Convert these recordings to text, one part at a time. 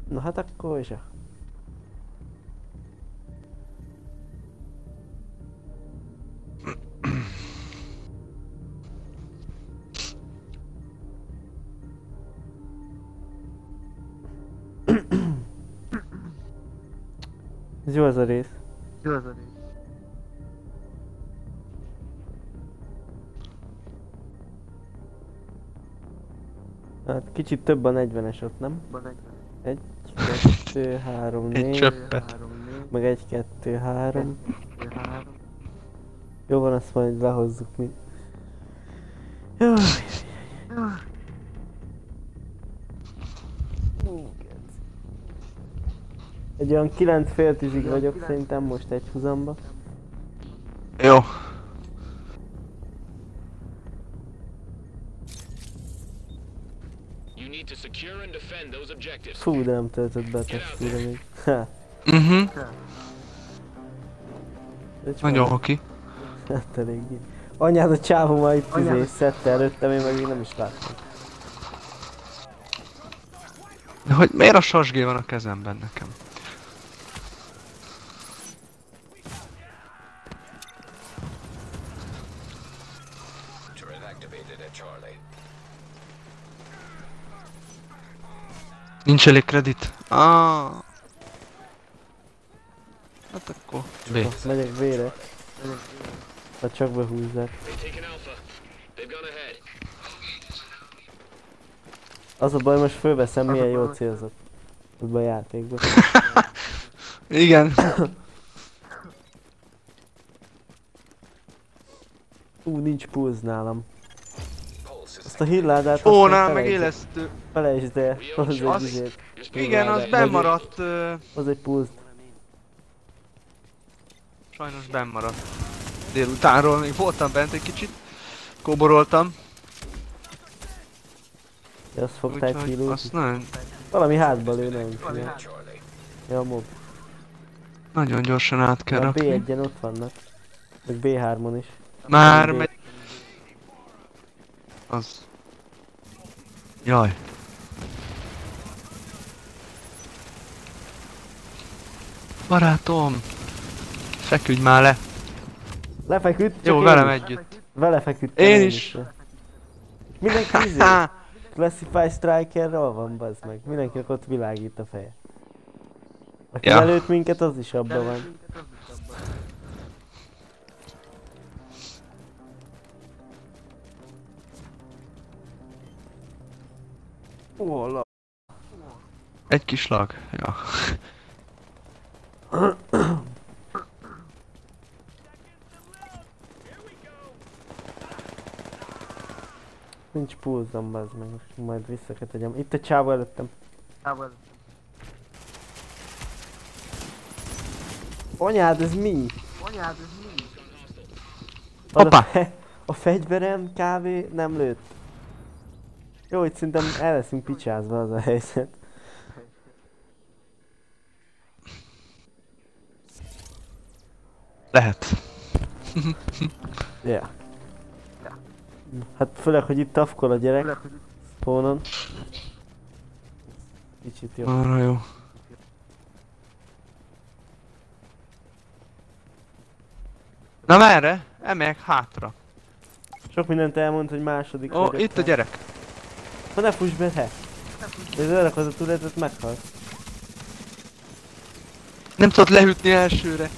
Na hát akkor is. Ez jó az a rész. Jó az a rész. Hát kicsit több a 40-es ott, nem? 1, 2, 3, Egy 4, csöppet. meg 1, 2, 3. Jó van, azt majd lehozzuk mi. Jaj. Egy olyan 9 fél 10-ig vagyok szerintem most egy huzamba. Jó. Fú, de nem töltött be a textúra még. Ha. Nagyon hoki. Hát eléggé. Anyád a csávó már itt szedte előttem, én meg még nem is láttam. De hogy miért a sasgé van a kezemben nekem? Nincs elég kredit? Ah. Hát akkor B. Megyek B-re. Ha csak behúzzák. Az a baj, most fölveszem, milyen jó célzott. Ebben a játékban. Igen. Nincs pulz nálam. Azt a hilládát... Ó, nem, meg élesztő. Felejtsd el, az egy izét. Igen, az bennmaradt. Az egy pulzt. Sajnos bennmaradt. Délutánról még voltam bent egy kicsit. Kóboroltam. Ja, azt fogtál kilózni. Azt nagyon... Valami hátba lő, nem csinál. Ja, mob. Nagyon gyorsan át kell A rakni. B1-en ott vannak. Meg B3-on is. Már megy. Az. Jaj. Barátom! Feküdj már le! Lefeküdt? Jó, velem együtt. Vele feküdt. Én is. Mindenki izé. Classify Strikerral van, bazd meg. Mindenkinek ott világít a feje. Aki előtt minket, az is abban van. Óla. Egy kis lag. Ja. Nincs pulzom, bazd meg, most majd vissza kell tegyem. Itt a csávó előttem. Anyád, ez mi? Hoppá! A fegyverem, kávé nem lőtt. Jó, itt szerintem el leszünk picsázva, az a helyzet. Lehet. Ja. Hát főleg, hogy itt tafkol a gyerek. Spawnon. Kicsit jó. Arra jó. Na merre? Emeljek hátra. Sok mindent elmond, hogy második Ó, vagyok. itt a gyerek. Ha ne fuss be, he! Ez elrakod a tudatot, meghalsz. Nem tudod leütni elsőre.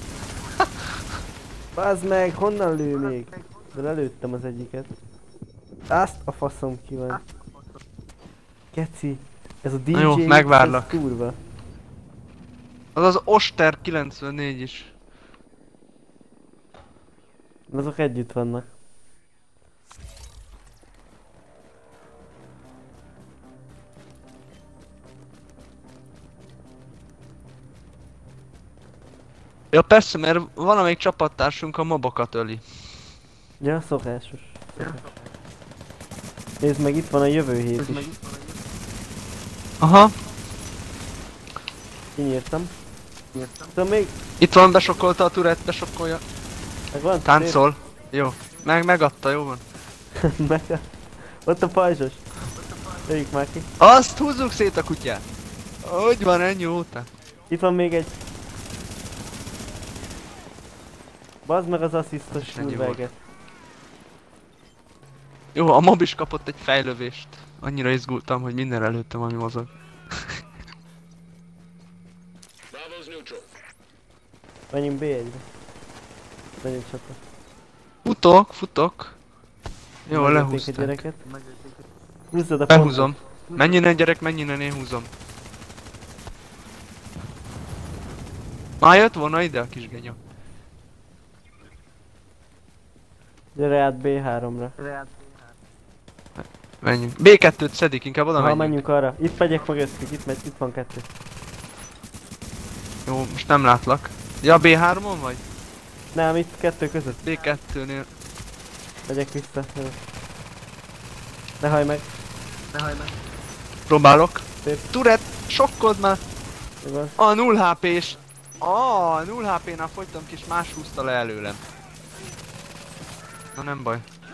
Bazd meg, honnan lő még? De lelőttem az egyiket. Azt a faszom ki van. Keci. Ez a DJ. Na jó, megvárlak. Ez kurva. Az az Oster 94 is. Azok együtt vannak. Ja persze, mert van amelyik csapattársunk a mobokat öli. Ja, szokásos. Nézd meg, itt van a jövő hét is. Aha. Kinyírtam. Tudom még... Itt van, besokkolta a turret, besokkolja. Meg van? Táncol. Jó. Megadta, jó van. Ott a pajzsos. Jöjjük már ki. Azt húzzuk szét a kutyát. Hogy van ennyi óta? Itt van még egy. Bazd meg az asszisztos Ennyi kurveget. Jó, a mob is kapott egy fejlövést. Annyira izgultam, hogy minden előttem, ami mozog. Menjünk B1-re. Menjünk csata. Futok. Jó, Megölték a lehúzták. gyereket. Húzzad a Behúzom. Menj innen gyerek, menj innen, én húzom. Már jött volna ide a kis genya. Gyere át B3-ra. Menjünk. B2-t szedik, inkább oda Ha menjünk. menjünk arra. Itt megyek mögöttük, itt van kettő. Jó, most nem látlak. Ja, B3-on vagy? Nem, itt kettő között. B2-nél. Megyek vissza. Jó. Ne hajj meg. Próbálok. Szép. Turret, sokkod már. Igaz. A 0 HP-s. 0 HP-nál fogytam ki, és más húzta le előlem. Na nem baj.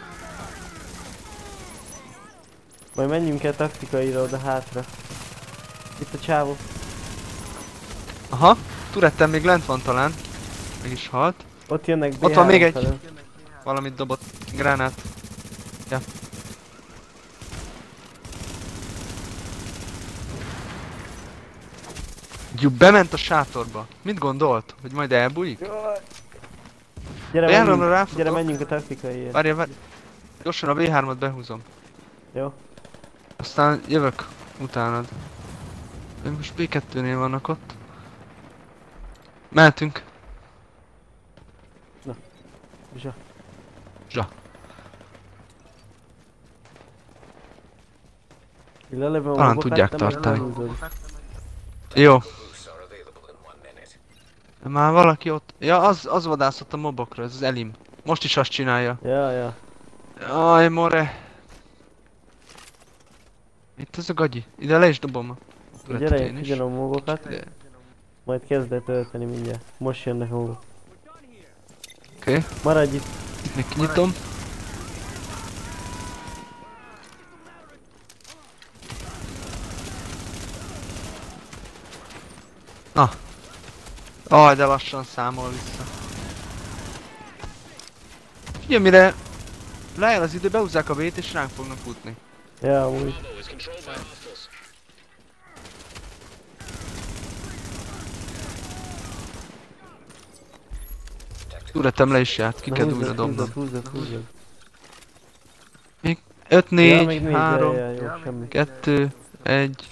Majd menjünk el taktikaira oda hátra. Itt a csávó. Aha, Turetten még lent van talán. Meg is halt. Ott jönnek B3 Ott van még egy. felől. Valamit dobott. Gránát. Ja. Jú, bement a sátorba. Mit gondolt? Hogy majd elbújik? Gyere, B3-ra menjünk, ráfutok. gyere, menjünk a taktikaiért. Várj. Gyorsan a B3-at behúzom. Jó. Aztán jövök utánad. Ők most B2-nél vannak ott. Mehetünk. Zsa. Zsa. Lelövöm a Talán mobokat, tudják te meg tartani. lehúzod. Jó. Már valaki ott... Ja, az vadászott a mobokra, ez az Elim. Most is azt csinálja. Ja. Aj, more. Itt ez a gagyi. Ide le is dobom a turetet Gyere, én is. figyelem a mobokat. Ide. Majd kezd el tölteni mindjárt. Most jönnek a mobok. Oké. Maradj itt. Itt még kinyitom. Na. Aj, de lassan számol vissza. Figyelj, mire lejön az idő, behúzzák a B-t és ránk fognak futni. Ja, amúgy. Turetem le is járt, ki kell újra dobnom. Húzzad. 5, Ja, 4, még 3, ja, jó, semmi. 2, 1.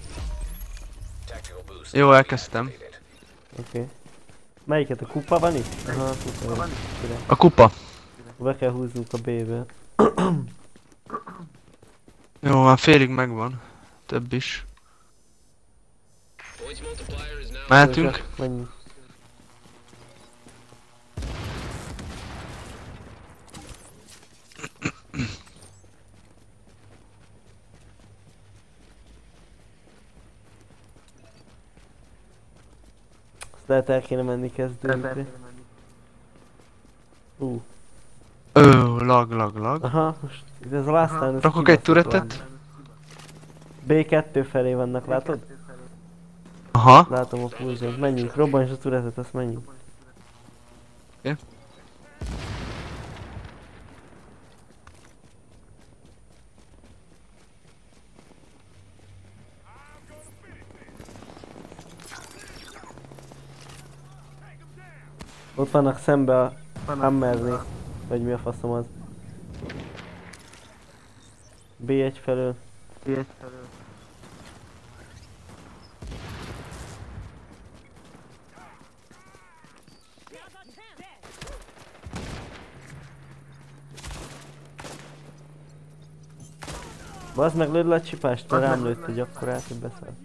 Jó, elkezdtem. Oké. Melyiket? A kupa van itt? Aha, a kupa van. Király. A kupa. Be kell húznunk a B-be. Jó, már félig megvan. Több is. Mehetünk. Menjünk. Azt lehet el kéne menni kezdőnkre. Lag. Aha, most ez a last time. Rakok egy turetet. B2 felé vannak, látod? Aha. Látom a pulzsot. Menjünk, robbanj a turetet, azt menjünk. Oké. Ott vannak szembe a Hammernél. Vagy mi a faszom az. B1 felől. Bazd meg, lőd le a csipást, te rám lőtt egy akkorát, hogy beszállt.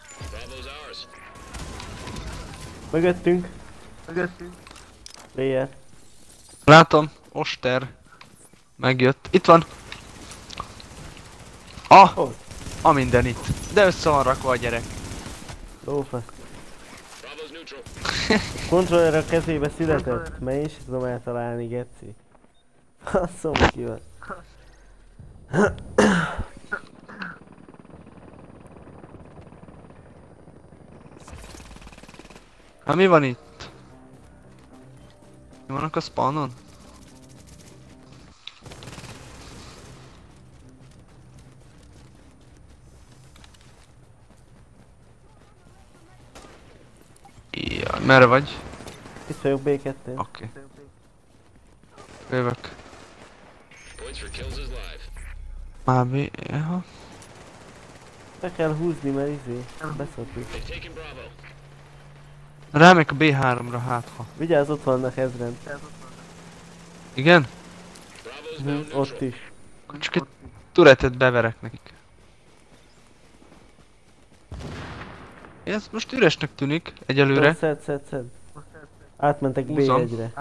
Mögöttünk. Player. Látom. Oster. Megjött. Itt van. Hol? A minden itt. De össze van rakva a gyerek. Lófasz. Kontroller a kezébe született, mert én sem tudom eltalálni, geci. Faszom ki van. Hát mi van itt? Mi vannak a spawnon? Jaj, merre vagy? Itt vagyok B2-n. Oké. Jövök. Már mi? Jaha. Be kell húzni, mert beszokjuk. Rámegyek a B3-ra, hát ha. Vigyázz, ott vannak ezren. Igen? Ott is. Csak egy turetet beverek nekik. Ez most üresnek tűnik, egyelőre. Szed. Átmentek Húzom. B1-re.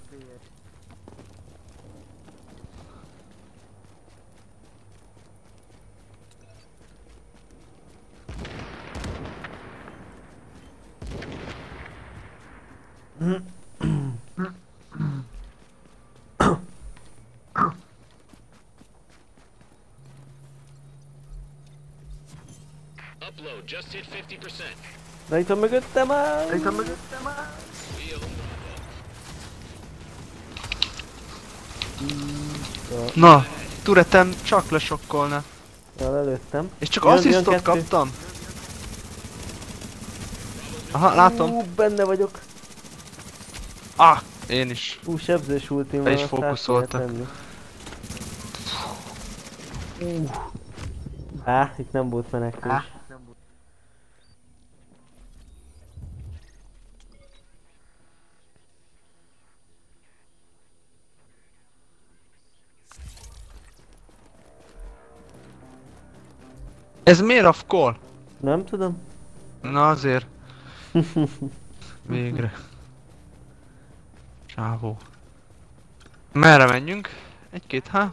Upload just hit 50%. Na itt van mögöttem áll! Na, turetem csak lesokkolna. Jól előttem. És csak Jön asszisztot kettő. kaptam. Aha, látom. Benne vagyok. Ah, én is. Sebzős ultim Be van, is azt át fókuszoltak. lehet venni. Itt nem volt menekülés. Ez miért a call? Nem tudom. Na azért. Végre. Csávó. Merre menjünk? Egy-két, ha?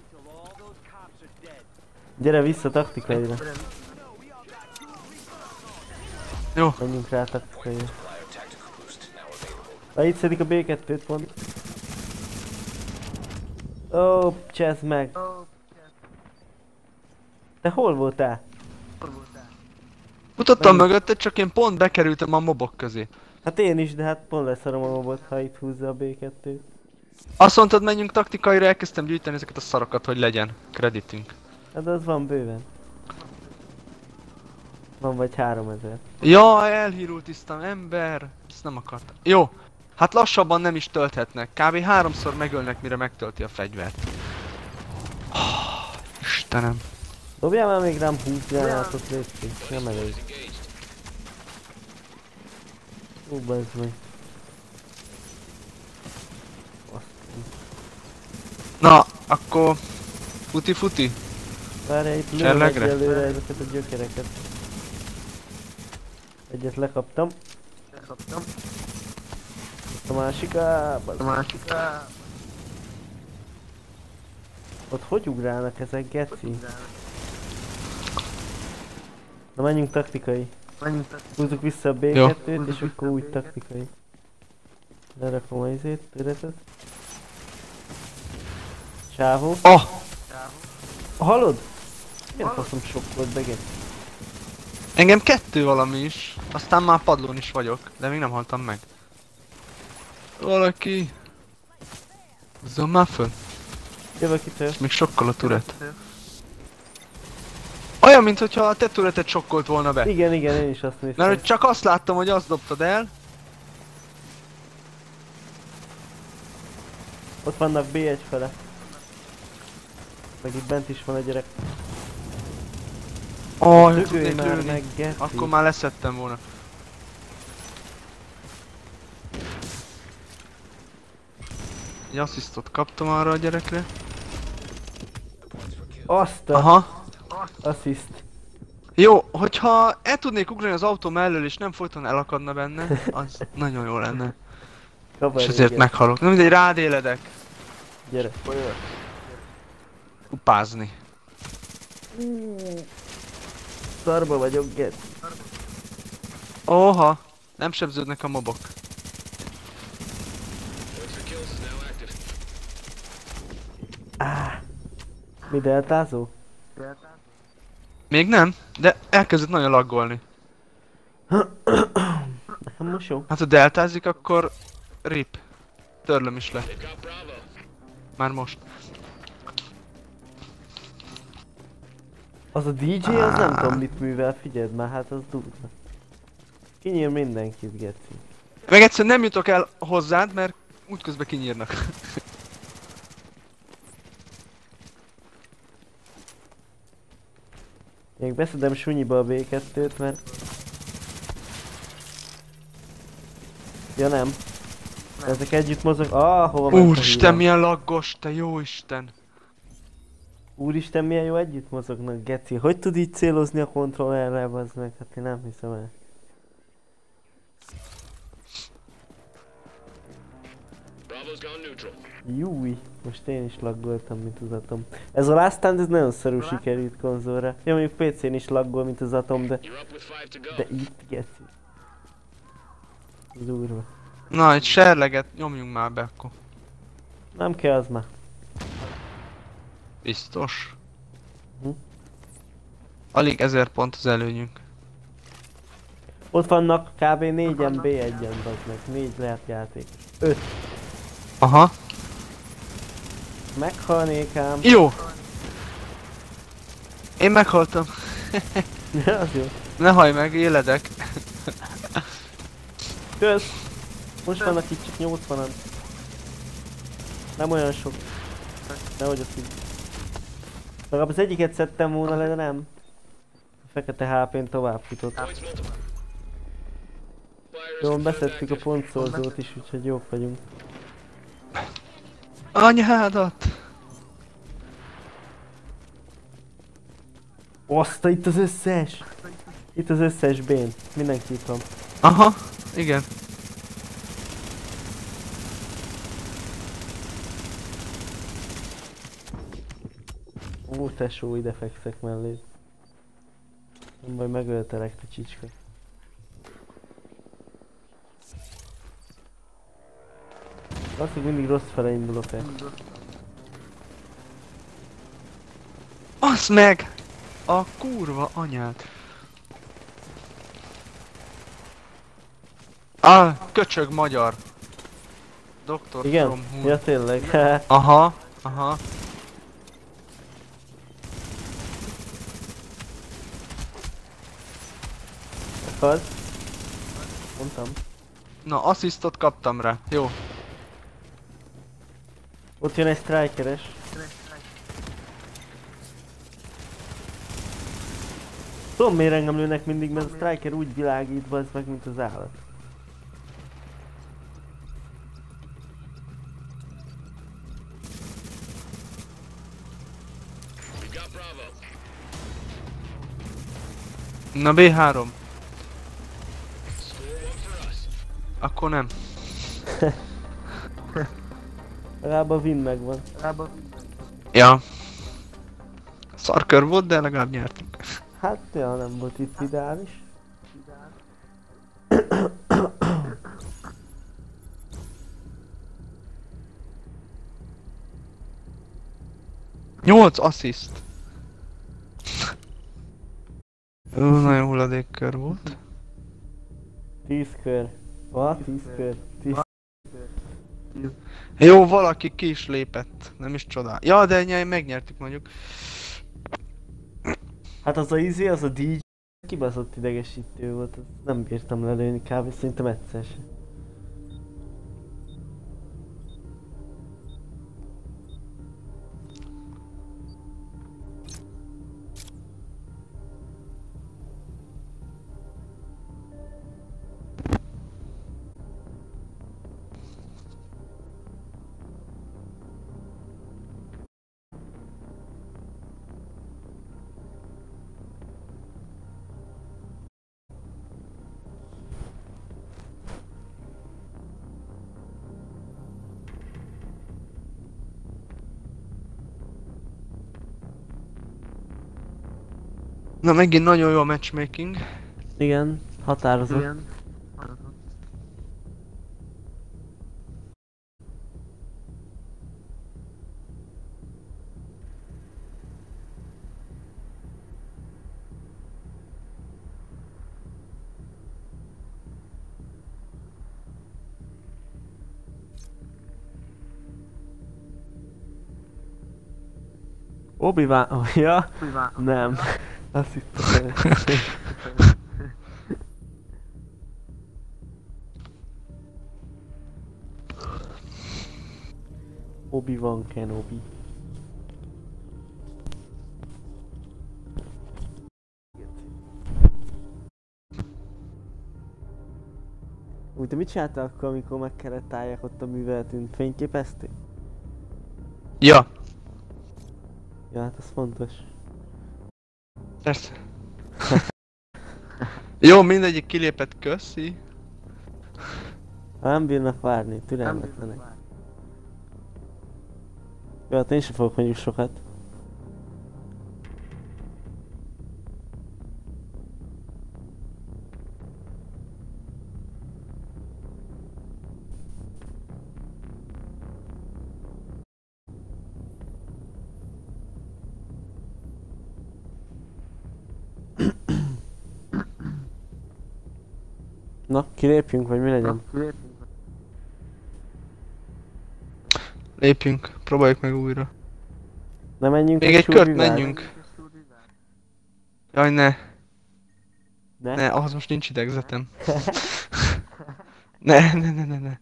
Gyere vissza taktikaira. Jó. Menjünk rá taktikaira. Itt szedik a B2-t pont. Ó, csesz meg. Te hol voltál? Mutattam mögötte, csak én pont bekerültem a mobok közé. Hát én is, de hát pont leszarom a mobot, ha itt húzza a B2-t. Azt mondtad, menjünk taktikaira, elkezdtem gyűjteni ezeket a szarokat, hogy legyen kreditünk. Hát az van bőven. Van vagy 3000. Ja, elhírultiztam, ember! Ezt nem akartam. Jó, hát lassabban nem is tölthetnek. Kb. 3-szor megölnek, mire megtölti a fegyvert. Istenem. Dobjál már még rám 20 gránátot, légy, nem elég. Bazd meg. Na, akkor... Futi. Várjál, itt lőm Csellegre? egyelőre ezeket a gyökereket. Egyet lekaptam. Ott a másik. Ott hogy ugrálnak ezek, geci? Na menjünk taktikai. Húzzuk vissza a B2-t és akkor úgy taktikai. Lerakom a izét, töretet. Sávó. Oh! Hallod? Miért faszom sokkolt be, geci? Engem 2 valami is. Aztán már padlón is vagyok, de még nem haltam meg. Valaki... Húzzon már föl. Jövök itt ő. Még sokkal a turet. Olyan, mintha a te turetet sokkolt volna be. Igen, én is azt néztem. Mert hogy csak azt láttam, hogy azt dobtad el. Ott vannak B1 fele. Meg itt bent is van egy gyerek. Oh, Dögölj már meg, geci. Akkor már leszettem volna. Egy asszisztot kaptam arra a gyerekre. Azt a... Aha. Assziszt. Jó, hogyha el tudnék ugrani az autó mellől és nem folyton elakadna benne, az nagyon jó lenne. És ezért meghalok. Nem mindegy, rád éledek. Gyere. Kupázni. Szarba vagyok, get. Oha, nem sebződnek a mobok. Mi deltázó? Még nem, de elkezdett nagyon laggolni. Hát most jó. Hát ha deltázik, akkor rip. Törlöm is le. Már most. Az a DJ az nem tudom mit művel, figyeld már, hát az durva. Kinyír mindenkit, geci. Meg egyszerűen nem jutok el hozzád, mert útközben kinyírnak. Még beszedem sunyiba a B2-t, mert... Ja nem. Ezek együtt mozog... hova ment a Úristen, hírom? milyen laggos, te jó Isten! Úristen, milyen jó együtt mozognak, geci. Hogy tud így célozni a kontrollerrel, bazd meg? Hát én nem hiszem el. Júj, most én is laggoltam, mint az Atom. Ez a Last Stand, ez nagyon szarú sikerült konzolra. Ja, mondjuk PC-n is laggol, mint az Atom, de itt, geci. Durva. Na, egy serleget nyomjunk már be akkor. Nem kell az már. Biztos. Hm? Alig 1000 pont az előnyünk. Ott vannak kb. 4-en B1-en, bazd meg. 4 lehet játék. 5. Aha. Meghalnék ám. Jó! Én meghaltam. Ja, az jó. Ne hallj meg, éledek. Kösz! Most vannak itt csak 80-an. Nem olyan sok. Nehogy azt így. Legalább az egyiket szedtem volna le, de nem. A fekete HP-n tovább futott. Jó, beszedtük a pontszerzőt is, úgyhogy jók vagyunk. Anyádat! Oszta, itt az összes! Itt az összes bén. Mindenki itt van. Aha, igen. Ó, tesó, ide fekszek mellé. Nem baj, megöltelek, te csicska. Azt, hogy mindig rossz fele indulok el. Azt meg! A kurva anyát. Köcsög magyar. Doktor Igen? from Who. Ja, tényleg. Aha, aha. Akad? Mondtam. Na, asszisztot kaptam rá. Jó. Ott jön egy strikeres. Tudom miért engem lőnek mindig, mert a striker úgy világít, bazd meg, mint az állat. Na, B3. Akkor nem. Legalább a win megvan. Ja. Szarkör volt, de legalább nyertünk. Hát, ja, nem volt itt ideális. Nyolc assziszt. Nagyon hulladékkör volt. 10 kör. Va? 10 kör. 10. Jó, valaki ki is lépett. Nem is csodál. Ja, de megnyertük mondjuk. Hát az a izé, az a DJ kibaszott idegesítő volt, azt nem bírtam lelőni kb. Szerintem egyszer sem. Na, megint nagyon jó a matchmaking. Igen, határozott. Igen. Obi-Wan... Oh, ja? Nem. Azt hittem. Obi-Wan Kenobi. Úgy, te mit csináltál akkor, amikor meg kellett álljak ott a műveletűn? Fényképeztél? Ja, Ja, hát az fontos. persze. Jó, mindegyik kilépett, köszi. Ha nem bírnak várni, türelmetlenek. Jó, hát én sem fogok mondjuk sokat. Na, kilépjünk, vagy mi legyen? Lépjünk, próbáljuk meg újra. Ne menjünk Még egy kört survival? menjünk. Jaj, ne. Ne? Ne, ahhoz most nincs idegzetem. Ne.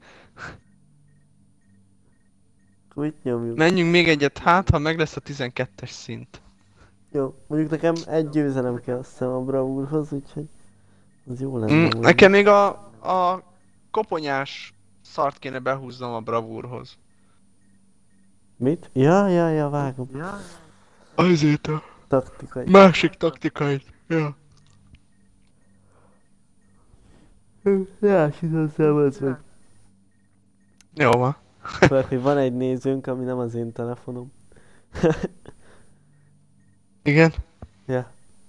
Úgy nyomjuk. Menjünk még egyet, hát ha meg lesz a 12-es szint. Jó, mondjuk nekem egy győzelem kell azt hiszem a bravúrhoz, úgyhogy az jó lenne. amúgy. Nekem még a koponyás szart kéne behúznom a bravúrhoz. Mit? Ja, vágom. Azért a Taktikai. másik taktikait. Ja. Ja, hiszem az meg. Jó van. Főleg, hogy van egy nézőnk, ami nem az én telefonom. Igen? Ja.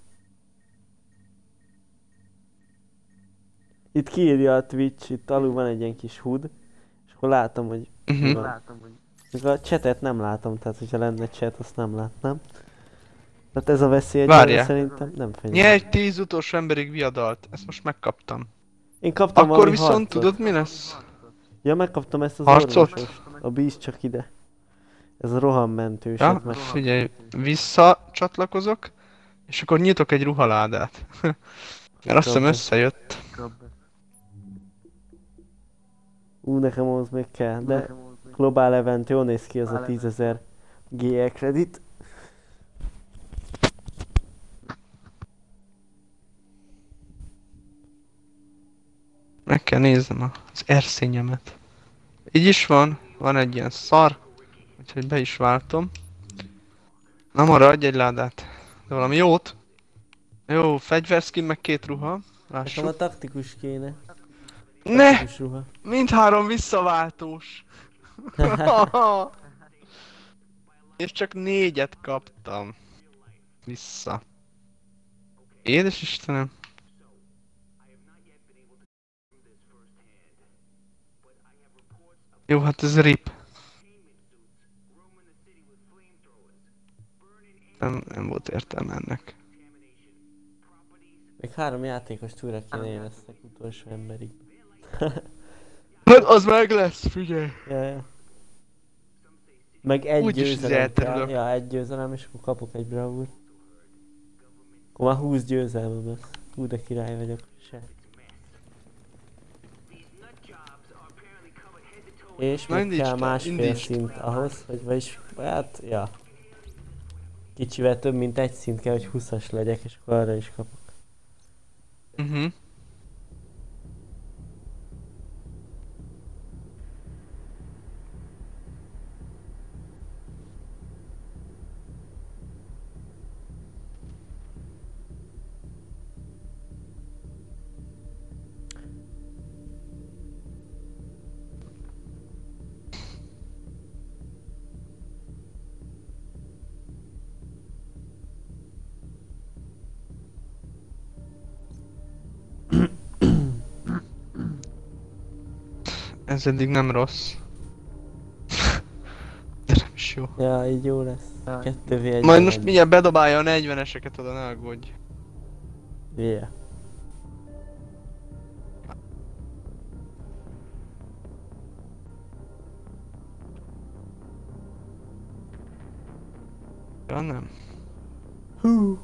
Itt kiírja a Twitch, itt alul van egy ilyen kis HUD, és akkor látom, hogy mi van. Még a chatet nem látom, tehát hogyha lenne chat, azt nem látnám. Tehát ez a veszély egyelőre szerintem nem fenyel. Nyerj 10 utolsó emberig viadalt. Ezt most megkaptam. Én kaptam Akkor valami viszont harcot. tudod mi lesz? Ja, megkaptam ezt az Harcot? orvosost. A bíz csak ide. Ez a rohammentős. Ja, figyelj, visszacsatlakozok, és akkor nyitok egy ruhaládát. Mert azt hiszem összejött. Nekem ahhoz még kell, de globál event, jól néz ki az a 10.000 GE kredit. Meg kell néznem az erszényemet. Így is van egy ilyen szar, úgyhogy be is váltom. Na maradj egy ládát, de valami jót. Jó, fegyverskin meg 2 ruha. Nekem Lássuk. a taktikus kéne. Ne! Taktikus ruha. Mindhárom visszaváltós. És csak 4-et kaptam. Vissza. Édes Istenem. Jó, hát ez rip. Nem volt értelme ennek. Még 3 játékos újra kéne élesztek utolsó emberig. Hát az meg lesz, figyelj! Ja. Meg egy Úgyis győzelem kell. elterülök. Ja, egy győzelem, és akkor kapok egy bravúr. Akkor már 20 győzelmem lesz. Hú, de király vagyok. Se. És még indíts kell el, másfél indítsd. szint ahhoz, hogy vagyis, hát, ja. Kicsivel több mint egy szint kell, hogy 20-as legyek, és akkor arra is kapok. Ez eddig nem rossz. De nem is jó. Ja, így jó lesz. 2v1. Majd most mindjárt bedobálja a 40-eseket oda, ne aggódj. Yeah. Ja, nem. Hú.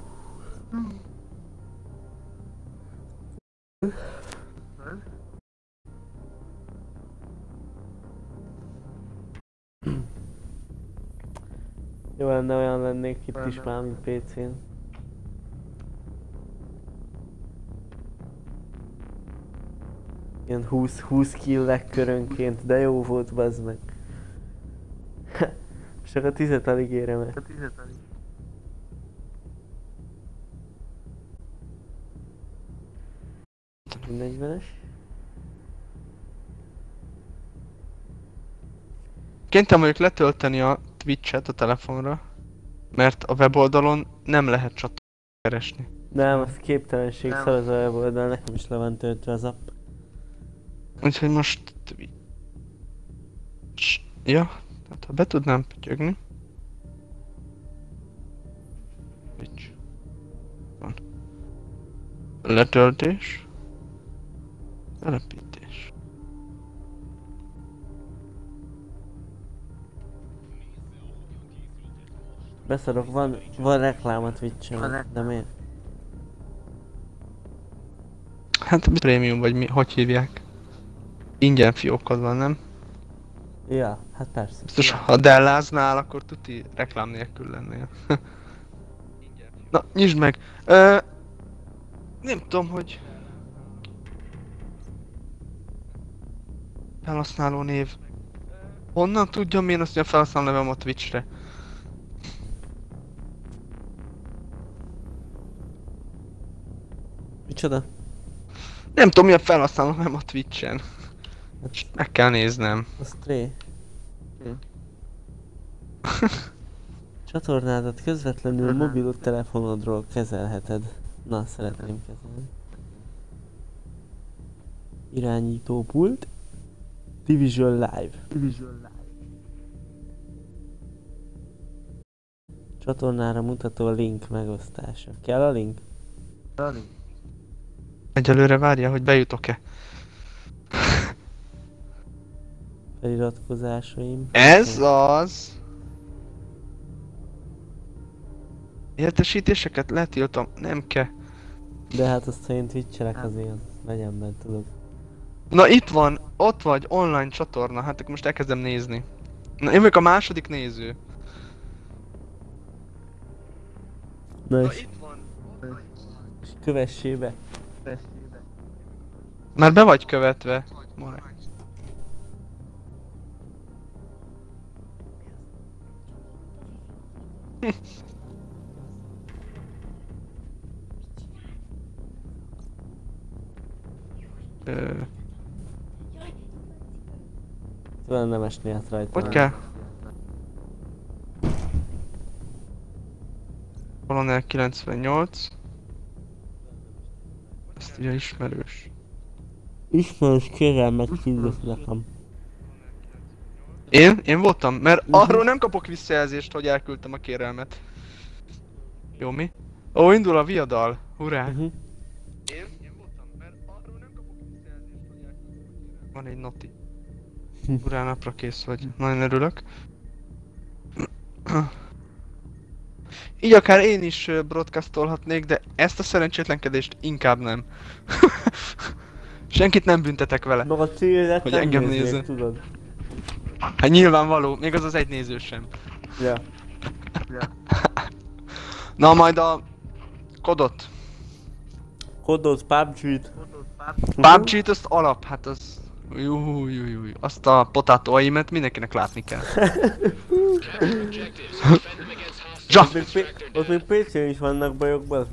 Jó lenne, olyan lennék itt is már, mint PC-n. Ilyen 20 killek körönként, de jó volt, bazd meg. Csak a 10-et alig érem el. Mindegy. Kénytelen vagyok letölteni a Twitch-et a telefonra, mert a weboldalon nem lehet csatornát keresni. Nem, az képtelenség, szar az a weboldal, nekem is le van töltve az app. Úgyhogy most Twitch. Ja, tehát ha be tudnám pütyögni. Twitch. Van. Letöltés. Telepítés. Beszarok, van reklám a Twitch-en, de miért? Hát prémium vagy mi, hogy hívják? Ingyen fiókod van, nem? Ja, hát persze. Biztos, ha Delláznál, akkor tuti reklám nélkül lennél. Na, nyisd meg! Nem tudom, hogy... Felhasználó név. Honnan tudjam én azt, hogy a felhasználó nevem a Twitchre? Micsoda? Nem tudom, mi a felhasználó nevem a Twitchen. Meg kell néznem. A Stray. Csatornádat közvetlenül mobiltelefonodról kezelheted. Na, szeretném kezelni. Irányítópult. Division Live. Csatornára mutató link megosztása. Kell a link? Egyelőre várja, hogy bejutok-e. Feliratkozásaim. Ez az! Értesítéseket letiltom, nem kell. De hát azt, ha én twitchelek, azért az legyen bent, tudod. Na itt van, ott vagy, online csatorna, hát akkor most elkezdem nézni. Na én vagyok a második néző. Na Na és itt van. kövessél be. Már be vagy követve. Marek. Talán nem esni át rajta. Hogy kell? Colonel 98. Ezt ugye ismerős. Ismerős kérelmet küldött nekem. Én voltam, mert arról nem kapok visszajelzést, hogy elküldtem a kérelmet. Jó mi? Ó, indul a viadal! Hurrá! Én voltam, mert arról nem kapok visszajelzést, hogy elküldtem a kérelmet. Van egy noti. Hurrá, napra kész vagy. Nagyon örülök. Így akár én is broadcastolhatnék, de ezt a szerencsétlenkedést inkább nem. Senkit nem büntetek vele. Meg a célet Hogy nem engem nézzék, nézze. tudod. Hát nyilvánvaló, még az egy néző sem. Ja. Na majd a kodot. Kodot, PUBG-t. PUBG-t azt alap, hát az... Jú. Azt a potato aimet mindenkinek látni kell. Ja! Ott még PC-n is vannak bajok, bazd.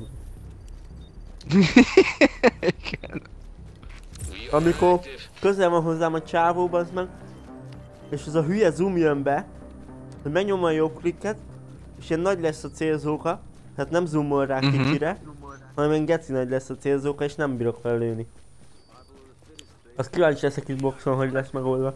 Igen. Amikor közel van hozzám a csávó, bazd meg, és az a hülye zoom jön be, hogy megnyomom a jobb klikket, és ilyen nagy lesz a célzóka, tehát nem zoomol rá kicsire, hanem ilyen geci nagy lesz a célzóka, és nem bírok vele lőni. Az kíváncsi leszek itt boxon, hogy lesz megoldva.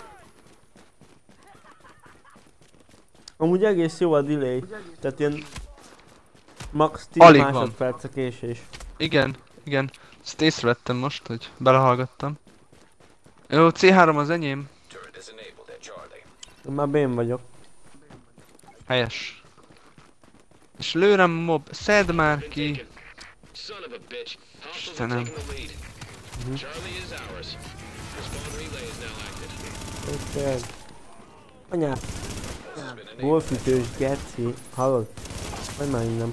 Amúgy egész jó a delay, tehát ilyen max 10 Alig van. másodperc a késés. Igen. Ezt észrevettem most, hogy belehallgattam. Jó, C3 az enyém. Már bén vagyok. Helyes. És lőrem mob, szedd már ki! Istenem. Ötven. Anyám. Wolfütős geci. Hallod? Vagy már innen.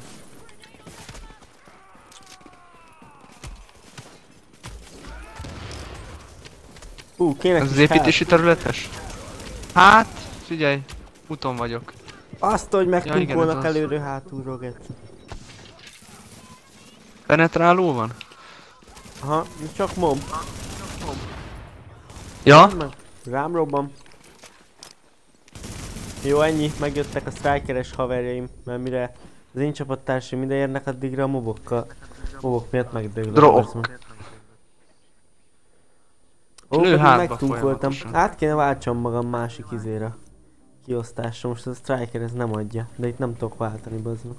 Kéne Ez kis az építési területes? Hát, figyelj, úton vagyok. Azt, hogy Ja, igen, ez megtunkolnak az. előről hátulról, geci. Penetráló van? Aha, ez csak mob. Ja? Rám robban. Jó, ennyi, megjöttek a strikeres haverjaim, mert mire az én csapattársaim ide érnek, addigra a mobok miatt megdöglök. Drog. Ó, Lő pedig hátba megtunkoltam. folyamatosan. Át kéne váltsam magam másik izére. Kiosztásra, most a striker ez nem adja, de itt nem tudok váltani, bazdmeg.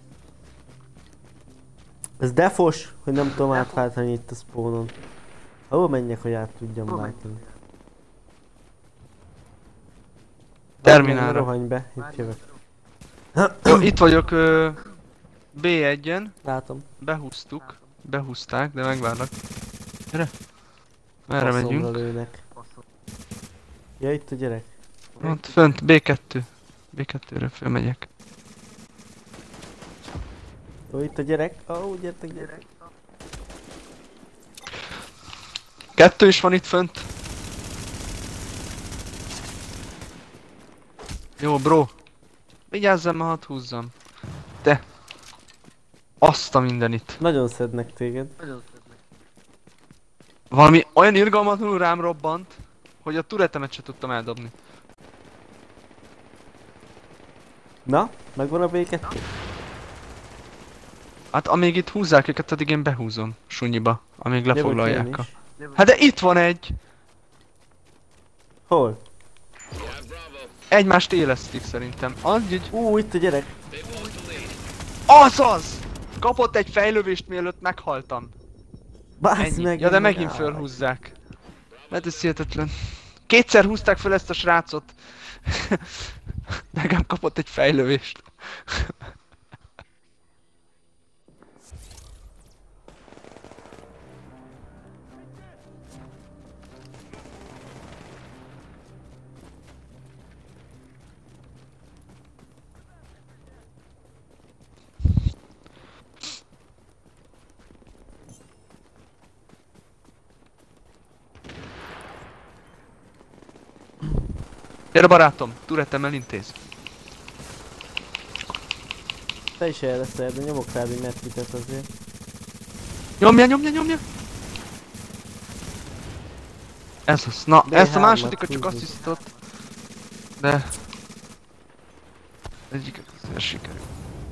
Ez defos, hogy nem tudom átváltani itt a spawnon. Ahol menjek, hogy át tudjam váltani. Terminálra. Rohanj be, itt jövök. Jó, itt vagyok B1-en. Látom. Behúzták, de megvárnak. Gyere. Merre Faszomra megyünk? lőnek. Ja, itt a gyerek. Ott fönt, B2. B2-re fölmegyek. Jó, itt a gyerek. Ó, gyertek. Kettő is van itt fönt. Jó, bro. Vigyázzam, ha hadd húzzam. Te. Azt a mindenit. Nagyon szednek téged. Valami olyan irgalmatlanul rám robbant, hogy a turetemet se tudtam eldobni. Na, megvan a B2? Hát amíg itt húzzák őket, addig én behúzom sunyiba, amíg Jövök én lefoglalják a... is. Hát de itt van egy! Hol? Egymást élesztik szerintem. Az így... Itt a gyerek. Azaz! Kapott egy fejlövést, mielőtt meghaltam. Bász Ennyi. meg. Ja, de én megint meg fölhúzzák. Hát ez hihetetlen. Kétszer húzták fel ezt a srácot. Nekem kapott egy fejlövést. Gyere barátom, turetemmel intéz. Te is elveszel, de nyomok rád egy metvitet azért. Nyomja! Ez az. Na, ezt a B3-at másodikat csak húzni. asszisztott. De... Egyiket azért sikerül.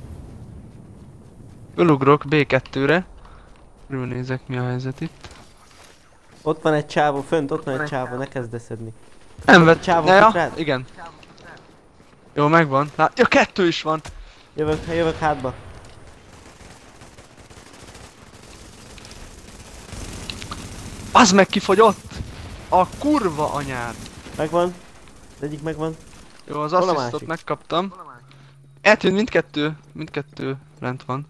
Fölugrok B2-re. Körülnézek, mi a helyzet itt. Ott van egy csávó, fönt ott van egy csávó, ne kezd eszedni. Nem vett... csávó Ja, fut rád? igen. Jó, megvan. Ja, kettő is van. Jövök hátba. Az meg kifogyott! A kurva anyád! Megvan. Az egyik megvan. Jó, az Hol a asszisztot másik? megkaptam. Eltűnt mindkettő lent van.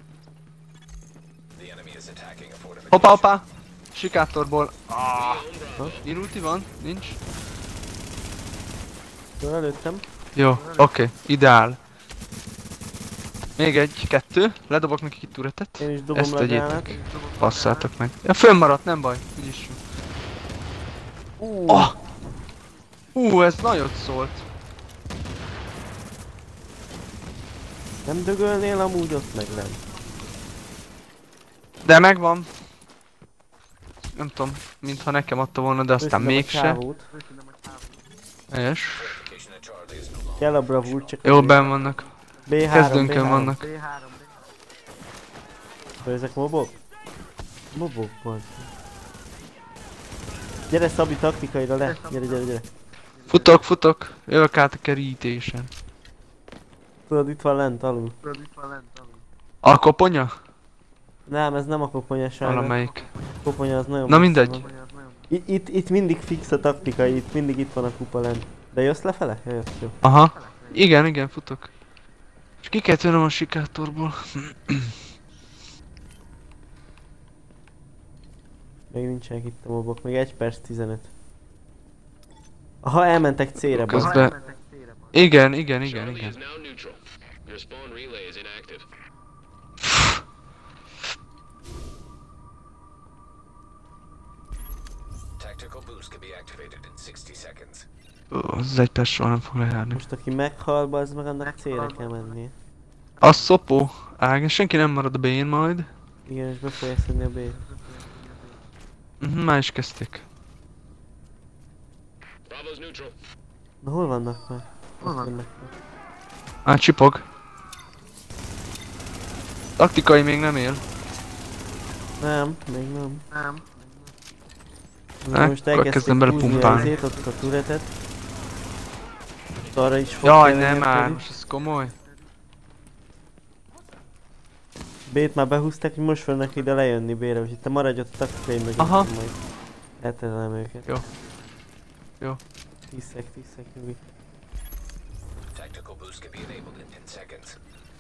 Hoppá! Sikátorból. Én ulti van? Nincs? Jó, előttem. Jó, oké, ideál. Még egy, kettő, ledobok neki itt turetet. Én is dobom Ezt le gránát. tegyétek. Passzátok meg. Ja, fönnmaradt, nem baj, úgyis. Ez nagyot szólt. Nem dögölnél amúgy ott meg nem. De megvan. Nem tudom, mintha nekem adta volna, de aztán Őszidem a mégse. csávót. Helyes. Kell a bravúr, csak Jó, benn vannak. B3, Kezdőnkön B3. vannak. Vagy ezek mobok? Mobok van. Gyere Szabi taktikaira le, gyere. Futok. Jövök át a kerítésen. Tudod, itt van lent alul. A koponya? Nem, ez nem a koponya sajnos. Valamelyik. Koponya az nagyon Na messze mindegy. van. Itt mindig fix a taktika, itt mindig itt van a kupa lent. De jössz lefele? Ja, jössz, jó. Aha. Igen, futok. És ki kell tűnöm a sikátorból. Még nincsenek itt a mobok, még 1 perc 15. Aha, elmentek C-re, bazd. Közben... Igen. Charlie is now neutral. Your spawn relay is inactive. Tactical boost can be activated in 60 seconds. Az 1 perc soha nem fog lejárni. Most aki meghal, bazd meg, annak C-re kell mennie. A szopó. Ágen, senki nem marad a B-n majd. Igen, és be fogja szedni a B-t. Már is kezdték. Bravo's neutral. Na hol vannak már? Hol vannak? Csipog. Taktikai még nem él. Nem, még nem. Akkor Most elkezdték kezdem bele húzni pumpálni. ott a turetet. Arra is fog Jaj, kellene nem már, érteni. most ez komoly. B-t már behúzták, hogy most fognak ide lejönni B-re, úgyhogy te maradj ott a taktikai mögött, Aha. majd elterelem őket. Jó. Jó. 10 szek, nyugi. Tactical boost can be enabled in 10 seconds.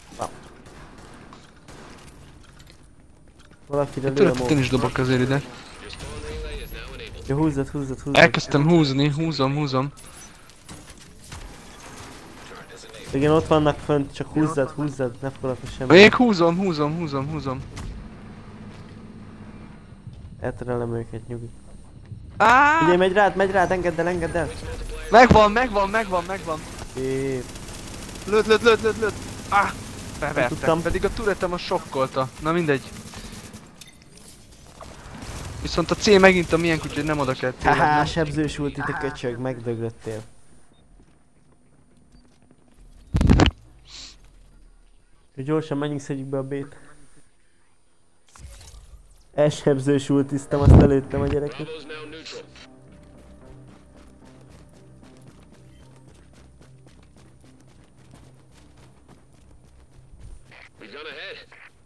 Valakire lő a Tőletet én mob. is dobok azért ide. Your spawn relay is now enabled. Ja, húzzad. Elkezdtem húzni, húzom. Turret is enabled. Igen, ott vannak fönt, csak húzzad, ne foglalkozz semmi. Még húzom. Elterelem őket, nyugi. Áááá! Ugye megy rád, engedd el. Megvan. Szép. Lőtt. Bevertem, tudtam. pedig a turetem a sokkolta. Na mindegy. Viszont a C megint a miénk, úgyhogy nem oda kell tényleg. Haha, nem? sebzős volt itt a köcsög, megdöglöttél. Hogy gyorsan menjünk, szedjük be a B-t. Elsebzős ultiztam, azt előttem a gyereket. Bravo's now neutral. We've gone ahead.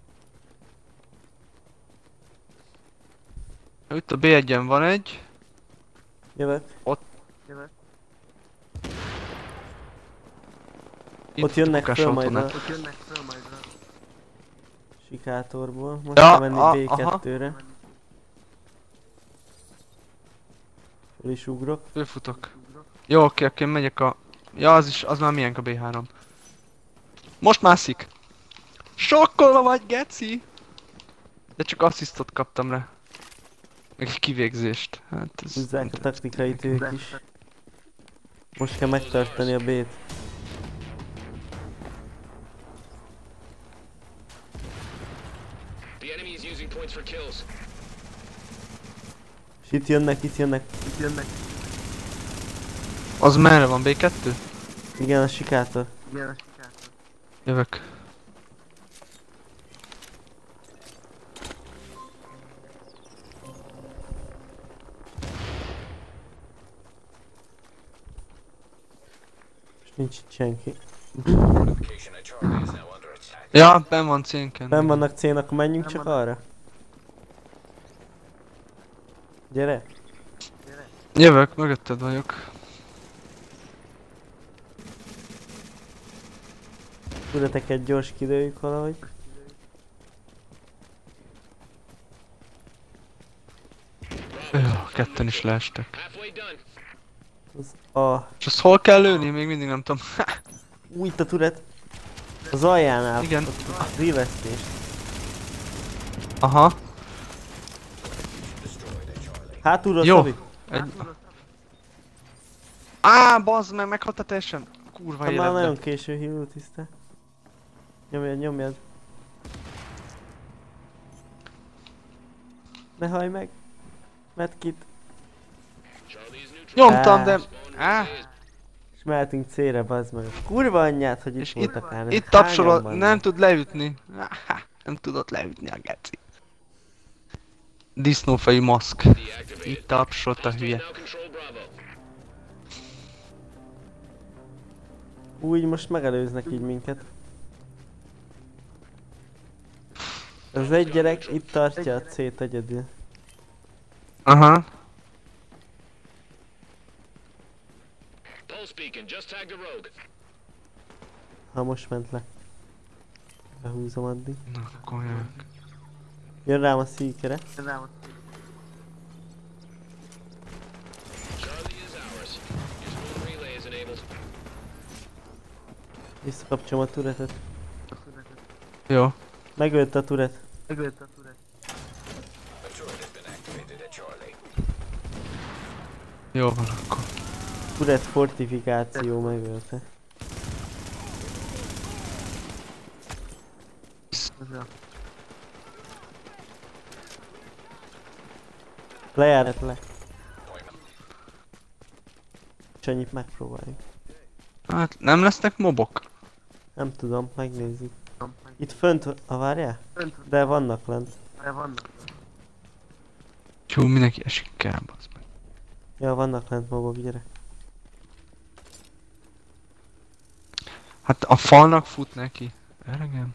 Itt a B1-en van egy. Jövök. Itt Ott jönnek bukás föl majd a autónál. sikátorból. Most Ja, kell menni aha. B2-re. Föl is ugrok. Fölfutok. Jó, oké, megyek a... Ja, az már miénk a B3. Most mászik! Sokkolva vagy, geci! De csak asszisztot kaptam rá. Meg egy kivégzést. Hát ez... Húzzák a taktikait ők is. Most kell megtartani a B-t. The enemy is using points for kills. És itt jönnek. Az merre van, B2? Igen, a sikátor. Jövök. És nincs itt senki. Location at Charlie is now under attack. Ja, benn van C-nken. Nem vannak C-n, akkor menjünk csak arra. Gyere! Jövök, mögötted vagyok. Tudateket gyors kilőjük valahogy. Ketten is leestek. Halfway done. Az A. És azt hol kell lőni? Még mindig nem tudom. Új, itt a turet. Az aljánál. Igen. Ott a rivesztés. Aha. Destroyed at Charlie. Hátulról, Jó. Szabi. Bazd meg, meghalta teljesen. Kurva Hát már életben. nagyon késő hívó tiszte. Nyomjad. Ne hajj meg. Medkit. Charlie is neutral. Nyomtam, de... Spawn Á, relay is És mehetünk C-re, bazd meg. Kurva anyját, hogy itt és voltak ám. itt tapsol, nem tud leütni. Nem tudott leütni a geci. Disznófejű maszk. deactivated. Itt tapsolt a Hostiles hülye. now control Bravo. Úgy most megelőznek így minket. Az egy gyerek itt tartja a C-t egyedül. Aha. Pulse beacon just tagged a rogue. Ha most ment le. Behúzom addig. Na, akkor jövök. Jön rám a szíkere. Charlie is ours. Your spawn relay is enabled. Visszakapcsolom a turetet. Jó. Megölt a turet. The turret has been activated at Charlie. Jó van akkor. Turet fortifikáció megölte. Lejárat le. És annyit megpróbáljuk. Hát nem lesznek mobok? Nem tudom, megnézzük. Itt fönt, várjál? De vannak lent. Jó, mindenki esik kell, bazd meg. Ja, vannak lent mobok, gyere. Hát a falnak fut neki. Eregem.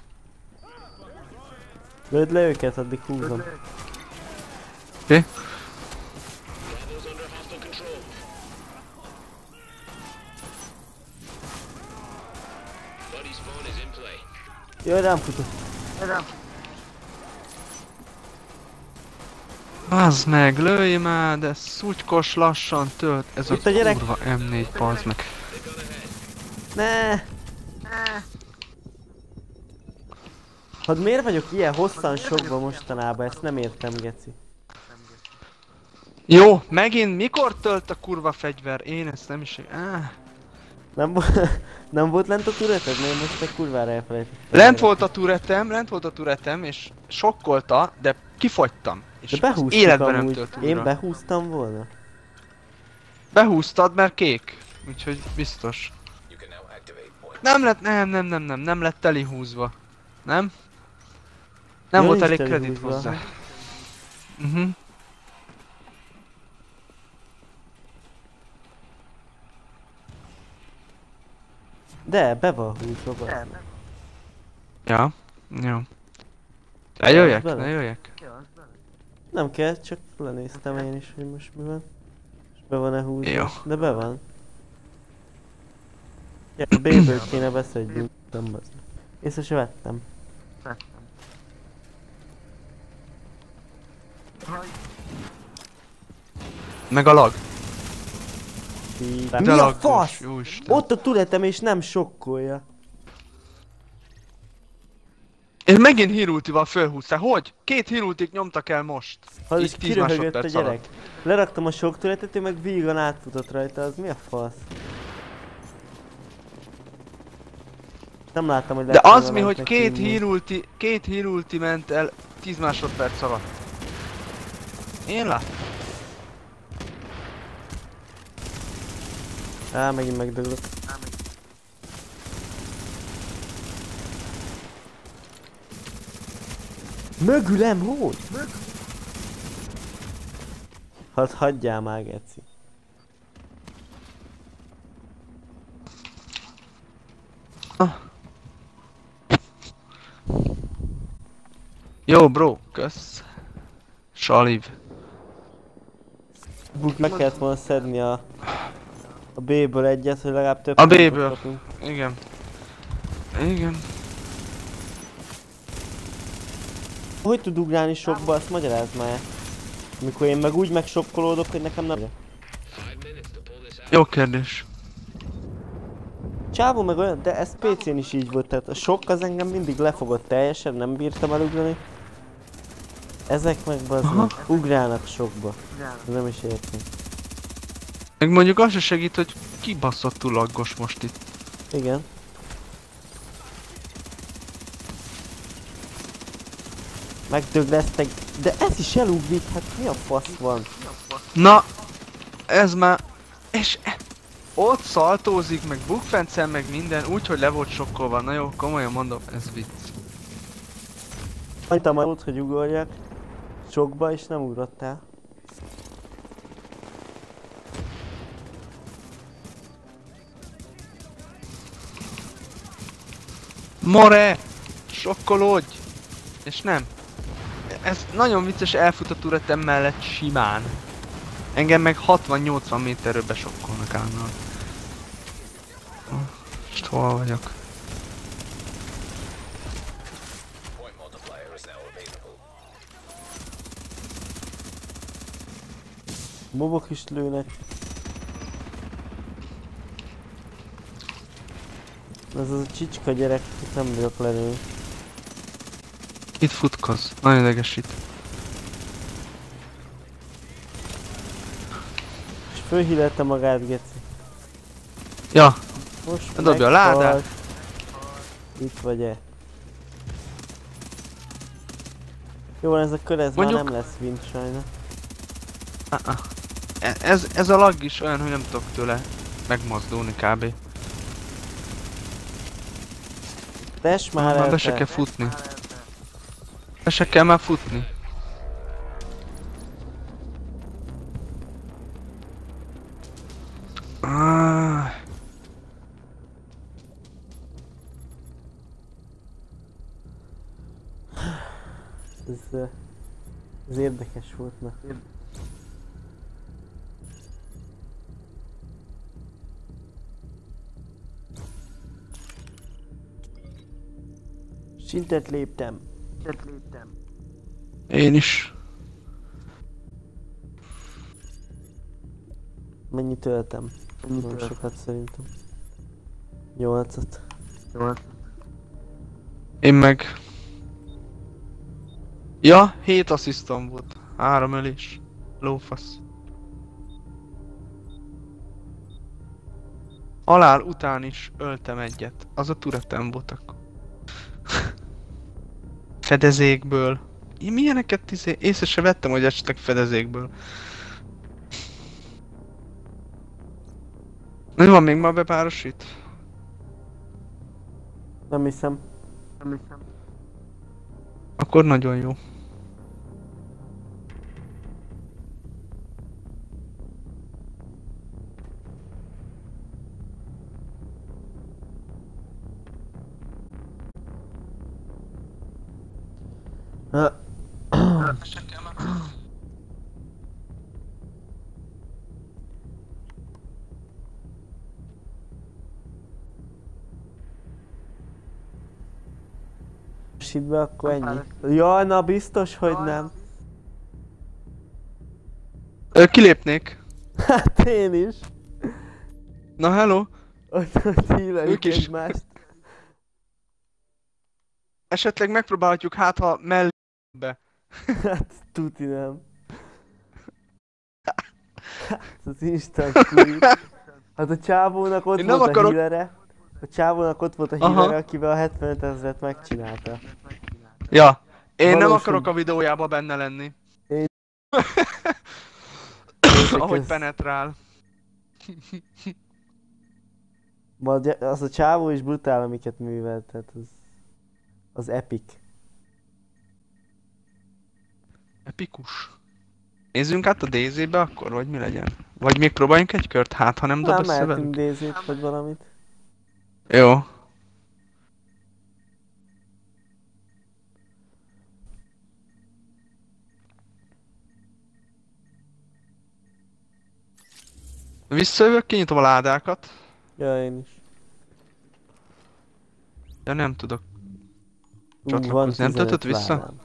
Lőd le őket, addig húzom. Oké? Bravo's under hostile control. Buddy spawn is in play. Jaj, rám futott. Bazd meg, lőj már, de szutykos lassan tölt. Ez Itt a a gyerek. kurva M4, bazd meg. Ne! Hát miért vagyok ilyen hosszan sokba mostanában? Ezt nem értem, geci. Jó, megint mikor tölt a kurva fegyver? Én ezt nem is... Nem volt lent a tureted? Mert most egy kurvára elfelejtettem. Lent volt a turetem, és sokkolta, de kifogytam. És De az behúztuk életben nem amúgy. tölt újra. Én behúztam volna. Behúztad, mert kék. Úgyhogy biztos. You can now activate point. Nem lett, nem lett telihúzva. Nem? Nem Ja, volt nincs elég kredit telihúzva. hozzá. De, be van húzva. Be. Ja, jó. Ne jöjjek, bele. ne jöjjek. Nem kell, csak lenéztem én is, hogy most mi van. És be van-e húzva. Jó. De be van. Ja, B-ből kéne beszedjünk. Nem bazd. Észre se vettem. Meg a lag. Mi De a laggos, fasz? jó Isten. Ott a turetem és nem sokkolja. És megint hírultival fölhúztál. Hogy? 2 hírultik nyomtak el most. Az Így is 10 kiröhögött a másodperc gyerek. alatt. Leraktam a sok turetet, ő meg vígan átfutott rajta, az mi a fasz? Nem láttam, hogy De lehet az volna mi, hogy neki két hírulti ment el 10 másodperc alatt. Én láttam. Á, megint megdöglök. Mögülem, hogy? Hagyjál már, geci. Jó, bro, kösz. Saliv. Meg kellett volna szedni a B-ből egyet, hogy legalább több A pontot B-ből. kapjunk. Igen. Igen. Hogy tud ugrálni sokba, azt magyarázd már. Mikor én meg úgy megsokkolódok, hogy nekem nem... 5 minutes to pull this out. Jó kérdés. Csávó meg olyan, de ez PC-n is így volt, tehát a sok az engem mindig lefogott teljesen, nem bírtam elugrani. Ezek meg bazd, ugrálnak sokba. Nem is értem. Meg mondjuk az se segít, hogy kibaszottul laggos most itt. Igen. Megdöglesztek, de ez is elugrik, hát mi a fasz van? Na, ez már... És... Ott szaltózik, meg bukfencen, meg minden, úgyhogy le volt sokkolva. Na jó, komolyan mondom, ez vicc. Hagytam ott, hogy ugorjak sokba, és nem ugrottál. More! Sokkolódj! És nem. Ez nagyon vicces, elfut a turetem mellett simán. Engem meg 60-80 méterről besokkolnak állandóan. Most hol vagyok? Mobok is lőnek. Ez az a csicska gyerek, itt nem vagyok lelőni. Itt futkoz. Nagyon idegesít. És fölhílelte magát, geci. Ja, Most dobja a meghalt. ládát. Itt vagy-e? Jó, ez a kör, ez Mondjuk- már nem lesz win sajna. Ez a lag is olyan, hogy nem tudok tőle megmozdulni kb. Tess már Már be se el kell futni. Be se kell már futni. Ah, Ez érdekes volt, na. Szintet léptem. én is. Mennyit töltem? Nem sokat szerintem. 8-at. Én meg... Ja, 7 asszisztom volt. 3 ölés. Lófasz. Halál után is öltem egyet. Az a turetem volt akkor. Fedezékből. Én milyeneket észre se vettem, hogy estek fedezékből. Mi van még ma bepárosít? Nem hiszem. Akkor nagyon jó. Be, akkor ennyi. Jaj, na biztos, hogy nem. Kilépnék. Hát én is. Na hello. Ott híleljük Ők is. egymást. Esetleg megpróbálhatjuk, hát ha mellébe. Hát tuti nem. Hát az instant clip. Hát a csávónak ott Én nem volt a akarok- hílere. A csávónak ott volt a Aha. hílere, akivel a 75 000-et megcsinálta. Ja. Én nem Valósul- akarok a videójába benne lenni. Én- Ahogy ez- penetrál. Vagy az a csávó is brutál, amiket művelt, tehát az epic. Epikus. Nézzünk át a DZ-be akkor, vagy mi legyen? Vagy még próbáljunk egy kört, hát ha nem dob Nem össze mehetünk velük? DZ-t vagy valamit. Jó. Visszajövök, kinyitom a ládákat. Ja, én is. De nem tudok. Ú, van Csatlakozni. Nem 15 töltött vissza? ládám.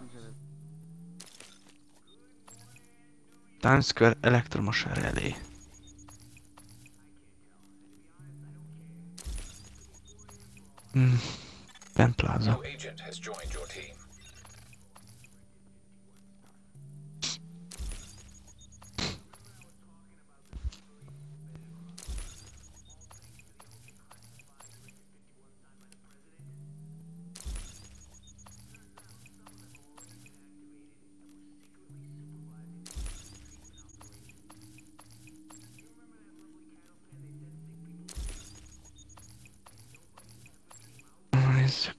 Times Square elektromos relé. Ben Plaza. New agent has joined your team. Nézzük.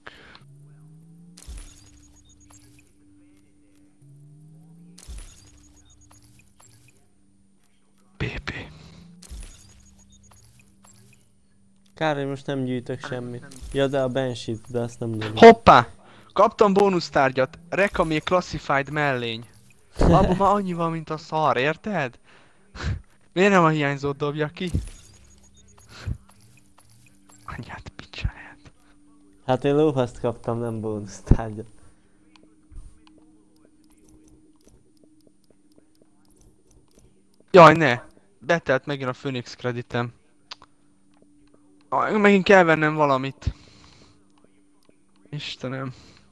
PP. Kár, hogy most nem gyűjtök semmit. Ja, de a Banshee-t, de azt nem nyomom. Hoppá! Kaptam bónusztárgyat. Rekamé Classified mellény. Abba már annyi van, mint a szar, érted? Miért nem a hiányzót dobja ki? Anyát picsáját. Hát én lófaszt kaptam, nem bónusztárgyat. Jaj, ne! Betelt megint a Phoenix kreditem. Megint kell vennem valamit. Istenem.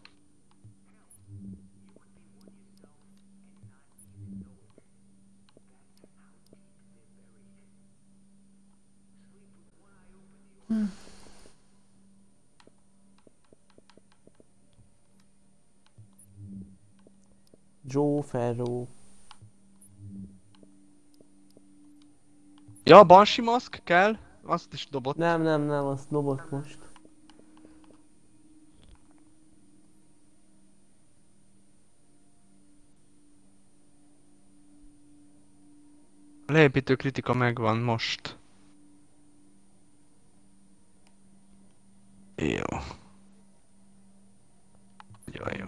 Joe Ferro. Ja, Banshee maszk kell. Azt is dobott. Nem, azt dobott most. A leépítő kritika megvan most. Jó. Jó.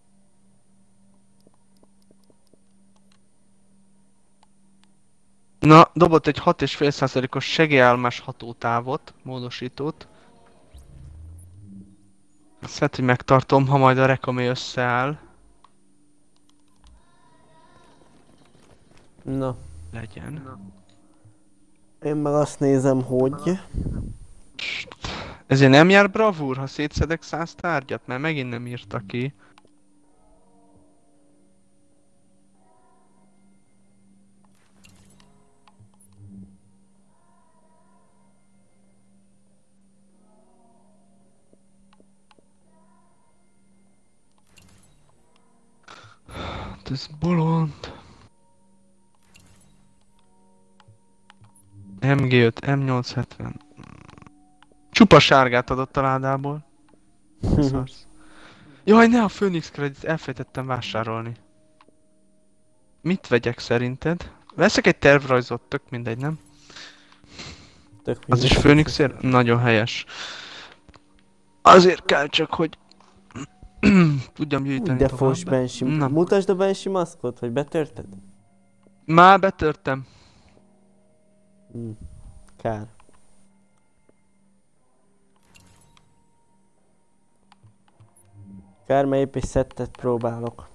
Na, dobott egy 6,5%-os segélyállomás hatótávot, módosítót. Azt lehet, hogy megtartom, ha majd a rekamé összeáll. Na, Legyen. én meg azt nézem, hogy... Ezért nem jár bravúr, ha szétszedek 100 tárgyat? Mert megint nem írta ki. Hát ez bolond. MG5, M870. Csupa sárgát adott a ládából. Szarsz. Jaj, ne, a Phoenix Credit, elfelejtettem vásárolni. Mit vegyek szerinted? Veszek egy tervrajzot, tök mindegy, nem? Tök Az is mindegy. Phoenixért? Nagyon helyes. Azért kell csak, hogy tudjam gyűjteni De tovább. fos Banshee. Na. Mutasd a Banshee maszkot, hogy betörted? Már betörtem. Kár. Kár, mert épp egy szettet próbálok.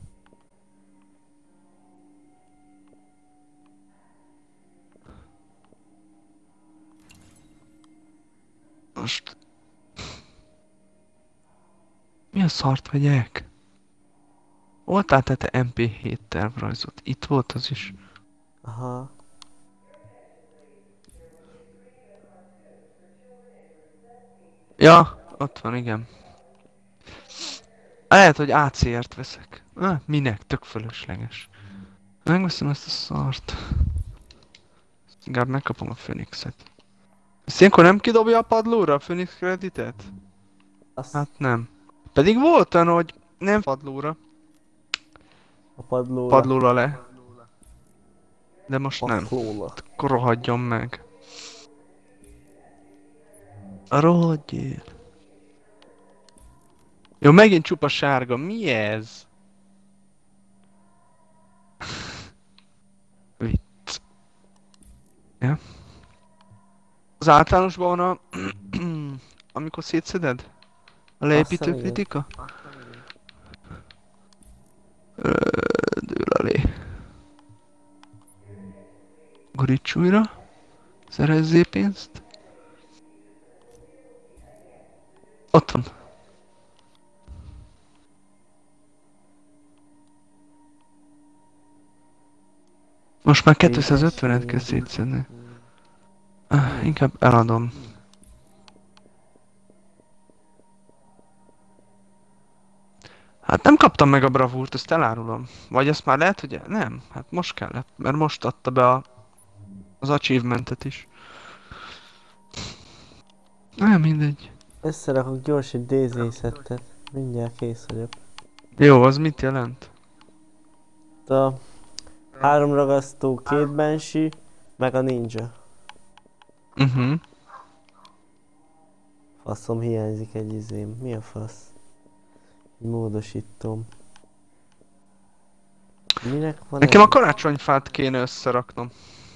Most... Mi a szart vegyek? Voltál te MP7 tervrajzot? Itt volt az is. Aha. Ja, ott van, igen. Lehet, hogy AC-ért veszek. Minek? Tök fölösleges. Megveszem ezt a szart. Inkább megkapom a Phoenixet. Ezt ilyenkor nem kidobja a padlóra a Phoenix kreditet? Azt Hát nem. Pedig volt olyan, hogy nem padlóra. a padlóra. Padlóra le. De most nem. Padlóra. Akkor rohadjon meg. Rohadjél. Jó, megint csupa sárga. Mi ez? Vicc. Ja. Az általánosban van a... amikor szétszeded? A leépítő Aztán igen. kritika? Dől alé. Goríts újra. Szerezzél pénzt. Ott van. Most már 250-et kell szétszedni. Inkább eladom. Hát nem kaptam meg a bravúrt, ezt elárulom. Vagy ezt már lehet, hogy... Nem, hát most kellett, mert most adta be az achievementet is. Nem, mindegy. Összerakok gyors egy DZ szettet. Mindjárt kész vagyok. Jó, az mit jelent? A 3 ragasztó, 2 Banshee, meg a ninja. Faszom, hiányzik egy izém. Mi a fasz? Módosítom. Minek van Nekem ez? a karácsonyfát kéne összeraknom.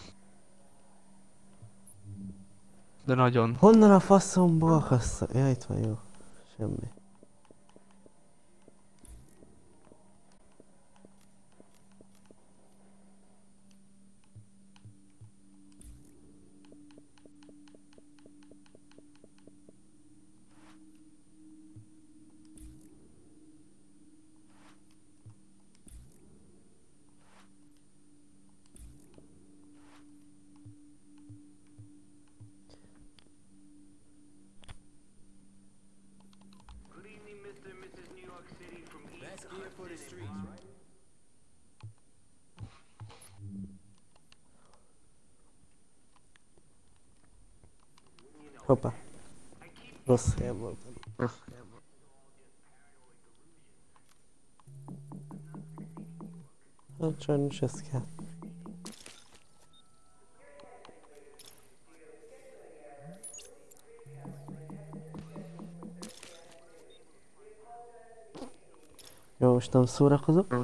De nagyon. Honnan a faszomból akassza? Ja, itt van, jó. Semmi. Hoppá. Rossz helyen voltam. Hát sajnos ez kell. Jó, most nem szórakozok.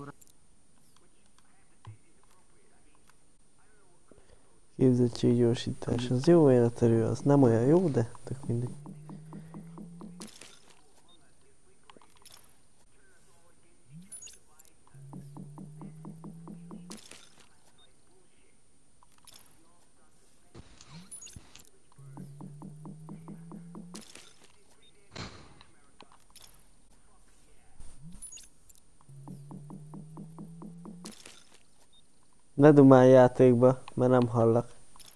Képzettséggyorsítás, az jó életerő, az nem olyan jó, de tök mindegy. Ne dumálj játékba, mert nem hallak.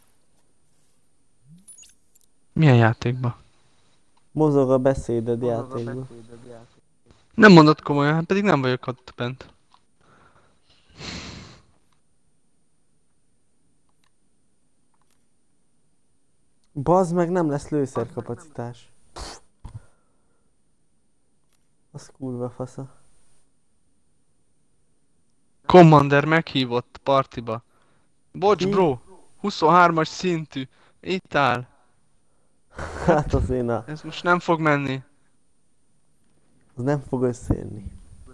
Milyen játékba? Mozog a beszéded játékba. Nem mondod komolyan, hát pedig nem vagyok ott bent. Bazd meg, nem lesz lőszerkapacitás. Az kurva fasza. Commander meghívott partiba. Bocs Ki? bro, 23-as szintű. Itt áll. Hát az én a... Ez most nem fog menni. Az nem fog összejönni.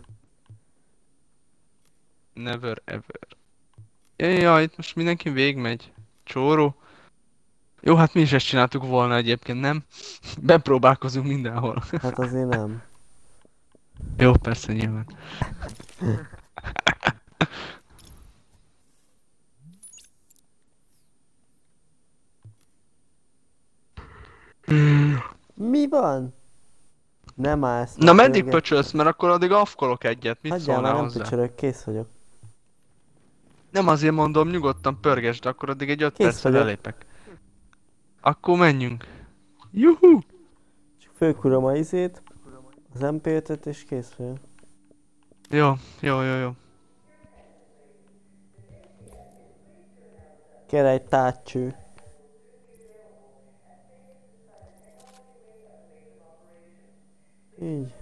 Never ever. Jaj, itt most mindenki végigmegy. Csóró. Jó, hát mi is ezt csináltuk volna egyébként, nem? Bepróbálkozunk mindenhol. Hát azért nem. Jó, persze, nyilván. Mi van? Nem állsz. Na meddig pöcsölsz, mert akkor addig afkolok egyet, mit Hagyjál már, szólnál nem hozzá? pöcsörök, kész vagyok. Nem azért mondom, nyugodtan pörgesd, akkor addig egy 5 Kész perccel vagyok. elépek. Akkor menjünk. Juhu! Csak fölkúrom a izét, az MP5-öt és kész vagyok. Jó, jó, jó, jó. Kell egy tárcső. Így.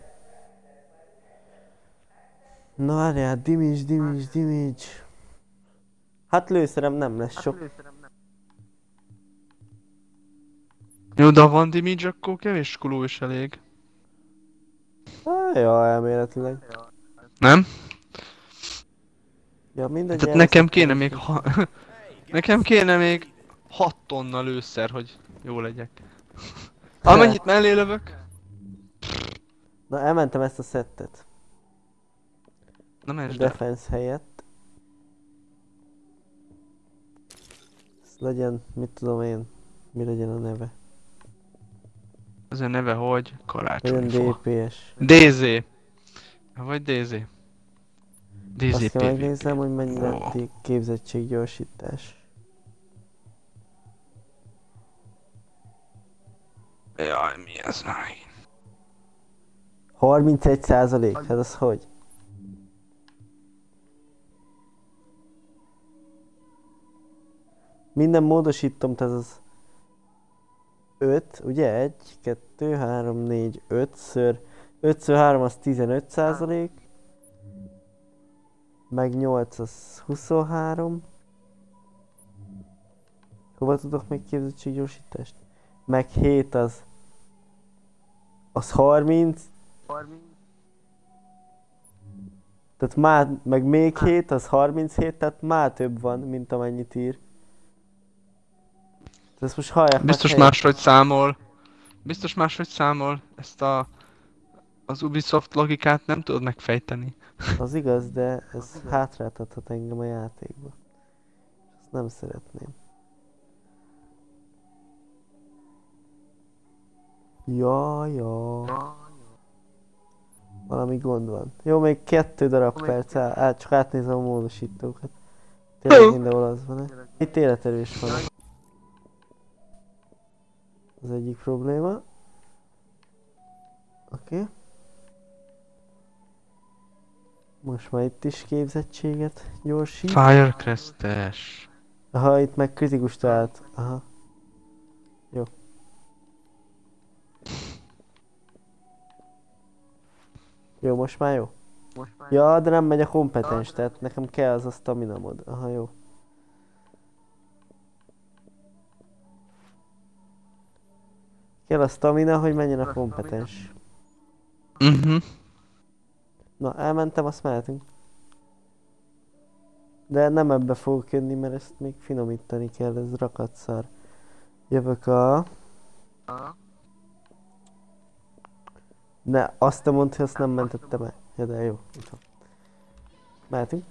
Na várjál, damage. Hát lőszerem nem lesz sok. Jó, de ha van damage, akkor kevés kuló is elég. Ja, elméletileg. Nem? Ja, mindegy. Tehát nekem kéne még nekem kéne még 6 tonna lőszer, hogy jó legyek. Amennyit mellé lövök. Na, elmentem ezt a szettet. Na A mesd el. defense helyett. Ez legyen, mit tudom én, mi legyen a neve. Az a neve hogy? Karácsony. Legyen DPS. DZ. Vagy DZ. DZ Azt kell PvP. megnézem, hogy mennyi Ó. lett képzettséggyorsítás. Jaj, mi ez már? 31%, hát az hogy? Minden módosítom, tehát az 5, ugye? 1, 2, 3, 4, 5-ször 3 az 15%, meg 8 az 23. Hova tudok még képzettséggyorsítást? Meg 7 az 30. Tehát már, meg még 7 az 37, tehát már több van, mint amennyit ír. Tehát ezt most hallják Biztos meg máshogy számol. Biztos máshogy számol. Ezt az Ubisoft logikát nem tudod megfejteni. Az igaz, de ez hátráltathat engem a játékba. Ezt nem szeretném. Ja. Valami gond van. Jó, még 2 darab perc, csak átnézem a módosítókat. Tényleg mindenhol az van-e? Itt életerős van. Az egyik probléma. Oké. Most már itt is képzettséget gyorsít. Firecrest-es. Aha, itt meg kritikus talált. Aha. Jó. Jó, most már jó? Ja, de nem megy a kompetens, tehát nekem kell az a stamina mod. Aha, jó. Kell a stamina, hogy menjen a kompetens. Na, elmentem, azt mehetünk. De nem ebbe fogok jönni, mert ezt még finomítani kell, ez rakatszar. Jövök a... Ne, azt te mondd, hogy azt nem mentettem el. Ja, de jó. Itt van. Mehetünk.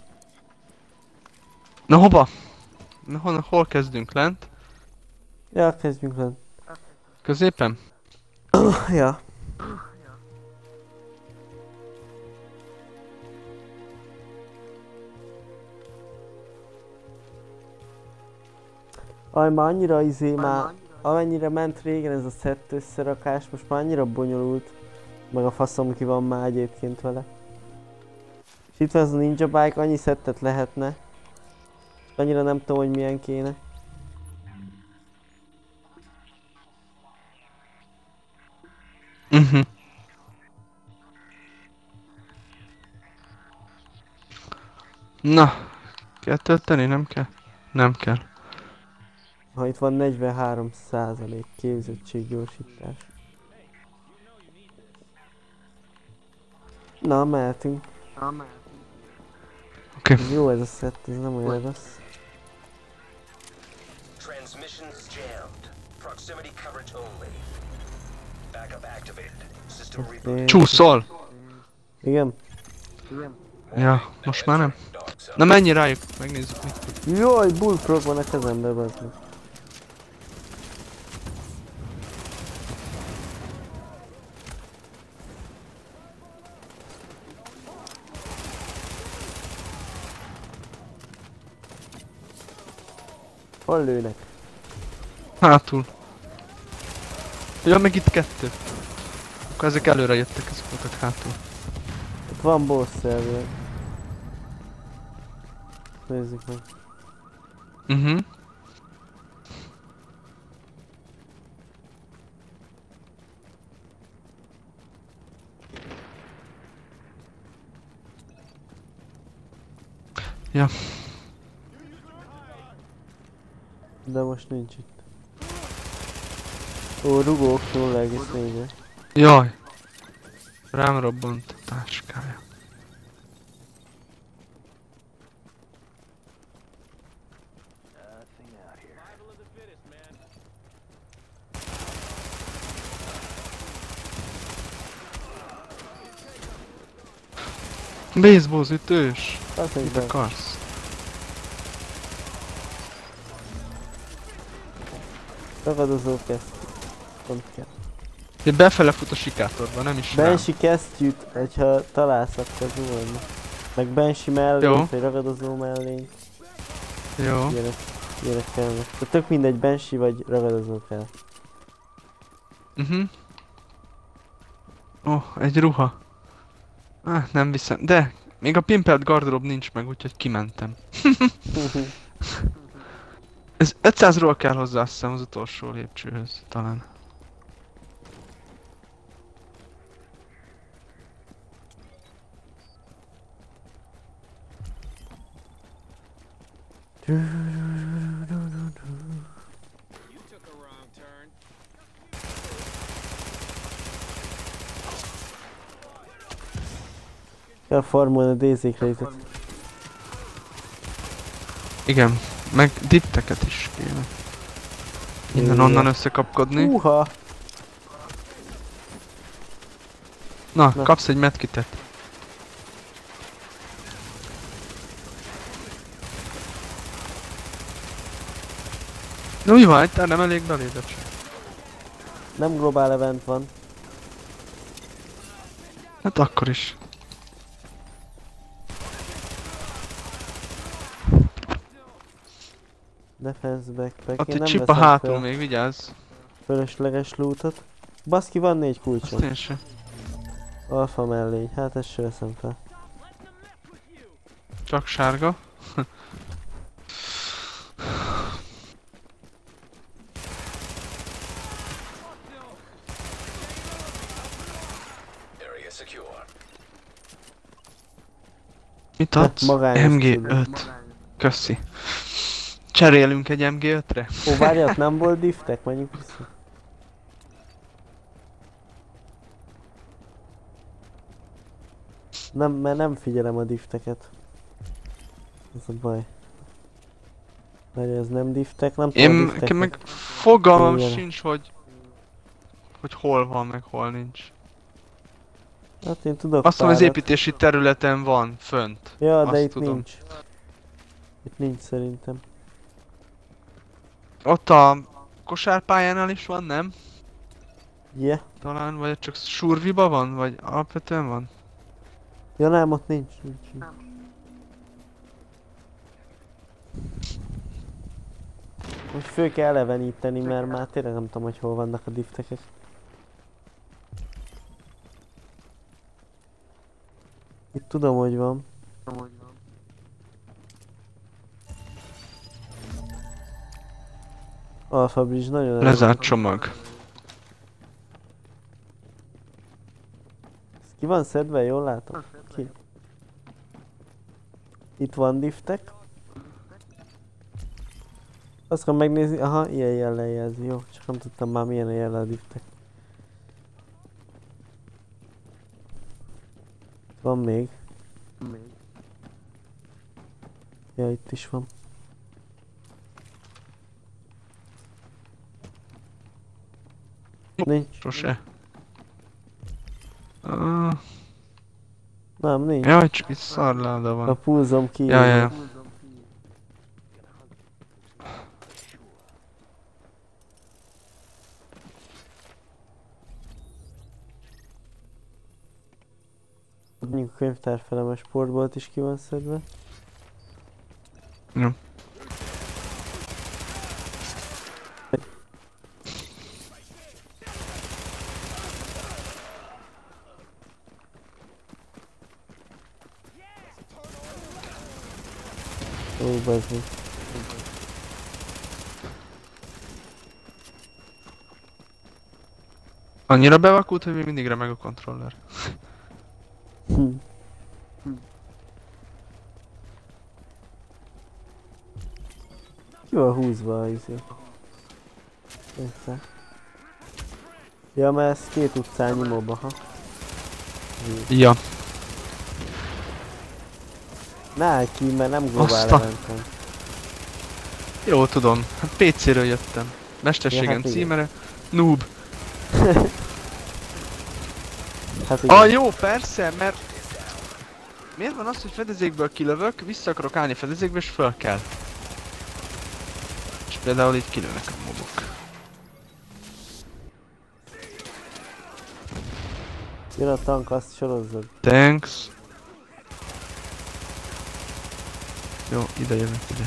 Na hova? Hol kezdünk? Lent? Ja, kezdjünk le. Középen? Ja. Aj, már annyira már amennyire ment régen ez a szett összerakás, most már annyira bonyolult. Meg a faszom ki van már egyébként vele. És itt van ez a Ninja Bike, annyi szettet lehetne. Annyira nem tudom, hogy milyen kéne. Na, kell tölteni? Nem kell? Nem kell. Ha itt van 43% képzettséggyorsítás. Na, mehetünk. Oké. Jó ez a szett, ez nem olyan rossz. Transmissions jammed. Proximity coverage only. Backup activated. System reboot. Csúszol! Igen? Ja, most már nem. Na menj rájuk, megnézzük mit tud. Jaj, bullfrog van a kezembe, bazd meg. Hol lőnek? Hátul. Ja, meg itt kettő. Akkor ezek előre jöttek, ezek voltak hátul. Ott van boss elvileg. Nézzük meg. Ja. De most nincs itt. Ó, rugók 0,4-re. Jaj. Rám robbant a táskája. Baseball ütős! Mit akarsz? Ragadozó kezd. Pont kell. Én befele fut a sikátorba, nem is rám. Banshee kesztyűt, hogyha találsz, akkor zuhanna. Meg Banshee mellényt, vagy ragadozó mellényt. Jó. Ilyenek kellene. Tehát tök mindegy, Banshee vagy ragadozó kell. Ó, egy ruha. Nem viszem, de még a pimpelt gardrób nincs meg, úgyhogy kimentem. Ez 500-ról kell hozzá, azt hiszem, az utolsó lépcsőhöz, talán. Kell farmolni a DZ rejtet. Igen, meg ditteket is kéne. Innen-onnan összekapkodni. Húha! Na, kapsz egy medkitet. No, mi van? Itt nem elég belédet sem. Nem globál event van. Hát akkor is. Defense backpack. Ott Én egy nem csipa veszem hátul fel még, vigyázz. fölösleges lootot. Baszki, van 4 Azt kulcsom. én sem. Alfa mellény, hát ezt se veszem fel. Csak sárga. Area secure. Mit adsz? magányos MG5. Köszi. Cserélünk egy MG5-re? Ó, várjat, nem volt diftek? Menjünk vissza. Nem, mert nem figyelem a difteket. Ez a baj. Mert ez nem diftek, nem tudom Én difteket. meg fogalmam Igen. sincs, hogy hol van, meg hol nincs. Hát én tudok Azt mondom, az párat. építési területen van, fönt. Ja, de Azt itt tudom. nincs. Itt nincs szerintem. Ott a kosárpályánál is van, nem? Yeah. Talán, vagy csak surviba van, vagy alapvetően van? Ja nem, ott nincs. Most fő kell eleveníteni, mert már tényleg nem tudom, hogy hol vannak a diftekek. Itt tudom, hogy van. Alpha Bridge nagyon erős. Lezárt csomag. Ez ki van szedve, jól látom? Ki? Itt van diftek. Azt kell megnézni, aha, ilyen jellel jelzi, jó, csak nem tudtam már milyen a jellel a diftek. Van még. Ja, itt is van. Nincs. Sose. Nem, nincs. Jaj, csak itt szarláda A van. pulzom ki. Ja. Mondjuk a könyvtár felem a sportbolt is ki van szedve. Jó. Ó, bazd meg. Annyira bevakult, hogy még mindig remeg a kontroller. Hm. Ki van húzva a izé? Persze. Ja, mert ez két utcányi mob, aha. Ja. Ne állj ki, mert nem globál Azt a- eventem. Jó, tudom. Hát PC-ről jöttem. Mesterségem Ja, hát igen. címere. Noob. Hát igen. Jó, persze, mert... Miért van az, hogy fedezékből kilövök, vissza akarok állni fedezékbe és föl kell? És például itt kilőnek a mobok. Jön a tank, azt sorozzad. Thanks. Jó, ide jövök, ide.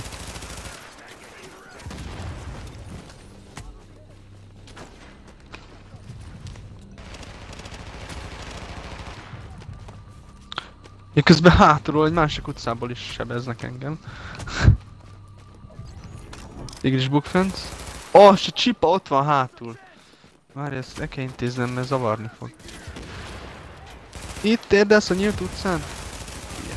Miközben hátulról egy másik utcából is sebeznek engem. Tigris bukfence. Oh, és a csipa ott van hátul. Várj, ezt le kell intéznem, mert zavarni fog. Itt érdelsz a nyílt utcán? Igen.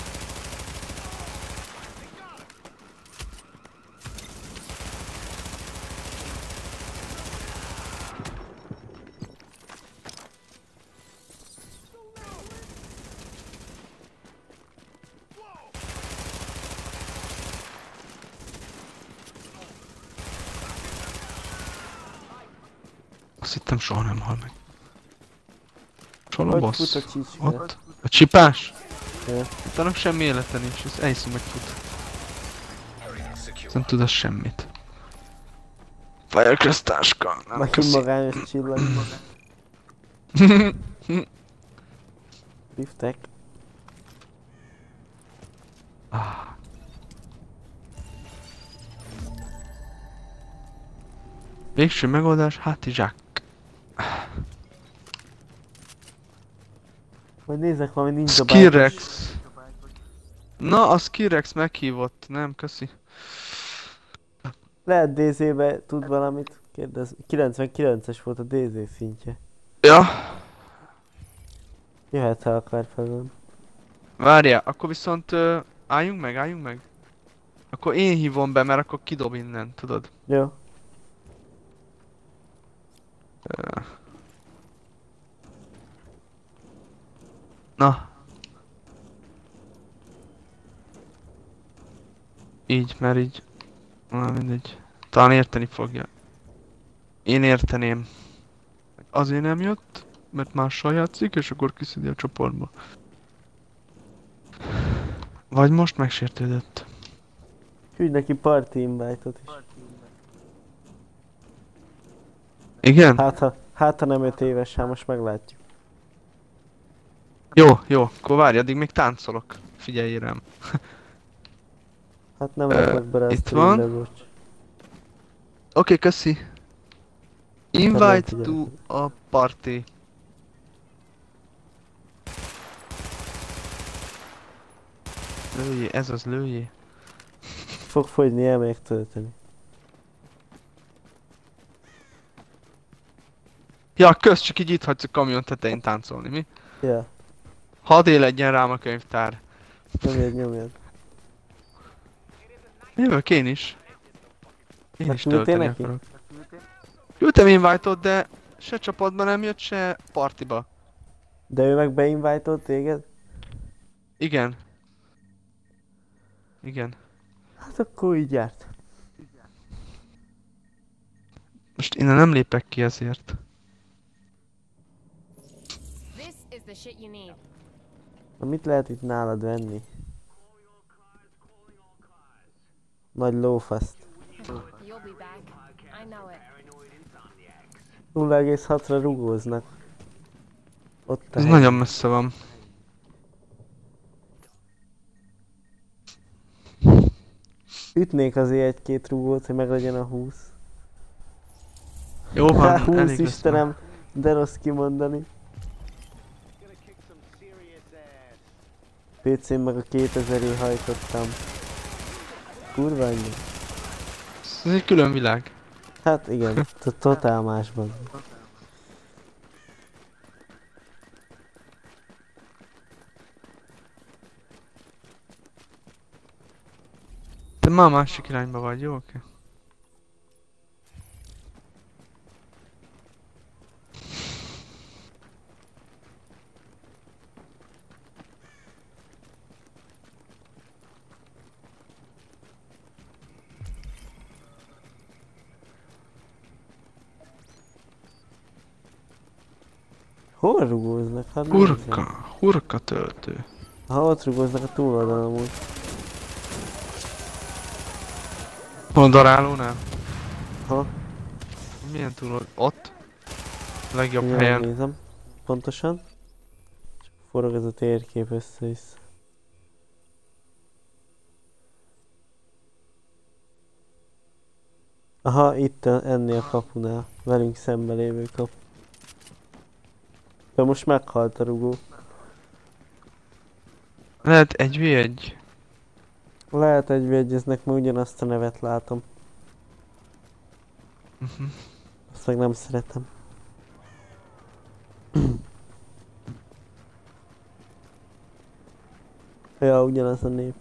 Azt hittem soha nem hal meg. Hol a Hogy boss? fut a csicska? Ott? A csipás? Ja. Itt annak semmi élete nincs, ez elhiszem megfut. Nem tud az semmit. Firecrest táska, nem Megint köszi. magányos csillag. Liftek. Végső megoldás, hátizsák. Majd nézek valami ninja Skillrex. Na, a Skillrex meghívott, nem? Köszi. Lehet DZ-be tud valamit? Kérdez. 99-es volt a DZ szintje. Ja. Jöhet, ha akar felőlem. Várjál, akkor viszont álljunk meg. Akkor én hívom be, mert akkor kidob innen, tudod? Jó. Na. Így, mert így... Na mindegy. Talán érteni fogja. Én érteném. Azért nem jött, mert mással játszik, és akkor kiszedi a csoportba. Vagy most megsértődött. Küldj neki party invite-ot is. Igen? Hát ha nem 5 éves, hát most meglátjuk. Jó, akkor várj, addig még táncolok. Figyelj rám. Hát nem rakok bele a itt streambe, van. bocs. Oké, köszi. Invite to a party. Lőjé, ez az lőjé. Fog fogyni, el még tölteni. Ja, kösz, csak így itt hagysz a kamion tetején táncolni, mi? Ja, Hadd éledjen rám a könyvtár. nyomjad. Jövök én is. Én is küldtél tölteni neki? akarok. Küldtem invite-ot, de se csapatba nem jött, se partiba. De ő meg beinvite-olt téged? Igen. Igen. Hát akkor így járt. Most innen nem lépek ki ezért. This is the shit you need. Na mit lehet itt nálad venni? Nagy lófaszt. You'll be back. I know it. 0,6-ra rugóznak. Ott a Ez hely. nagyon messze van. Ütnék azért egy-két rugót, hogy meglegyen a 20. Jó van, 20 elég lesz már. Istenem, de rossz kimondani. PC-n meg a 2000-ig hajtottam. Kurva annyi. Ez egy külön világ. Hát igen, totál másban. Te már másik irányba vagy, jó? Oké. Hol rugóznak? Hát nézzem. Hurka töltő. Ha ott rugóznak a túloldalon amúgy. Hol a darálónál? Ha, Milyen túl? Ott? Legjobb jól helyen. nézem. Pontosan. Csak forog ez a térkép össze-vissza. Aha, itt ennél a kapunál. Velünk szembe lévő kapu. De most meghalt a rugó. Lehet 1v1. Lehet egyeznek, mert ugyanazt a nevet látom. Azt meg nem szeretem. Ja, ugyanaz a nép.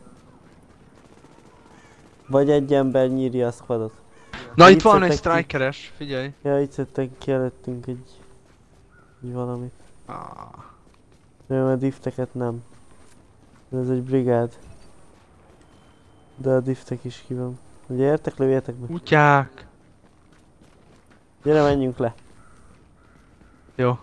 Vagy egy ember nyírja a squadot. Na Itt itt van egy szedtek ki. strikeres, figyelj. Ja, itt szedtek ki előttünk egy valamit. Ah. De a difteket nem. Ez egy brigád. De a diftek is ki van. Ugye értek, lövjetek be. Kutyák. Gyere, menjünk le. Jó.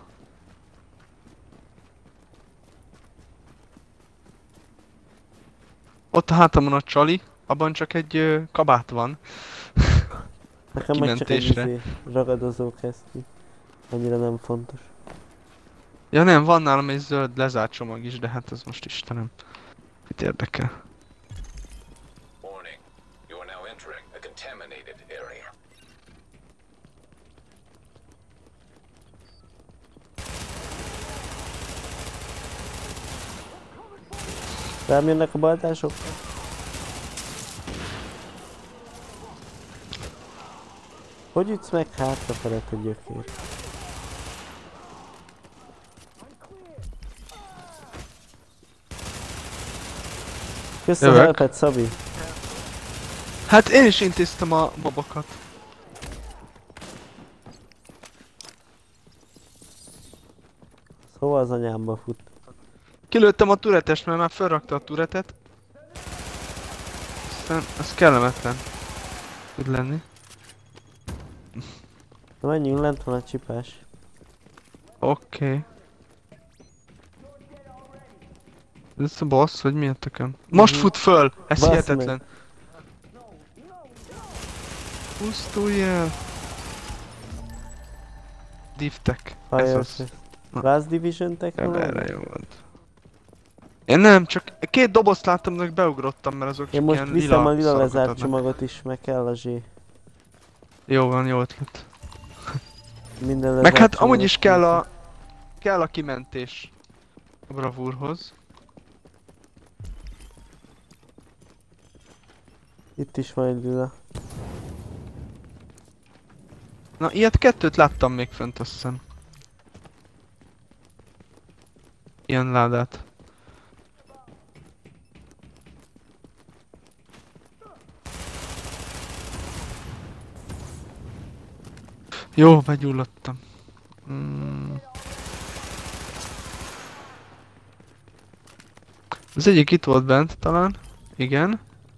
Ott a hátamon a csali, abban csak egy kabát van. Nekem meg csak egy Kimentésre. ragadozó kesztyű. Annyira nem fontos. Ja nem, van nálam egy zöld lezárt csomag is, de hát ez most Istenem. Mit érdekel? Warning. You are now entering a contaminated area. Rám jönnek a baltások? Hogy ütsz meg hátrafelett a gyökér? Kösz a Jövök. helpet, Szabi. Hát én is intéztem a mobokat. Hova az anyámba fut? Kilőttem a turetest, mert már felrakta a turetet. Aztán az kellemetlen tud lenni. Na menjünk, lent van a csipás. Oké. Ez a boss, vagy mi a tököm? Most fut föl! Ez Basz hihetetlen. Pusztulj el! Divtek. Ez az. Last Division technológia? Erre jó volt. Én nem, csak két dobozt láttam, de beugrottam, mert azok Én csak most ilyen viszem a lila lila szarokat lezárt adnak. csomagot is, meg kell a zsé. Jó van, jó ötlet. Minden lezárt Meg hát csomagot amúgy is kiviszem. kell a kimentés a bravúrhoz. Itt is van egy lila. Na, ilyet kettőt láttam még fönt, azt hiszem. Ilyen ládát. Jó, begyulladtam. Az egyik itt volt bent talán. Igen.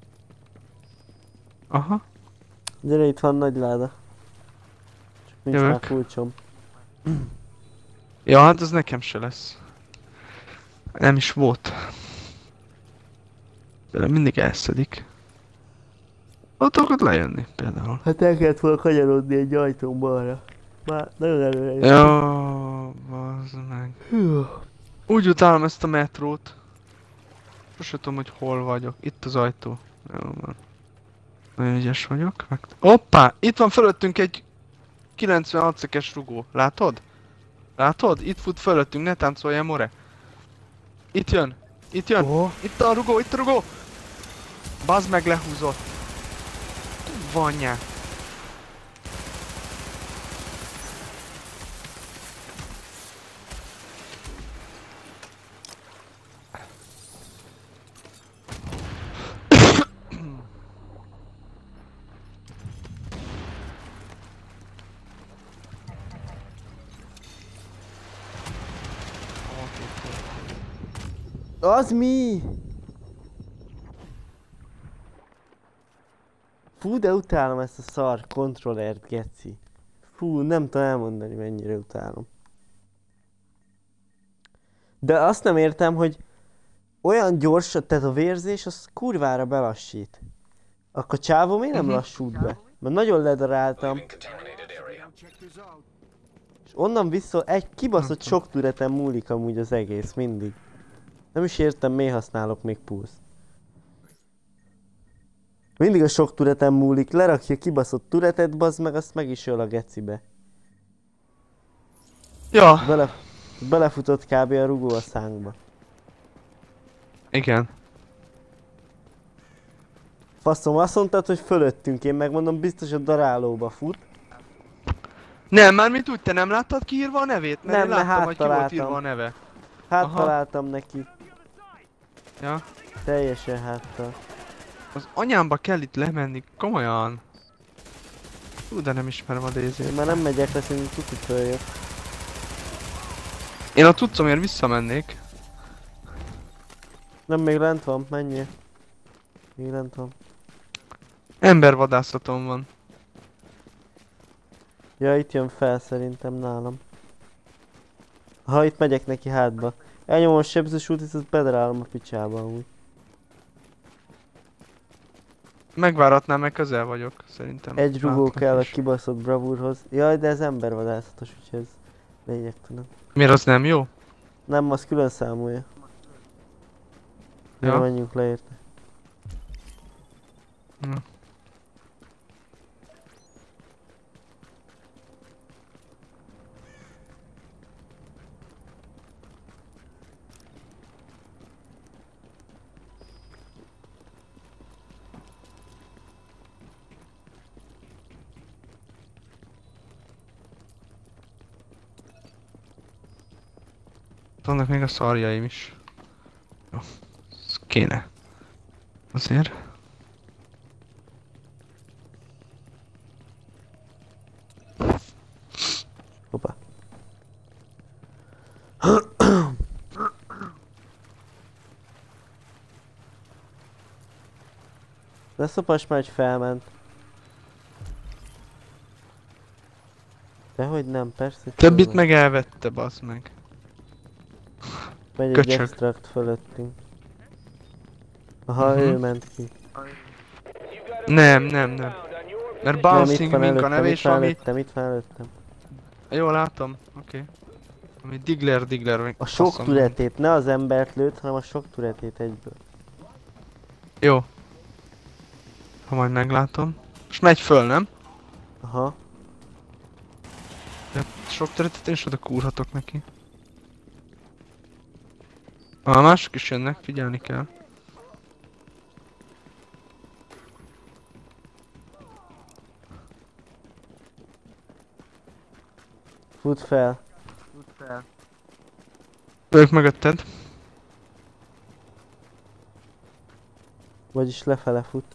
Aha. Gyere, itt van nagy láda. Csak nincs Jövök. már kulcsom. Ja, hát az nekem se lesz. Nem is volt. De mindig elszedik. Ott akarod lejönni például. Hát el kellett volna kanyarodni egy ajtón balra. Már nagyon előre jöttem. Ja, bazd meg. Úgy utálom ezt a metrót. Sose tudom, hogy hol vagyok. Itt az ajtó. Jó van. Nagyon ügyes vagyok. Hoppá! Itt van fölöttünk egy 96 szekes rugó. Látod? Látod? Itt fut fölöttünk, ne táncoljál, more. Itt jön. Itt jön. Oh. Itt a rugó, itt a rugó. Bazd meg, lehúzott. Vanyá. Az mi? Fú, de utálom ezt a szar kontrollert, geci. Fú, nem tudom elmondani, mennyire utálom. De azt nem értem, hogy olyan gyors, tehát a vérzés, az kurvára belassít. Akkor csávó miért nem lassult be? Mert nagyon ledaráltam, Leaving contaminated area. és onnan vissza egy kibaszott sok türeten múlik amúgy az egész, mindig. Nem is értem, miért használok még pulszt. Mindig a sok tureten múlik, lerakja kibaszott turetet, bazd meg, azt meg is öl a gecibe. Ja. Belefutott kb. A rugó a szánkba. Igen. Faszom, azt mondtad, hogy fölöttünk, én megmondom, biztos a darálóba fut. Nem, mármint úgy, te nem láttad kiírva a nevét? Mert Nem, én mert láttam, hogy ki volt háttaláltam. írva a neve. Hát Aha. találtam neki. Ja. Teljesen háttal. Az anyámba kell itt lemenni, komolyan. Hú, de nem ismerem a Én Daisy-t. már nem megyek le, szerintem tuti följött. Én a tudszomért visszamennék. Nem, még lent van, menjél. Még lent van. Embervadászatom van. Ja, itt jön fel szerintem nálam. Ha itt megyek neki hátba. Elnyomom a sebzős útit, azt bedarálom a picsába amúgy. Megváratnám, mert közel vagyok, szerintem. Egy rugó Látlak kell a is. kibaszott bravúrhoz. Jaj, de ez embervadászatos, úgyhogy ez lényegtelen. Miért az nem jó? Nem, az külön számolja. Ja. Ja. Menjünk le érte. Na. Vannak még a szarjaim is. Jó. Ez kéne. Azért. Hoppá. De szopas már felment. Dehogy nem, persze. Többit fölment. meg elvette, bazd meg. Megy egy köcsög. extract fölöttünk. Aha, Mhm. ő ment ki. Nem. Mert Nem, itt bouncing van mink a előttem, neve, itt és van ami... előttem, itt van előttem. Jól látom, oké. Ami Diggler, meg A sok faszom. türetét, ne az embert lőtt, hanem a sok türetét egyből. Jó. Ha majd meglátom. És megy föl, nem? Aha. Ja, sok területet én is oda kúrhatok neki. A mások is jönnek, figyelni kell. Fut fel. Ők mögötted. Vagyis lefele fut.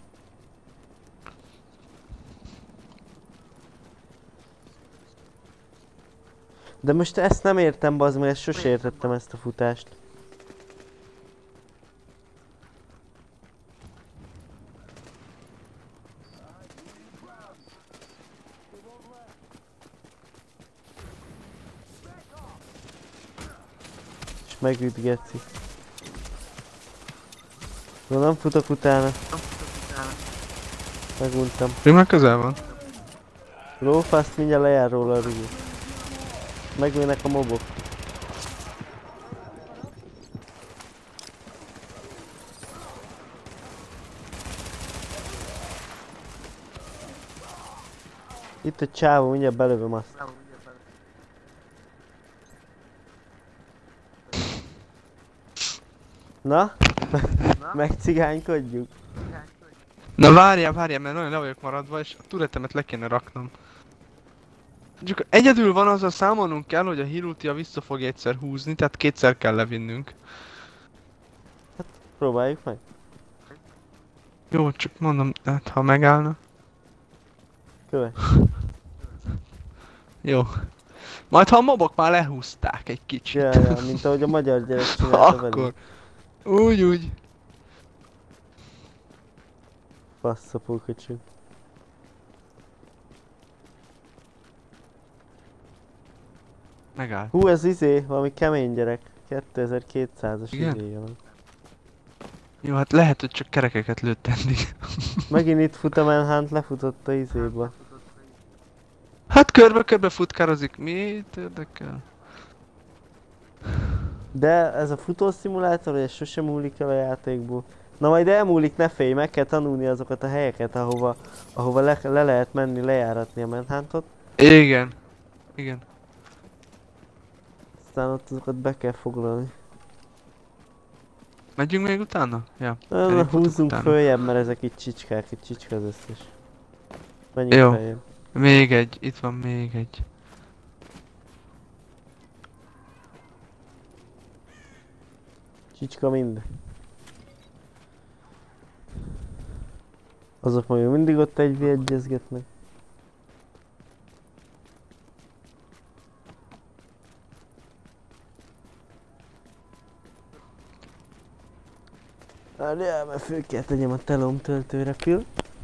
De most ezt nem értem, bazd meg, ezt sose értettem ezt a futást. És megüt, geci. No, nem futok utána. Meguntam. Ő már közel van. Lófaszt, mindjárt lejár róla a rúg. Megölnek a mobok. Itt a csávó, mindjárt belövöm azt. Na? Megcigánykodjuk? Na várjál, mert nagyon le vagyok maradva, és a turetemet le kéne raknom. Csak egyedül van, azzal számolnunk kell, hogy a Hirutia vissza fogja egyszer húzni, tehát kétszer kell levinnünk. Próbáljuk meg. Jó, csak mondom, hát ha megállna. Követ. Jó. Majd ha a mobok már lehúzták egy kicsit. Ja, mint ahogy a magyar gyerek csinálta Akkor. velünk. Úgy. Passzapóköcsög. Megállt. Hú, ez valami kemény gyerek. 2200-as Igen? izéje van. Jó, hát lehet, hogy csak kerekeket lőtt eddig. Megint itt fut a Manhunt, lefutott a izéba. Hát körbe-körbe futkározik, mit érdekel? De ez a futószimulátor, ez sosem múlik el a játékból. Na majd elmúlik, ne félj, meg kell tanulni azokat a helyeket, ahova le lehet menni, lejáratni a Manhuntot. Igen. Aztán ott azokat be kell foglalni. Megyünk még utána? Ja. Na, elindultunk húzzunk utána. följebb, mert ezek itt csicskák, itt csicska az összes. Menjünk Jó. feljebb. Még egy, itt van még egy. Csicska mind. Azok majd mindig ott egyezgetnek. Várjál, mert föl kell tegyem a telom töltőre pil.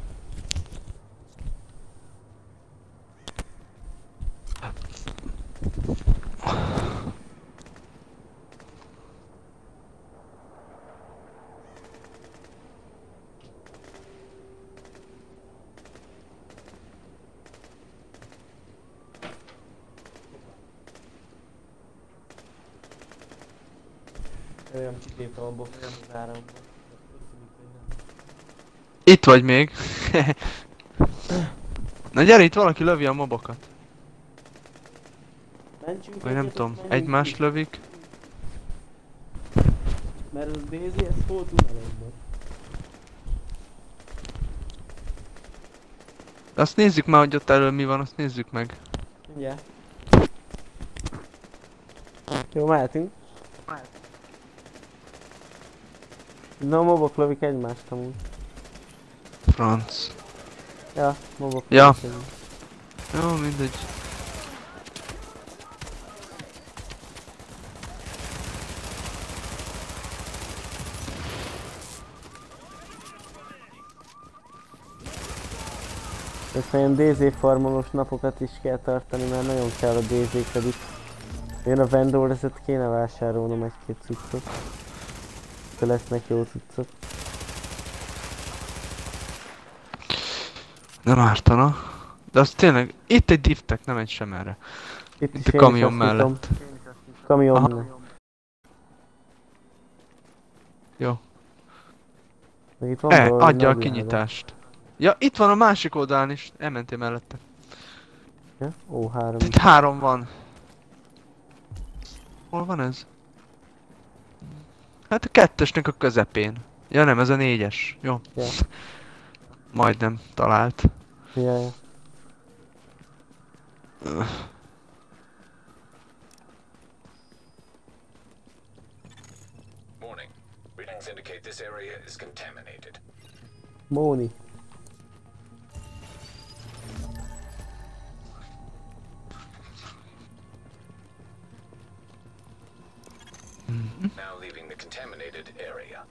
Olyan kitépem a boxot az áramból. Itt vagy még. Na gyere, itt valaki lövi a mobokat. Mentsünk Vagy nem egyet, tudom, menjünk egymást ki. lövik. Mert az Daisy, ez hol unalomban. Azt nézzük már, hogy ott elől mi van, azt nézzük meg. Mindjárt. Jó, mehetünk. Na, a mobok lövik egymást amúgy. Franc. Ja, mobok Ja. lövik egymást. Jó, mindegy. Ezt olyan DZ farmolós napokat is kell tartani, mert nagyon kell a DZ kredit. Jön a vendor, ezért kéne vásárolnom egy-két cuccot. De lesznek jó cuccok. Nem ártana. De az tényleg, itt egy diftek, nem egy sem erre. Itt Itt is a én kamion is azt hitom. mellett. Kamion Aha. mellett. Jó. Meg itt van valami Adja a nagy láda. kinyitást. Ja, itt van a másik oldalán is. Elmentél mellette. Ja? Ó, 3. Itt 3 van. Hol van ez? Hát a 2-esnek a közepén. Ja nem, ez a 4-es. Jó. Ja. Majdnem talált. Ja, ja. Warning. Readings indicate this area is contaminated. Móni. Now leaving the contaminated area.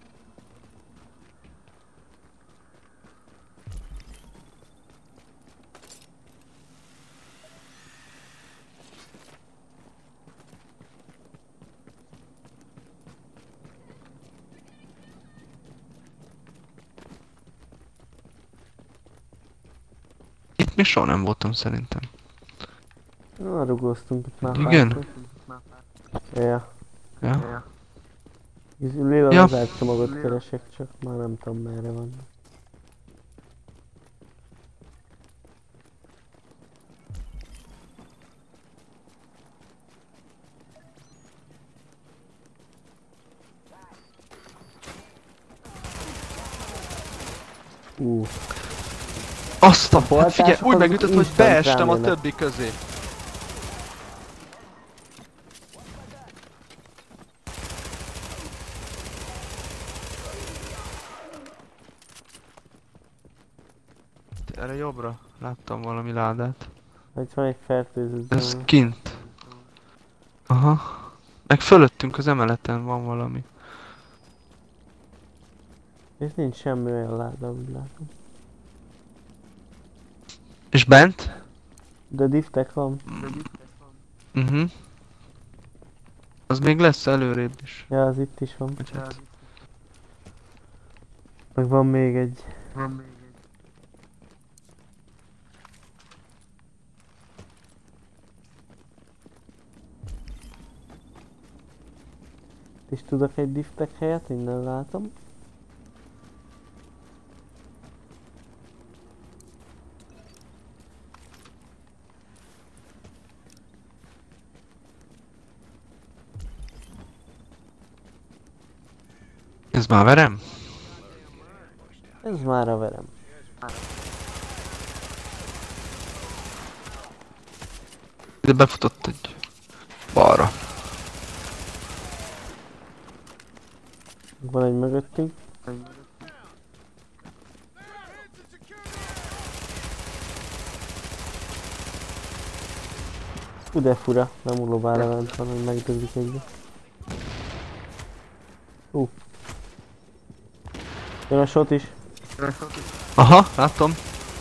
Itt még soha nem voltam szerintem. Na, rugóztunk itt már. Igen? párszor. Ja. Ja. Lila Ja. az csomagot keresek, csak már nem tudom merre van. Azt a... boltások Hát figyelj, úgy azok megütött, hogy instant beestem a rámennek. többi közé. Erre jobbra láttam valami ládát. Itt van egy fertőzött Ez zóna. kint. Aha. Meg fölöttünk az emeleten van valami. És nincs semmi olyan láda, úgy látom. És bent? De diftek van. Az még lesz előrébb is. Ja, az itt is van. Vagy hát. Meg van még egy. És tudok egy diftek helyet, innen látom. Ez már verem? Ez már a verem. Ide befutott egy balra. Van egy mögöttünk. Hú, de fura, nem ullóvá levent van, hogy megdöglik egybe. Jön a shot is. Aha, látom.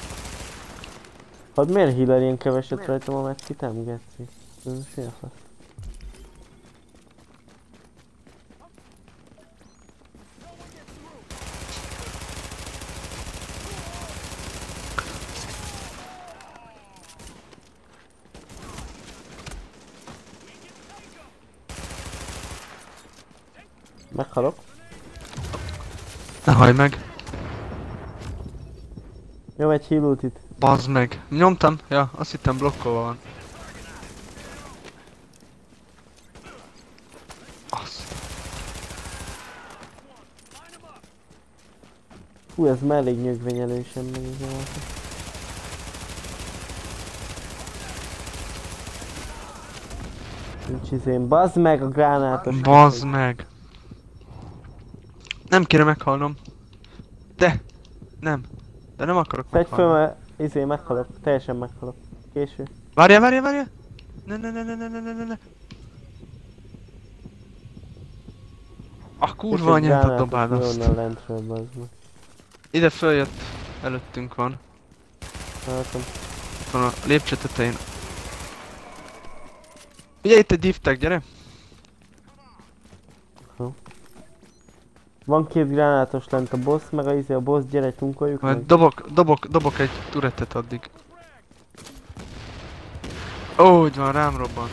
Hát miért healer ilyen keveset rajtam a megkitem, geci? Ez mi a fasz? Meghalok. Ne hagyd meg. Nyom egy heal ultit. Bazd meg. Nyomtam? Ja, azt hittem blokkolva van. Azt. Hú, ez már elég nyögvenyelősen megy ez a játék. Nincs izén. Bazd meg a gránátos. Bazd meg. Nem kéne meghalnom. De! Nem. De nem akarok Fegy föl, meghalni. mert meghalok. Teljesen meghalok. Késő. Várjál! Ne. A kurva anyát a dobáld azt. Onnan lentről, bazd meg. Ide följött. Előttünk van. Látom. Itt van a lépcső tetején. Ugye itt egy divtek, gyere! Van 2 gránátos lent a boss, meg a boss, gyere, tunkoljuk Majd meg. dobok egy turettet addig. Ó, úgy van, rám robban.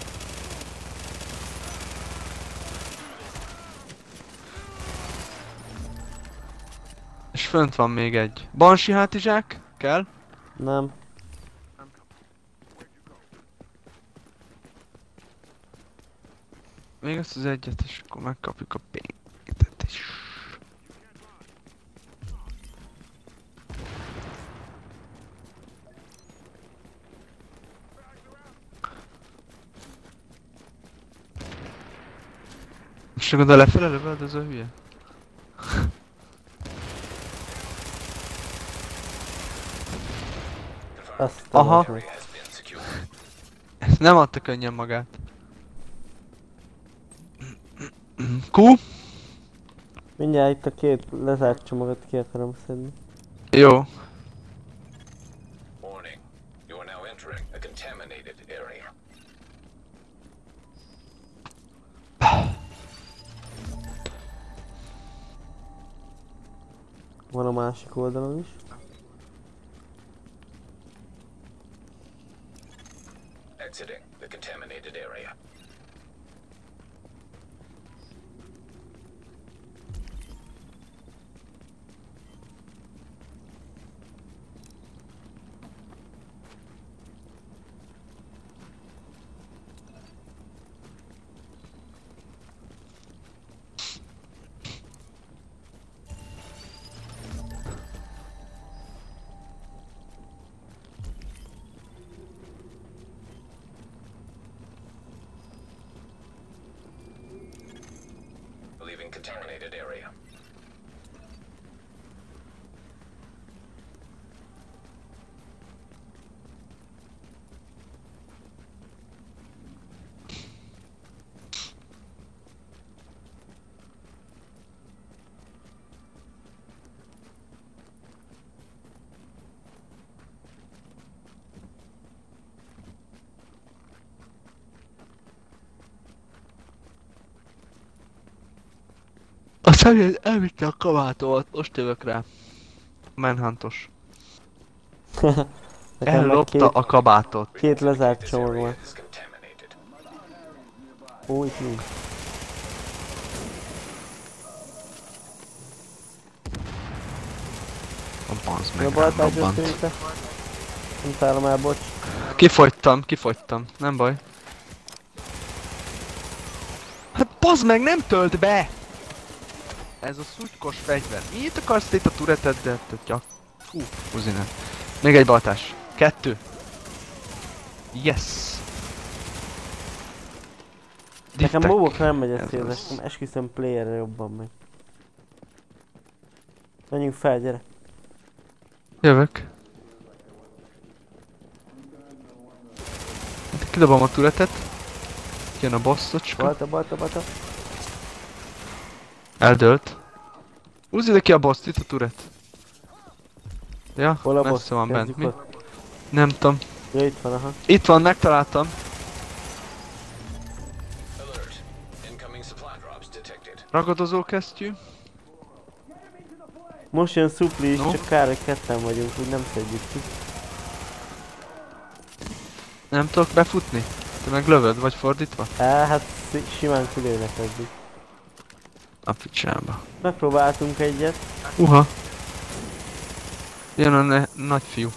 És fönt van még egy. Banshee hátizsák? Kell? Nem. Még ezt az egyet, és akkor megkapjuk a pénzt is. És csak oda lefele lövöld, ez a hülye? Azt Aha. tudom. Has been secured. Ezt nem adta könnyen magát. Q? Mindjárt itt a 2 lezárt csomagot ki akarom szedni. Jó. Warning. You are now entering a contaminated area. Van a másik oldalon is. Exiting the contaminated area. Leaving contaminated area. A személy elvitte a kabátomat, most jövök rá. Manhuntos. Nekem meg Ellopta a kabátot. 2 lezárt This csomag area van. is contaminated. Ó, itt nincs. Bansz meg, Jobb rám altás robbant. összeülte. Nem találom el, bocs. Kifogytam. Nem baj. Hát bazd meg, nem tölt be! Ez a szutykos fegyver. Miért akarsz te itt a tureteddel? Fú, húzinen. Még egy baltás. 2. Yes! Nekem Divtek. mobok nem megy Ez ezt érzek, az. esküszöm playerre jobban meg. Menjünk fel, gyere. Jövök. Kidobom a turetet. Jön a bosszocska. Balta. Eldőlt. Húzd ide ki a boszt, itt a turet. Ja, Hol a boss? messze van bent. Kezdjük Mi? ott. Nem tudom. Ja, itt van, aha. Itt van, megtaláltam. Alert. Incoming supply drops detected. Ragadozó kesztyű. Most jön szupli is, No. csak kár, hogy ketten vagyunk, úgy nem szedjük ki. Nem tudok befutni. Te meg lövöd, vagy fordítva? Hát simán kilőnek eddig. A picsába. Megpróbáltunk egyet. Uha. Jön a nagy fiú.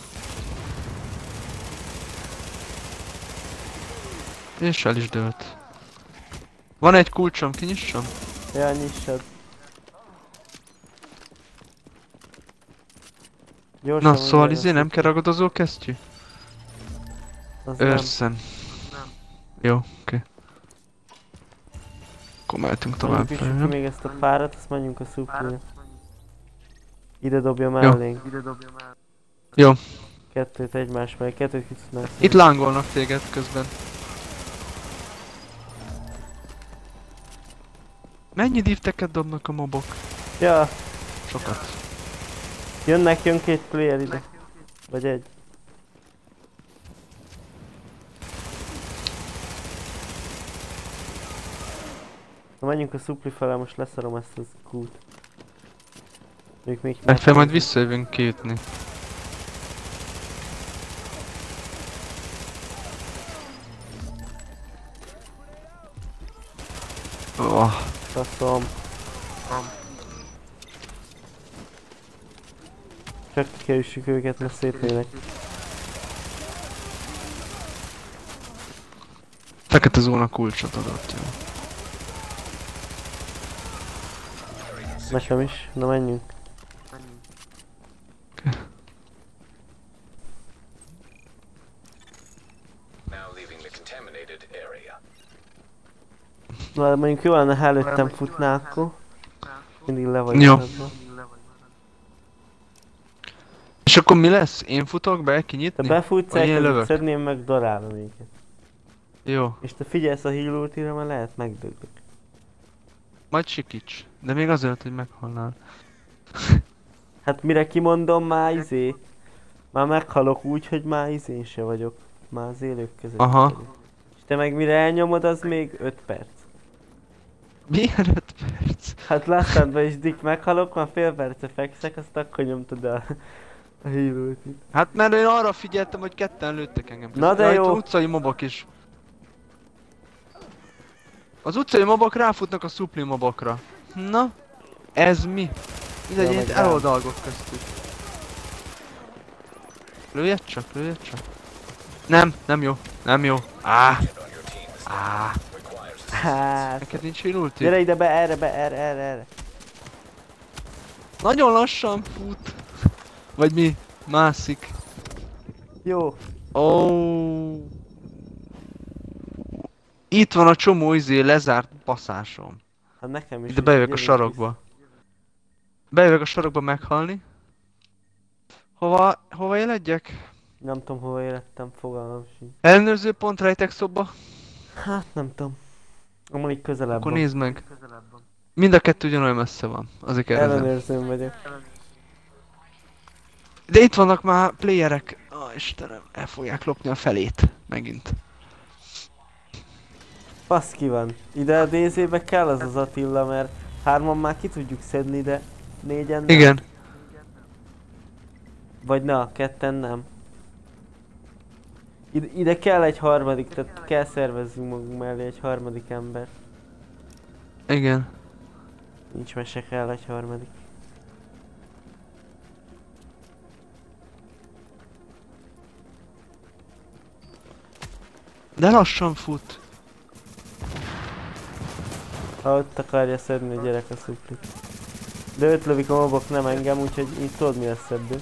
És el is dőlt. Van egy kulcsom, kinyissam? Ja, nyissad. Gyorsan Na, szóval mondja, izé nem kell ragadozó kesztyű? az nem. Őrszem. Jó, oké. Akkor mehetünk tovább. Menjünk is ki még ezt a párat, azt menjünk a szupli. Ide dobja Jó. mellénk. Jó. Kettőt egymás mellé, kettőt ki tudnánk. Itt lángolnak téged közben. Mennyi divteket dobnak a mobok? Ja, Sokat. jön két player ide. Vagy egy. Na menjünk a szupli fele, most leszarom ezt az kút. Ők még Legfeljebb majd visszajövünk kijutni. Oh, Faszom. Csak ki kell üssük őket, mert szétlélek. fekete zóna kulcsot adott, jó. Nekem is, na menjünk. Now leaving the contaminated area. Na mondjuk jó lenne, ha előttem futná akkor. Mindig le vagy Jó. maradva. És akkor mi lesz? Én futok be, Te kinyitni? befutsz, Vagy én elkezded lövök? szedni, én meg darálom őket. Jó, És te figyelsz a heal ultira, mert lehet megdöglök. majd sikíts. De még azért, hogy meghalnál. Hát mire kimondom, már már meghalok úgy, hogy már én se vagyok. Már az élők között. Aha. vagyok. És te meg mire elnyomod, az még 5 perc. Milyen 5 perc? Hát láttad be is, Dick, meghalok, már fél perce fekszek, azt akkor nyomtad a heal ultit. Hát mert én arra figyeltem, hogy ketten lőttek engem. Na de Itt jó. utcai mobok is. Az utcai mobok ráfutnak a szupli mobokra. Na? Ez mi? Mindegy, Ja, én meg rám. eloldalgok köztük. Lőjed csak, lőjed csak. Nem, nem jó, nem jó. Áh, Get on your team. This áh. requires Hát, Neked nincs heal ulti? gyere ide be, erre. Nagyon lassan fut. Vagy mi? Mászik. Jó. Oh. Itt van a csomó lezárt baszásom. Hát nekem is. Ide bejövök a gyerünk sarokba. Bejövök a sarokba meghalni. Hova éledjek? vissza. Nem tudom, hova élettem, fogalmam sincs. Ellenőrző pont rejtek szobba? Hát nem tudom. Amúgy így közelebb Akkor van. nézd meg. Mind a kettő ugyanolyan messze van. Azért kérdezem. Ellenőrzőm vagyok. De itt vannak már playerek. Istenem, el fogják lopni a felét. Megint. Baszki van. Ide a DZ-be kell az Attila, mert 3-an már ki tudjuk szedni, de 4-en nem. Igen. Vagy na, 2-en nem. Ide kell egy harmadik, tehát kell szervezzünk magunk mellé egy harmadik ember. Igen. Nincs mese, kell egy harmadik. De lassan fut. Ha ott akarja szedni a gyerek a szuplit. De őt lövik a mobok, nem engem, úgyhogy így tudod mi lesz ebből.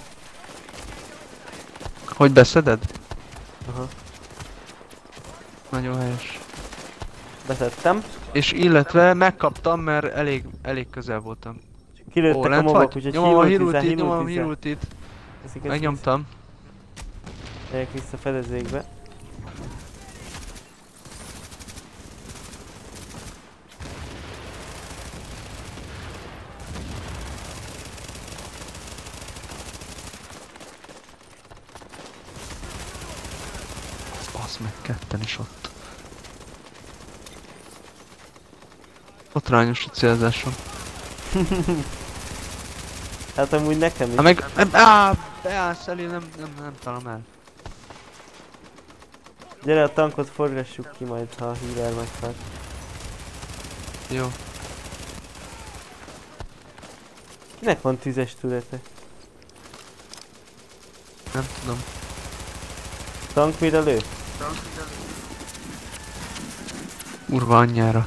Hogy beszeded? Aha. Nagyon helyes. Beszedtem. És illetve megkaptam, mert elég közel voltam. Kilőttek a lent mobok, vagy? úgyhogy Nyomom a heal heal ultit, ultizel, nyomom a heal heal ultizel. ultit. Eszik, Megnyomtam. Megyek vissza fedezékbe. Basz meg, ketten is ott. Botrányos a célzásom. Hát amúgy nekem is. Hát meg... beállsz elé, nem találom el. Gyere a tankot forgassuk ki majd, ha a healer meghal. Jó. Kinek van tüzes tülete? Nem tudom. Tank mire lő? Urva anyjára.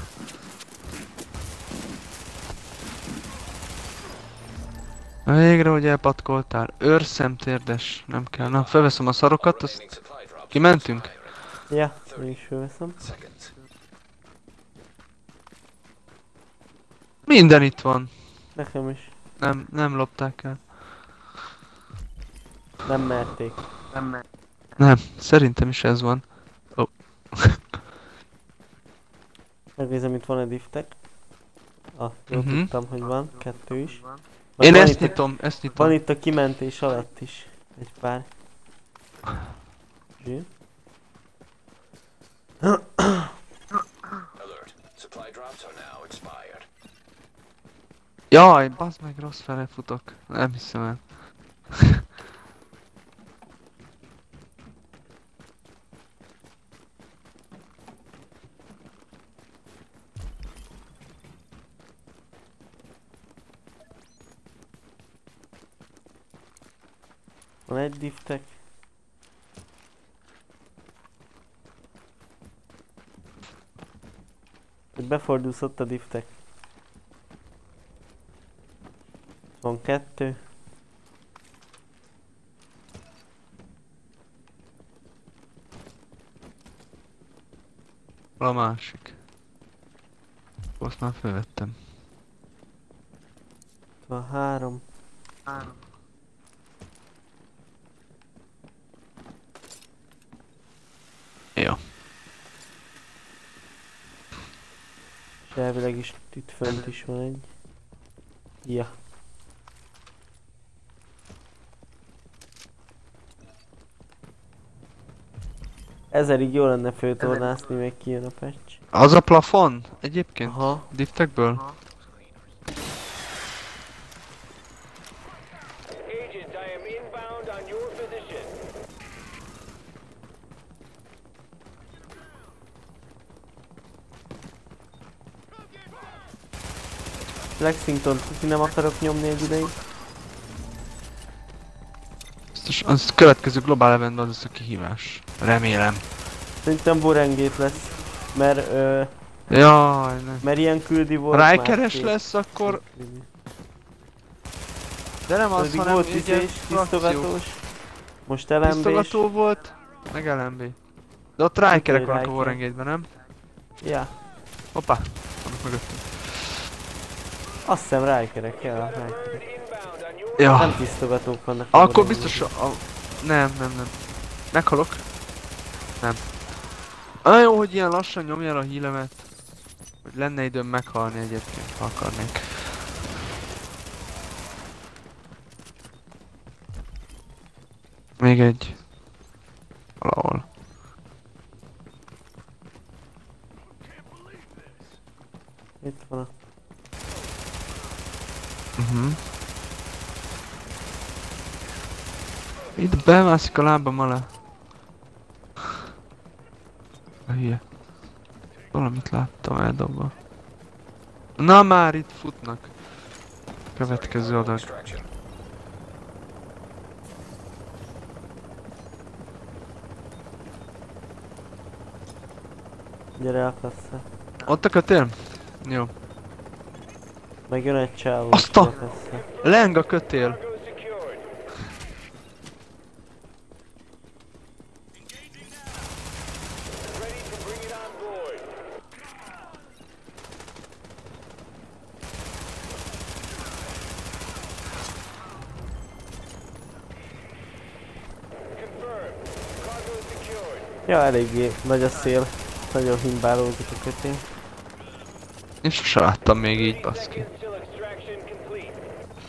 Végre, hogy elpatkoltál. Őrszemtérdes. Nem kell. Na, felveszem a szarokat, azt supply drops. kimentünk. Ja, én is fölveszem. Seconds. Minden itt van. Nekem is. Nem lopták el. Nem merték. Nem, szerintem is ez van. Megnézem, itt van egy diftek. Jól tudtam, hogy van. 2 is. Meg Én van ezt itt, nyitom, van itt a kimentés alatt is. Egy pár. Zsír. Alert. Supply drops are now expired. Jaj, bazd meg, rossz fele futok. Nem hiszem el. Van egy diftek. Befordulsz ott a diftek. Van 2. A másik. Azt már felvettem. Van 3. Jó. És elvileg is itt fönt is van egy. Ja. Ezerig jó lenne föltornászni, még kijön a patch. Az a plafon? Egyébként? Aha. Diftekből? Agent, I am inbound on your position. Lexington, ki nem akarok nyomni egy ideig. Biztos az következő globál eventben az a kihívás. Remélem. Szerintem Borengét lesz. Mert Jaj, nem. mert ilyen küldi Ha volt rájkeres már lesz, akkor... küldi. De nem az, Eddig hanem volt egy ilyen izés, frakció. tisztogatós. Most LMB-s. Tisztogató volt, meg LMB. De ott rájkerek Oké, vannak a Riker. Warengate-ben, nem? Ja. Hoppá! Vannak mögöttünk. Azt hiszem rájkerek kell. Rájkerek. Inbound on your Ja. Nem tisztogatók vannak. a Akkor Warengate-ben. biztos Nem. Meghalok? Nem. Olyan jó, hogy ilyen lassan nyomja el a hílemet. Hogy lenne időm meghalni egyébként, ha akarnék. Még egy. Valahol. Itt van a... Itt bemászik a lábam alá. A hülye. Valamit láttam eldobva. Na már itt futnak. Következő adag. Extraction. Gyere, akassza. Ott a kötél? Jó. Meg jön egy csávó. Azt a- akassza. Leng a kötél. cargo secured. Ready to bring it on board. Confirmed. Cargo secured. Ja, eléggé nagy a szél. Nagyon himbálódik a kötél. Én sose láttam még így, baszki. Seconds till extraction complete.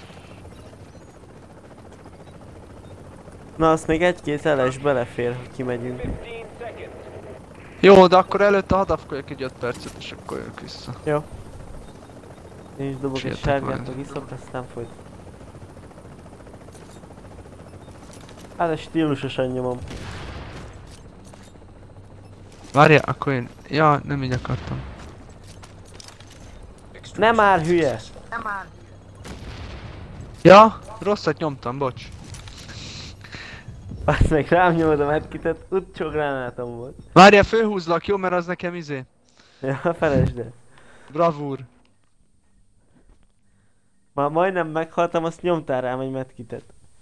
Na, azt még egy-két LS belefér, ha kimegyünk. 15 seconds. Jó, de akkor előtte hadafkoljak egy 5 percet, és akkor jövök vissza. Én is dobok egy Sietek sárgát, majd. meg iszok, aztán folyt. Hát ez stílusosan nyomom. Várja, akkor én... Ja, nem így akartam. Nem már hülye! Ja, rosszat nyomtam, bocs. Azt meg rám nyomod a medkitet, utcsó gránátom volt. Várja, fölhúzlak, jó, mert az nekem izé. Ja, felejtsd el. Bravúr. Már majdnem meghaltam, azt nyomtál rám egy medkitet.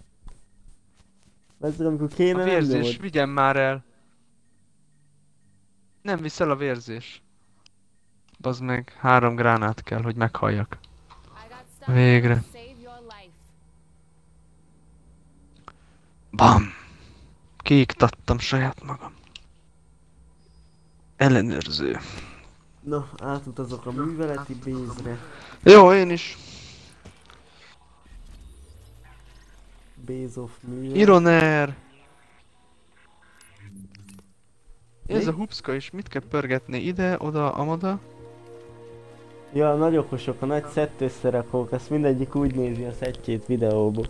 Ez amikor A kéne, nem vérzés, nyomod. vigyen már el. Nem visz el a vérzés. Az meg 3 gránát kell, hogy meghalljak. I got stuff Végre. that'll save your life. Bam! Kiiktattam saját magam. Ellenőrző. Na, átutazok a műveleti base-re. Jó, én is. Base of művelet. Ironer! Ez Mi? a hupszka is, mit kell pörgetni? Ide, oda, amoda? Ja, nagy okosok, a nagy szett összerakók, ezt mindegyik úgy nézi a szettjét videóból.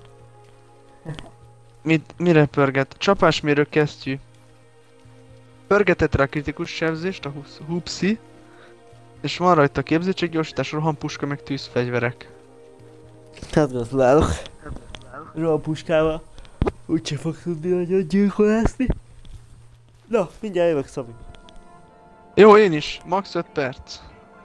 Mire pörget? Csapásmérő kesztyű. Pörgetett rá kritikus sebzést, a hupszi. És van rajta képzettséggyorsítás, rohampuska, meg tűzfegyverek. Hát gratulálok. Rohampuskával. Úgyse fog tudni nagyon gyilkolászni. Na, mindjárt jövök, Szabi. Jó, én is. Max 5 perc.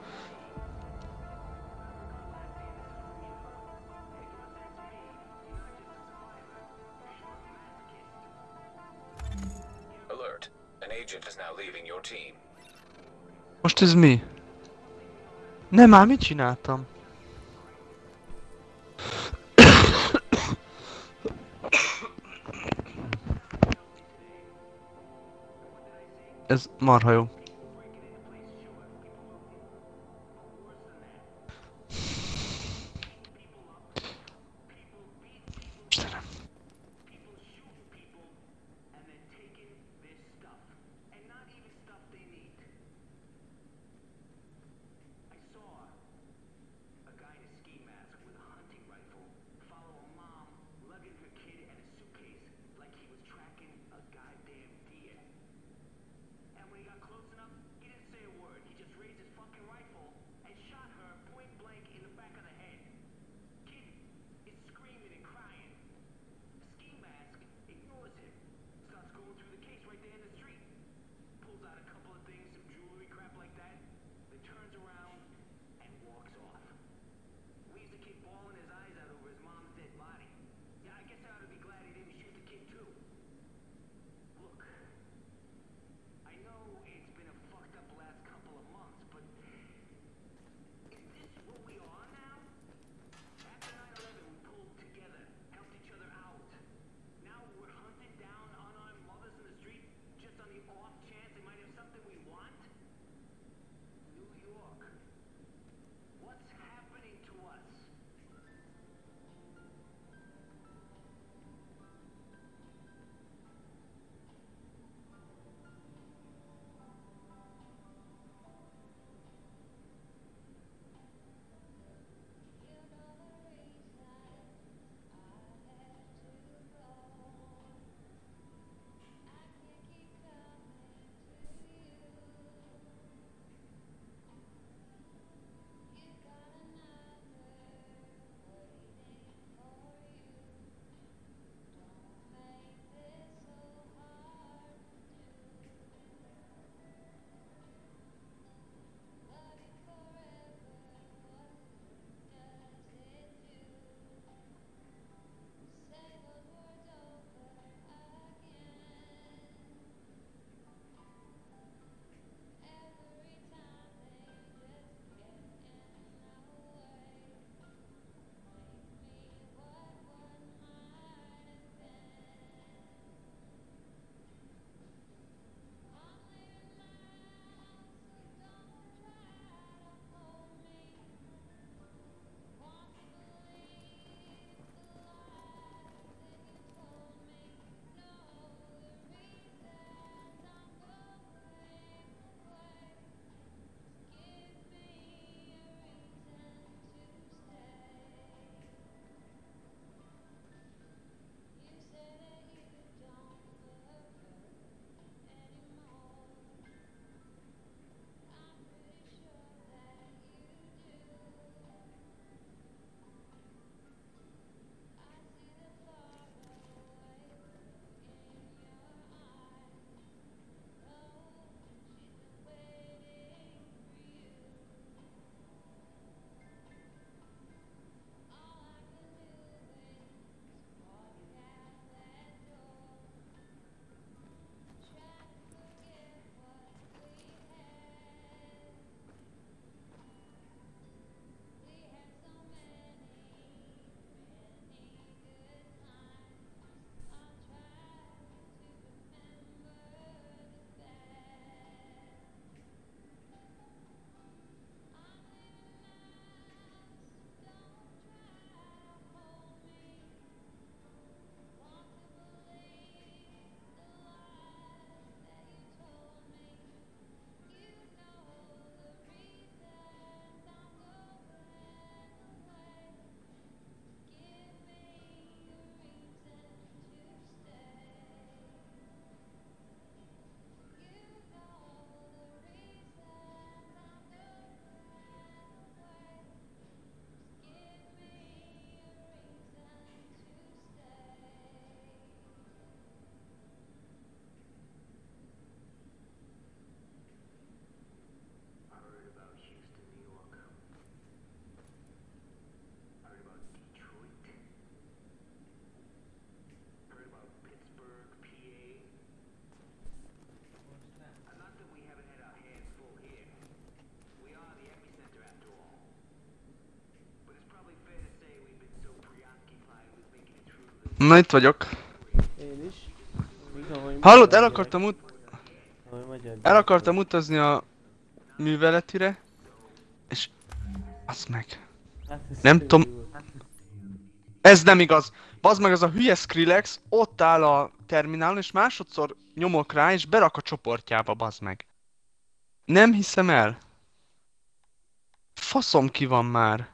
Alert. An agent is now leaving your team. Most ez mi? Nem már mit csináltam? Ez marha jó. Istenem. Na itt vagyok. Én is. Igen, hogy Hallod, magyar el akartam utazni a műveletire, és... Azt meg. Hát, ez Nem tudom- szörnyű volt. Ez nem igaz! Bazd meg, az a hülye Skrillex ott áll a terminálon, és másodszor nyomok rá, és berak a csoportjába, bazd meg. Nem hiszem el. Faszom ki van már.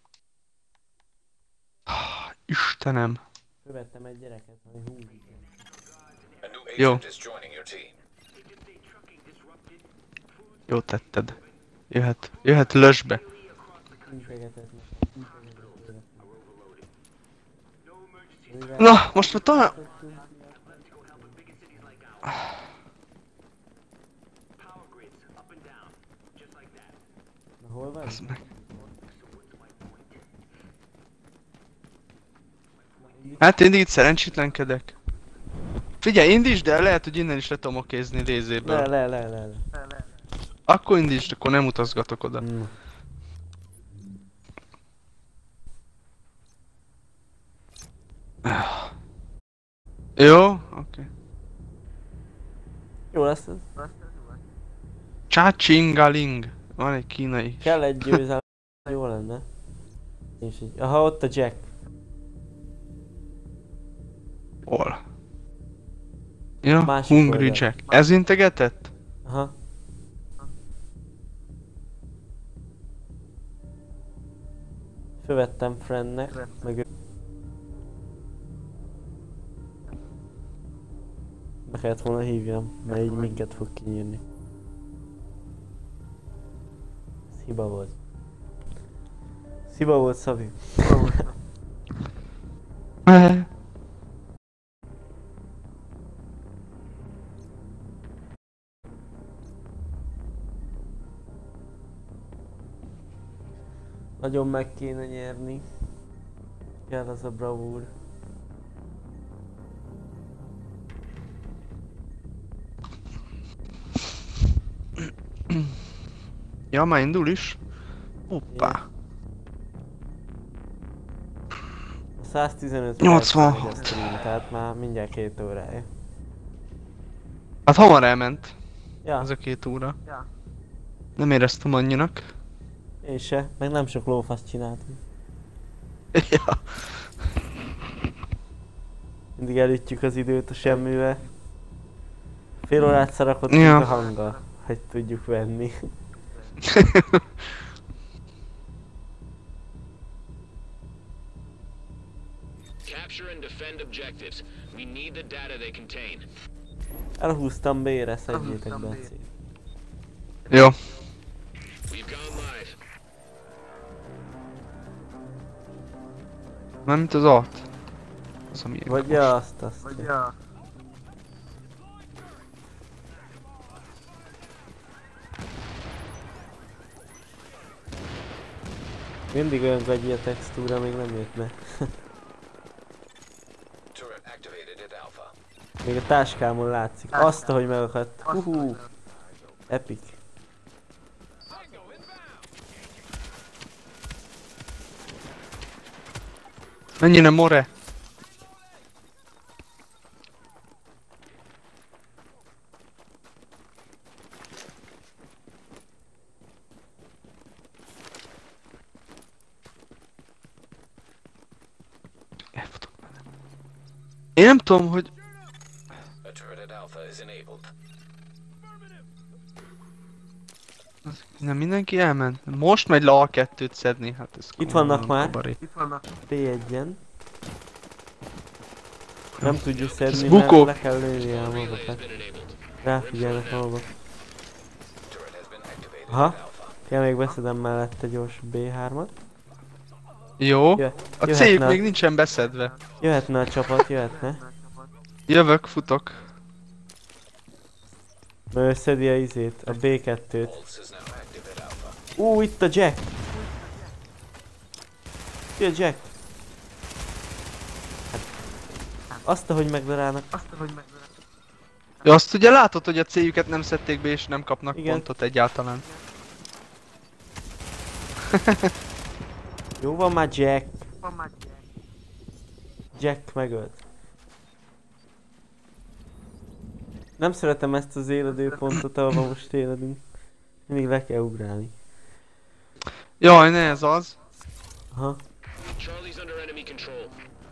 Istenem. Követtem egy gyereket, ami húzik. A new Yo. agent is joining your team. Jó tetted. Jöhet lösbe. Integetett nekem. Na, most már talán... Na hol van? Bazd meg. Hát én itt szerencsétlenkedek. Figyelj, indítsd el, lehet, hogy innen is le tudom okézni lézéből. Le. Akkor indítsd, akkor nem utazgatok oda. Mm. Jó, oké. Jó lesz ez. Csácsingaling. Van egy kínai. Kell egy győzelem. Jó lenne. És így. Aha, ott a Jack. Hol? Ja, Másik Hungry oldal. Jack. Ez integetett? Aha. Fölvettem friendnek, meg ő... Be kellett volna hívjam, mert így minket fog kinyírni. Ez hiba volt. Ez hiba volt, Szabi. Nagyon meg kéne nyerni. Kell az a bravúr. Ja, már indul is? Hoppá. A 115 86. perc megy a stream, tehát már mindjárt 2 órája. Hát hamar elment. Ja, Ez a 2 óra. Nem éreztem annyinak. én se, meg nem sok lófaszt csináltunk. Ja. Mindig elütjük az időt a semmivel. Fél órát szarakodtunk Ja. a hanggal, hogy tudjuk venni. Capture and defend objectives. We need the data they contain. Elhúztam B-re, szedjétek be a cél. Jó. We've gone live. Mármint az alt. Az a miénk Vagy most. ja, azt. Mindig olyan gagyi a textúra, még nem jött be. Turret activated at Alpha. Még a táskámon látszik. Azt, ahogy megakadt. Huhu. Epic. Mennyire more? Elfutok bele. Én nem tudom, hogy... A turret at Alpha is enabled. Nem mindenki elment? Most megy le A2-t szedni, hát ez... Itt vannak már. kabaré. P1-en. Nem tudjuk szedni, Ez mert bukó. le kell lőni a Relay has magokat. been enabled. Ráfigyelnek a magok. Turret has been activated Aha. at Alpha. Kell még beszedem mellette gyors B3-at. Jó. Jö- A jöhetne céljük a- még nincsen beszedve. Jöhetne a csapat, jöhetne. Jövök, futok. Mert ő szedi a izét, a B2-t. Pulse is now active at Alpha. Itt a Jack! Ki a Jack? Hát, azt, ahogy megdarálnak. Ja, azt ugye látod, hogy a céljüket nem szedték be és nem kapnak Igen. pontot egyáltalán. Jó van már Jack. Jack megölt. Nem szeretem ezt az éledőpontot, ahol most éledünk. Mindig le kell ugrálni. Jaj, ne ez az. Aha. Charlie's under enemy control.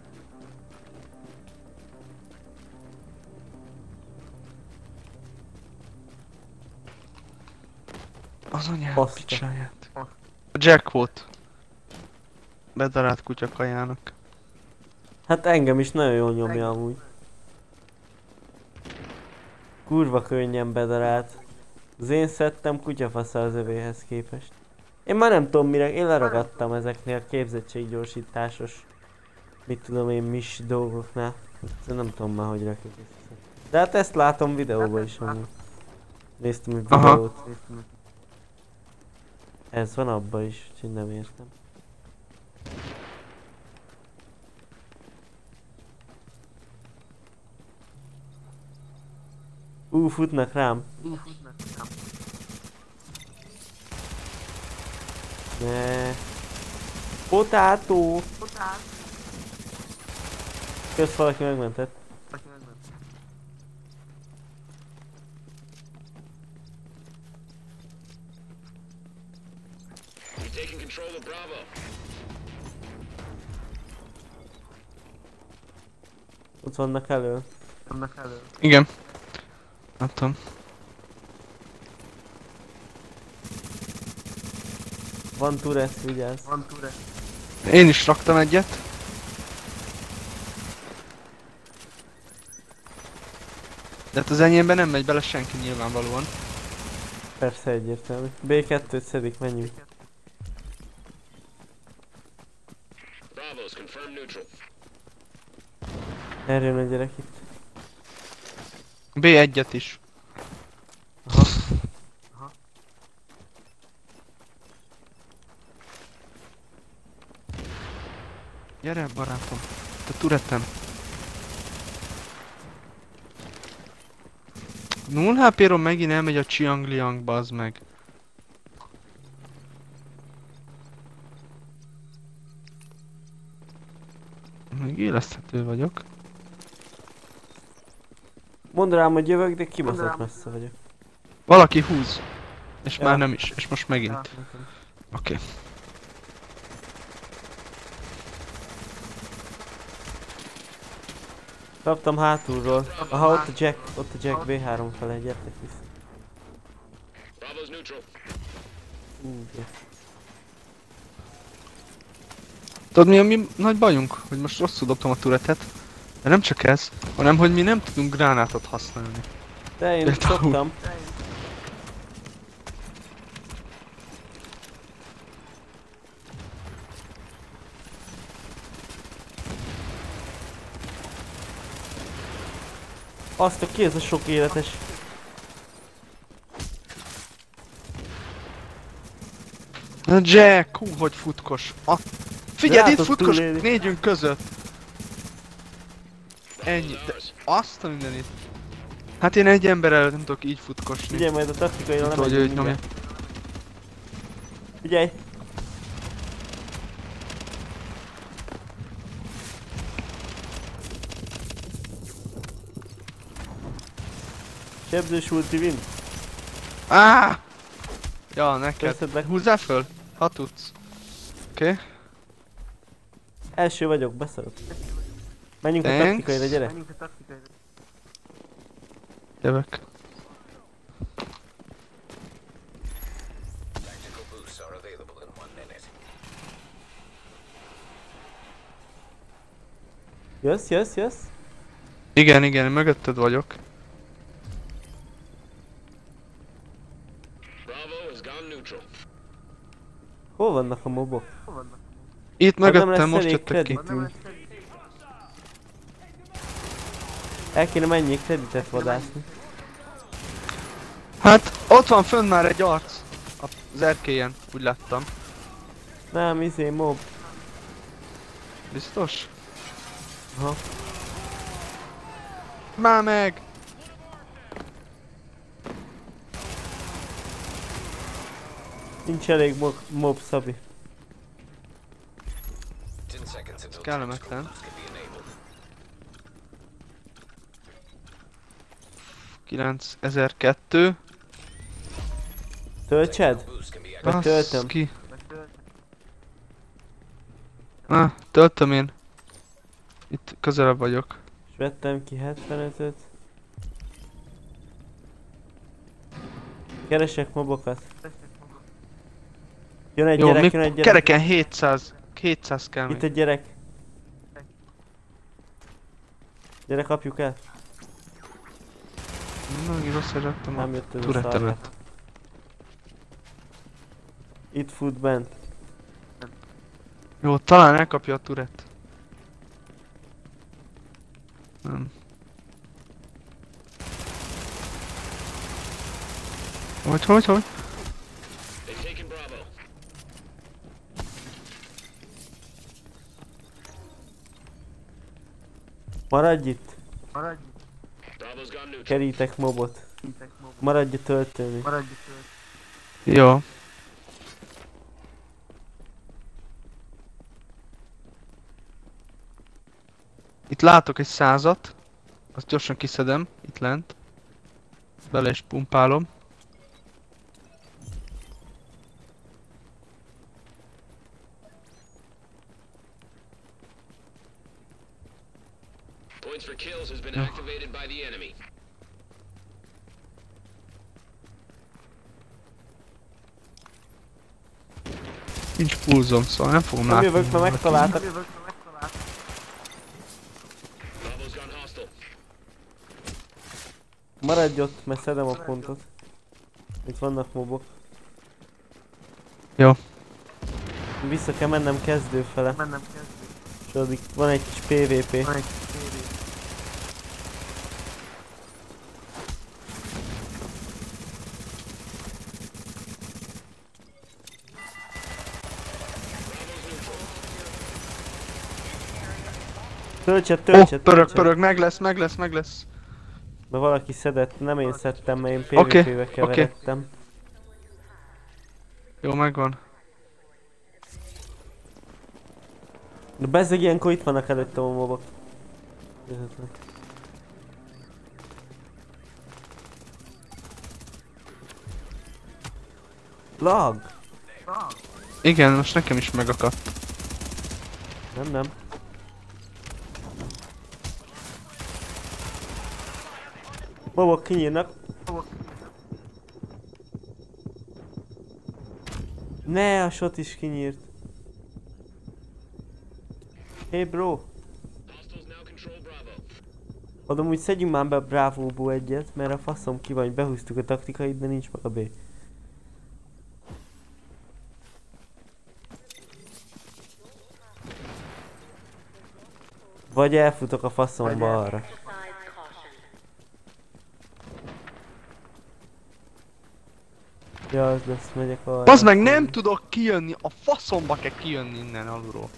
Az anyám Baszta. picsáját. A Jack volt. Bedarált kutya kajának. Hát engem is nagyon jól nyomja amúgy. Kurva könnyen bedarált. Az én szettem kutyafasza az övéhez képest. Én már nem tudom mire, én leragadtam ezeknél a képzettséggyorsításos, mit tudom én, mis dolgoknál. Nem tudom már, hogy rakjuk össze. De hát ezt látom videóban is amúgy. Néztem egy videót. Ez van abban is, úgyhogy nem értem. Futnak rám. Ne. Potátó! Kösz, valaki megmentett. We've taken control of Bravo. Ott vannak elő. Igen. Nem tudom. Van turret, vigyázz. Én is raktam egyet. De hát az enyémben nem megy bele senki nyilvánvalóan. Persze egyértelmű. B2-t szedik, menjünk. Bravo's confirmed neutral. Erre jön a gyerek itt. B1-et is. Gyere barátom, te turetem. 0 HP-ról megint elmegy a Chiang-Liang, bazd meg. Még éleszthető vagyok. Mondd rám, hogy jövök, de kibaszott messze vagyok. Valaki húz. És Ja. már nem is, és most megint. Oké. Kaptam hátulról. Aha, ott a Jack B3 fele, gyertek vissza. Bravo's neutral. Okay. Tudod mi a mi nagy bajunk? Hogy most rosszul dobtam a turetet. De nem csak ez, hanem hogy mi nem tudunk gránátot használni. De én Például. szoktam. Azt a ki ez a sok életes. Na Jack, hú, hogy futkos. Figyeld, itt Látod futkos túlélni. négyünk között. Ennyi, de azt a mindenit. Hát én egy ember előtt nem tudok így futkosni. Figyelj, majd a taktikai Nem nem tudom, hogy ő így nyomja. Figyelj! Sebzős ulti win. Áh! Ja, neked. Köszönlek. Húzzál föl, ha tudsz. Oké. Első vagyok, beszarok. Menjünk a Thanks. taktikaira, gyere! Jövök. Tactical boosts are available in 1 minute. Jössz? Igen, mögötted vagyok. Bravo has gone neutral. Hol vannak a mobok? Itt Hát nem mögöttem, lesz most elég jöttek ki. kreditünk. El kéne menjék kreditet vadászni. Hát, ott van fönn már egy arc. Az erkélyen, úgy láttam. Nem, mob. Biztos? Aha. Már meg! Nincs elég mob, Szabi. Ten seconds until kellemetlen. tactical boosts can be enabled. 9002. Töltsed? Boost can be Vagy töltöm? Ki. Töltöm én. Itt közelebb vagyok. És vettem ki 75-öt. Keresek mobokat. Jön egy Jó, gyerek, jön egy gyerek. kereken 700 kell Itt még. egy gyerek. Gyere, kapjuk el. Nagyon rossz, hogy raktam a Nem jött ez a turettemet. szarja. Itt fut bent. Jó, talán elkapja a turret. Nem. Hogy? They've taken Bravo. Maradj itt. Bravo's gone neutral. Kerítek mobot. Maradj a töltőni. Jó. Itt látok egy 100-at. Azt gyorsan kiszedem, itt lent. Bele is pumpálom. Points for kills has been activated by the enemy. Nincs pulzom, szóval nem fogom Nem látni. jövök, mert megtaláltak. Bravo's gone hostile. Maradj ott, mert szedem a pontot. Itt vannak mobok. Jó. Vissza kell mennem kezdő fele. És addig van egy kis PvP. Töltsed, töltsed, töltsed. Pörög, meg lesz. Mert valaki szedett, nem én szedtem, mert én Oké, PvP-be keveredtem. Jó, megvan. De bezzeg ilyenkor itt vannak előttem a mobok. Hihetetlen. Lag! Igen, most nekem is megakadt. Nem. Mobok kinyírnak. Ne, a shot is kinyírt. Hey bro! Hostiles now control Bravo. Adom úgy szedjünk már be a Bravo-ból egyet, mert a faszom ki van, behúztuk a taktikait, de nincs meg a B. Vagy elfutok a faszomba arra. Ja, az lesz, megyek arra. Bazd meg, nem tudok kijönni, a faszomba kell kijönni innen alulról.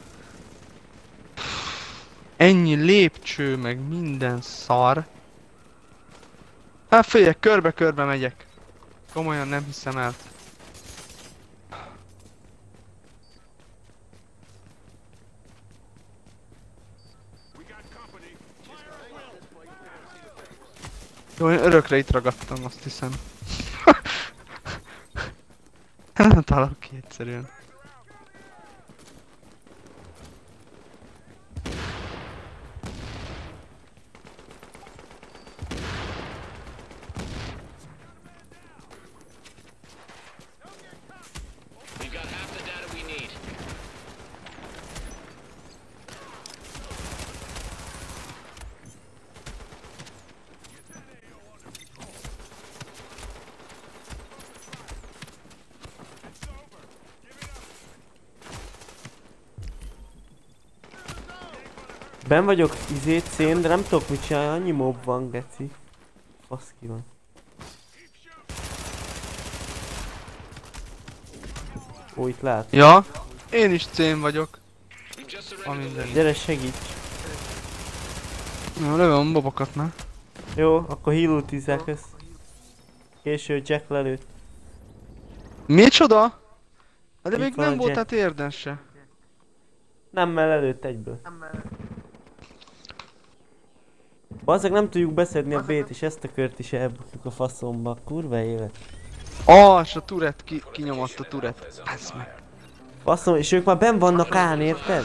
Ennyi lépcső, meg minden szar. Hát figyelj, körbe-körbe megyek. Komolyan nem hiszem el. Jó, én örökre itt ragadtam, azt hiszem. Nem találok ki egyszerűen. We've got half the data we need. Ben vagyok C-n, de nem tudok mit csinálni, annyi mob van, geci. Fasz ki van. Ó, itt lát. Ja, én is C-n vagyok. We've just A surrendered the minden. lead. Gyere, segíts. Jó, lövöm a bobokat már. Jó, akkor heal-ultizzák ezt. Késő Jack lelőtt. Micsoda? De Itt még van nem a volt Jack. hát érden se. Nem, mert lelőtt egyből. Bazzeg nem tudjuk beszedni a B-t, és ezt a kört is elbukjuk a faszomba. Kurva élet. És a turret kinyomott a turret. Bassz meg. Faszom, és ők már benn vannak án, érted?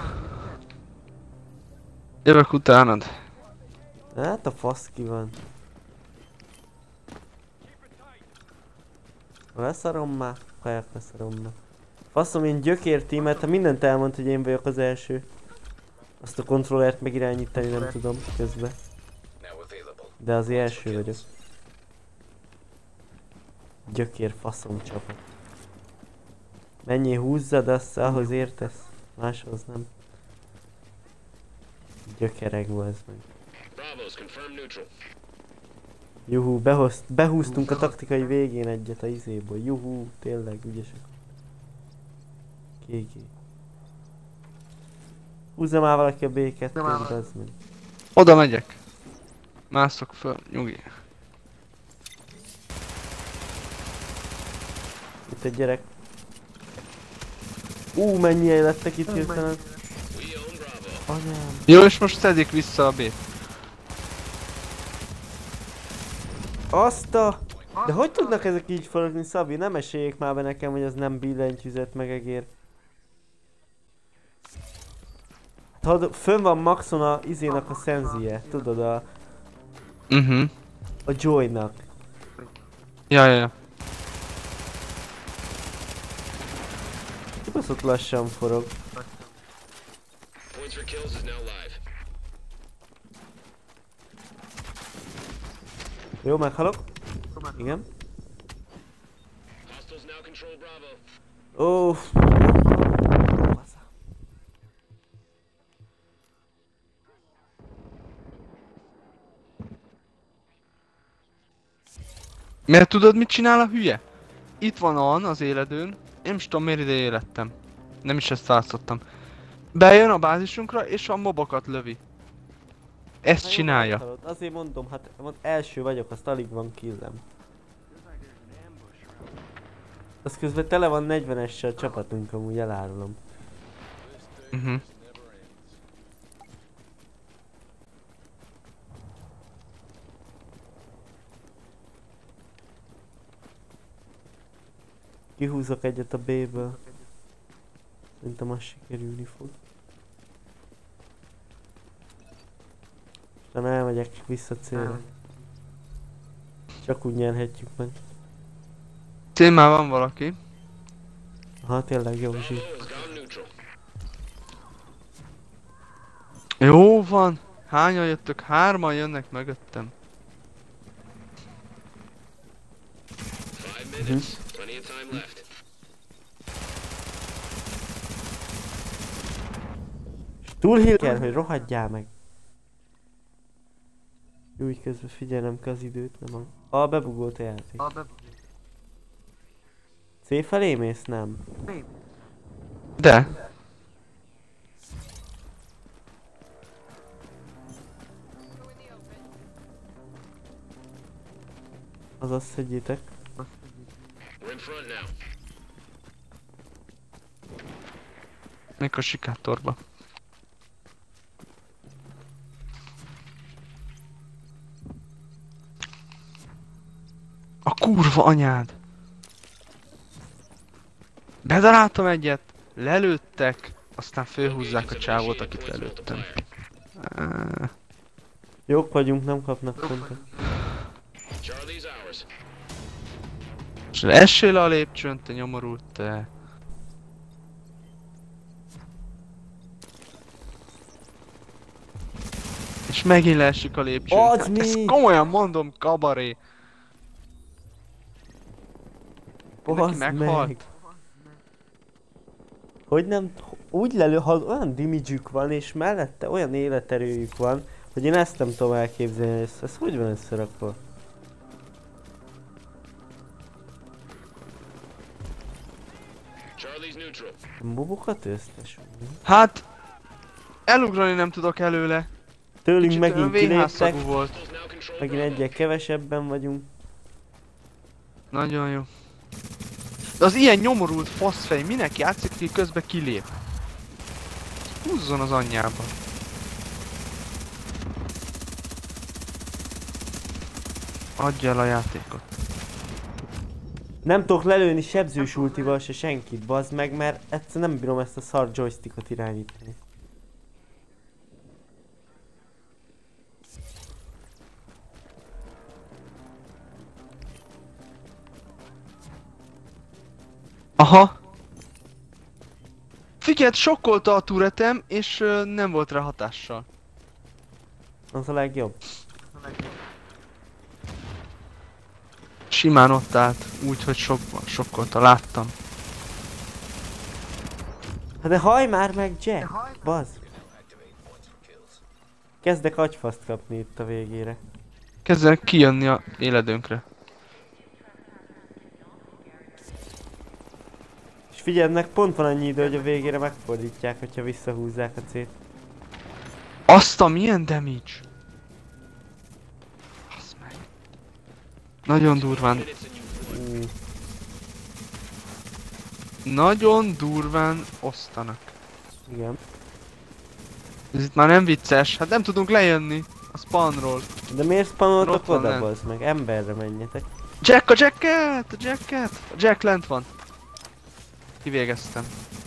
Jövök utánad. Hát a fasz ki van. Leszarom már? Kajak leszarom már. Faszom, én gyökér tímet, ha mindent elmond, hogy én vagyok az első. Azt a kontrollert megirányítani nem tudom közben. Now available. De az első vagyok. Gyökér faszom csapat. Menjél húzzad azt, ahhoz értesz. Máshoz nem. Gyökereg az meg. Bravos, confirm neutral. Juhú, behúztunk a taktikai végén egyet a izéból. Juhú, tényleg ügyesek. GG. Húzza már valaki a B2-t, az meg. Oda megyek. Mászok föl, nyugi. Itt egy gyerek. Mennyien lettek itt hirtelen. We own Bravo. Anyám. Jó, és most szedik vissza a B-t. Azt a... De hogy tudnak ezek így forogni, Szabi? Nem esélyék már be nekem, hogy az nem billentyűzet meg egér. Fönn van maxon a izénak a szenzie, tudod a... A Joy-nak. Ja. Kibaszott lassan forog. Points for kills is now live. Jó, meghalok. Igen. Hostiles now control Bravo. Mert tudod mit csinál a hülye? Itt van az éledőn. Én nem is tudom miért ide élettem. Nem is ezt látszottam. Bejön a bázisunkra és a mobokat lövi. Ezt csinálja. Azért mondom, hát első vagyok, azt alig van killem. Az közben tele van 40-essel a csapatunk, amúgy elárulom. Kihúzok egyet a B-ből. Szerintem az sikerülni fog. Utána elmegyek vissza célra. Csak úgy nyerhetjük meg. Cél-már van valaki. Aha, tényleg jó zsír. Bravo is gone neutral. Jó van. Hányan jöttök? 3-an jönnek mögöttem. 5 minutes. Plenty of time left. Túl heal kell, hogy rohadjál meg. Jó, így közben figyelnem kell az időt, nem a... bebugolt a játék. C felé mész? Nem. De. Azaz szedjétek. We're in front now. Még a sikátorba. A kurva anyád! Bedaráltam egyet, lelőttek, aztán fölhúzzák a csávót, akit lelőttem. Jók vagyunk, nem kapnak pontot. Charlie's ours. És essél le a lépcsőn, te nyomorult, te. És megint leesik a lépcsőn. Az Hát mi? ezt komolyan mondom, kabaré. Neki Bazd meghalt. meg. Hogy nem... Úgy lelő, ha olyan damage-ük van és mellette olyan életerőjük van, hogy én ezt nem tudom elképzelni, ez hogy van összerakva? Charlie's neutral. Mobokat összes. Hát... Elugrani nem tudok előle. Tőlünk Kicsit megint olyan kiléptek, vénhászagú volt. Hostiles now control megint Bravo. egyel kevesebben vagyunk. Nagyon jó. De az ilyen nyomorult faszfej minek játszik, ki közben kilép? Húzzon az anyjába. Adja el a játékot. Nem tudok lelőni sebzős ultival se senkit, bazd meg, mert egyszerűen nem bírom ezt a szar joystickot irányítani. Aha! Figyeld, sokkolta a turetem, és nem volt rá hatással. Az a legjobb. Simán ott állt, úgyhogy sokkolta, láttam. Hát de hajj már meg, Jack! Bazd! Kezdek agyfaszt kapni itt a végére. Kezdenek kijönni a éledőnkre. És figyelnek, pont van annyi idő, hogy a végére megfordítják, hogyha visszahúzzák a C-t. Azt a milyen damage! Basz meg. Nagyon durván, nagyon durván osztanak. Igen. Ez itt már nem vicces, hát nem tudunk lejönni a spawnról. De miért spawnoltok Ott van oda, lent. bazd meg? Emberre menjetek. Jack, a Jacket! A Jacket! A Jack lent van. Kivégeztem.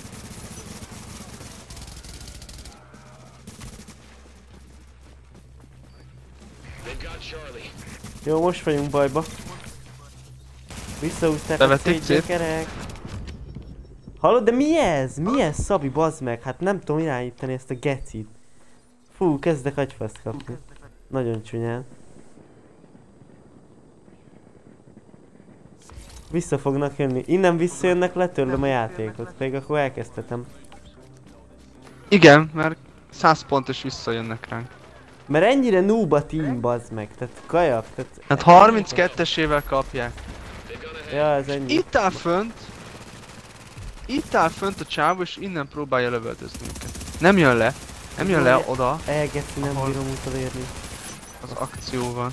They've got Charlie. Jó, most vagyunk bajba. Visszahúzták a Bevették C-t, C-t? gyökerek. Hallod, de mi ez? Mi ez, Szabi, bazd meg? Hát nem tudom irányítani ezt a gecit. Fú, kezdek agyfaszt kapni. Nagyon csúnyán. Vissza fognak jönni. Innen visszajönnek, letörlöm a játékot. Pedig akkor elkezdhetem. Igen, mert 100 pontos visszajönnek ránk. Mert ennyire noob a team, bazd meg. Tehát kajak, tehát... Hát 32-esével kapják. Ja, ez ennyi. Itt áll fönt a csávó, és innen próbálja lövöldözni őket. Nem jön le. Nem jön le oda Elgeci, nem Ahol- bírom utolérni. az akcióval.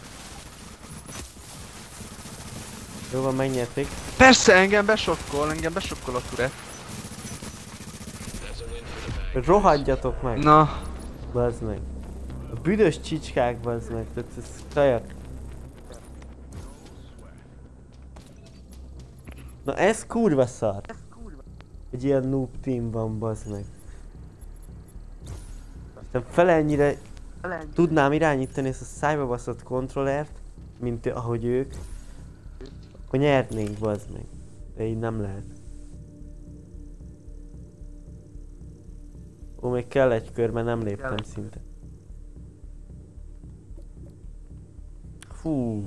Jó van, megnyerték. Persze, engem besokkol a Tourette. That's a win for the bag. Rohadjatok meg, Na, bazd meg. A büdös csicskák, bazd meg. Tehát ez kajak. Na ez kurva szar. Egy ilyen noob team van, bazd meg. De fele ennyire tudnám irányítani ezt a szájbabaszott kontrollert, mint ahogy ők, akkor nyernénk, bazd meg. De így nem lehet. Ó, még kell egy kör, mert nem léptem szinte. Fú.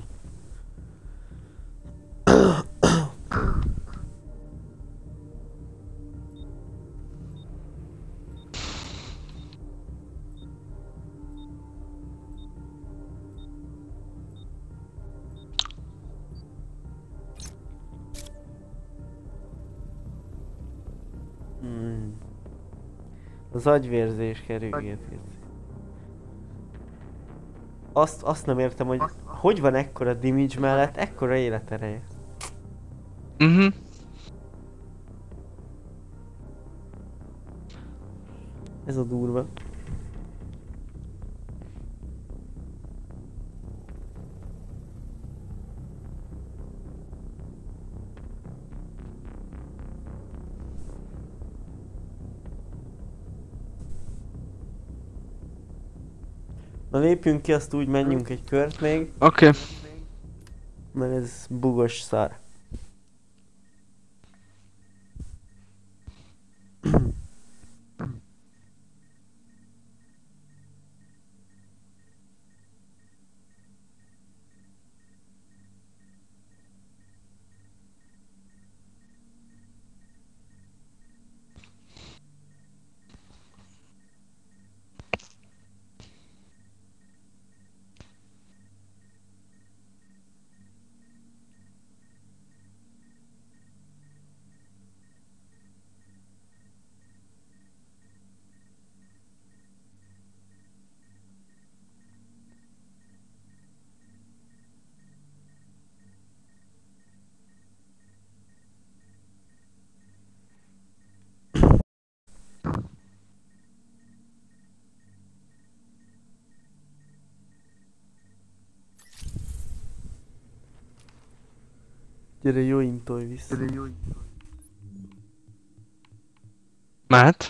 Az agyvérzés kerülget. Azt nem értem, hogy van ekkora damage mellett ekkora életereje. Ez a durva. Na lépjünk ki, azt úgy menjünk egy kört még, oké. mert ez bugos szar. Gyere, jó intolj vissza. Mehet.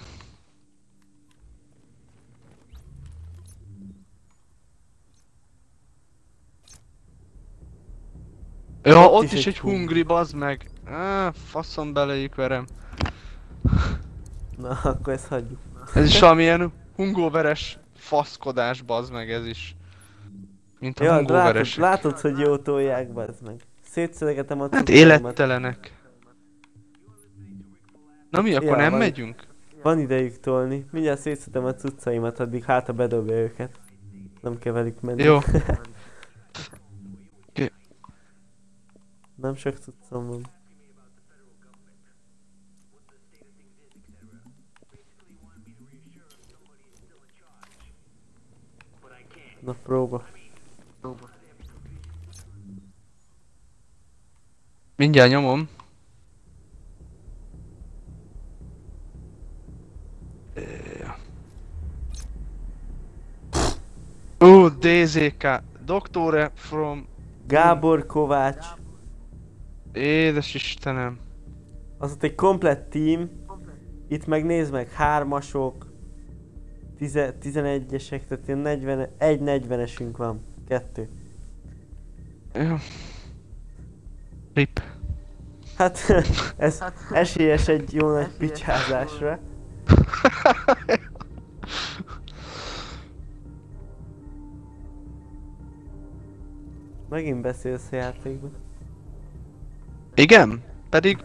Ja, ott is egy hungry, bazd meg. Faszom belejük verem. Na, akkor ezt hagyjuk. Ez is valamilyen hungóveres faszkodás, bazd meg ez is. Mint a Ja, hungóveresek. látod, hogy jó tolják, bazd meg. Szétszedegetem a Hát cuccaimat. élettelenek. Na mi, akkor Ja, nem van. megyünk? Van idejük tolni. Mindjárt szétszedem a cuccaimat, addig hát a bedobja őket. Nem kell velük menni. Jó. Oké. Nem sok cuccom van. Na, próba. Mindjárt nyomom. DZK. Doktore from... Gábor Kovács. Édes Istenem. Az ott egy komplett team. Itt meg nézd meg, 3-asok. 11-esek, tehát ilyen 40-esünk van. 2. Jó. Rip. Hát ez esélyes egy jó nagy picsázásra. Megint beszélsz a játékban. Igen? Pedig...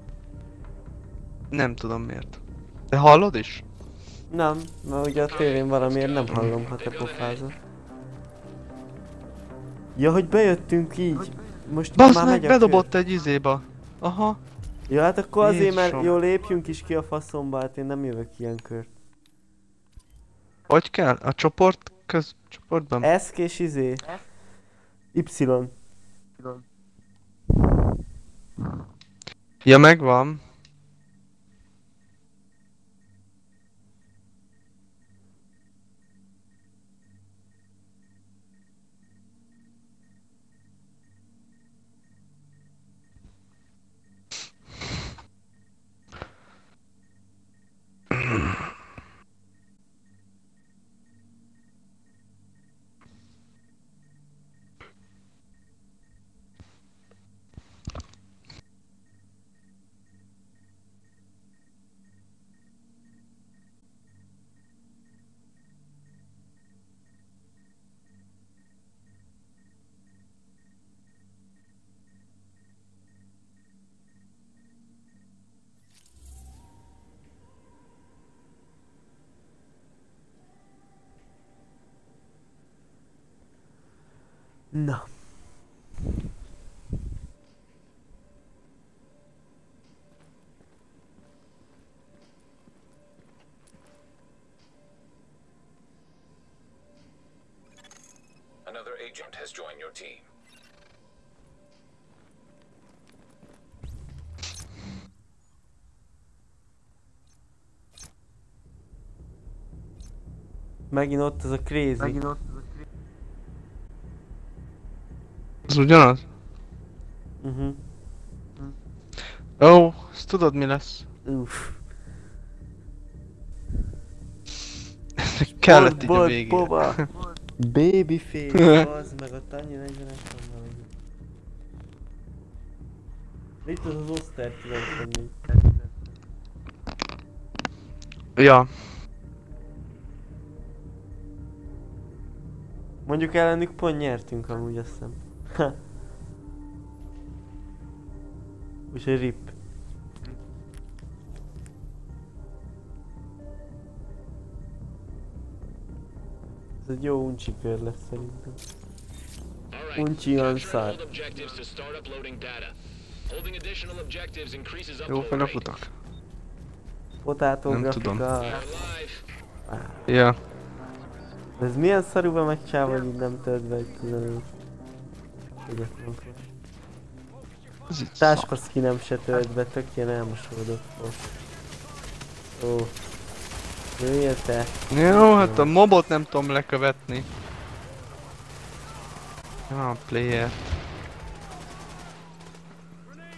Nem tudom miért. Te hallod is? Nem, mert ugye a tévén valamiért nem hallom, ha te pofázol. Ja, hogy bejöttünk így. Most Basz már meg, megy a bedobott egy izéba. Aha. Ja, hát akkor azért, mert Jézusom. jó, lépjünk is ki a faszomba, hát én nem jövök ilyen kört. Hogy kell? A csoportban? Eszk és izé. Y. Ja, megvan. Na. Another agent has joined your team. Megint ott az a crazy. Az ugyanaz? Ó, ezt tudod mi lesz? Uff. Kellett így a Bolt, végére. Boba. Babyface, az meg ott annyi 40-es van valami. Itt az osztály, tudom tenni. Ja. Mondjuk ellenük pont nyertünk amúgy, azt hiszem. Úgyhogy rip. Ez egy jó uncsi kör lesz szerintem. Uncsi olyan szár. Jó fel a futak. Potátó Nem tudom. grafika. Ja. Ez milyen szarúba megcsinálva, hogy így nem tölt be egy 15. Egyetlen. Ez itt Táska skinem se tölt be, tök ilyen elmosódott volt. Ó. Jöjjél te. Jó, hát a mobot nem tudom lekövetni. Ja, a player.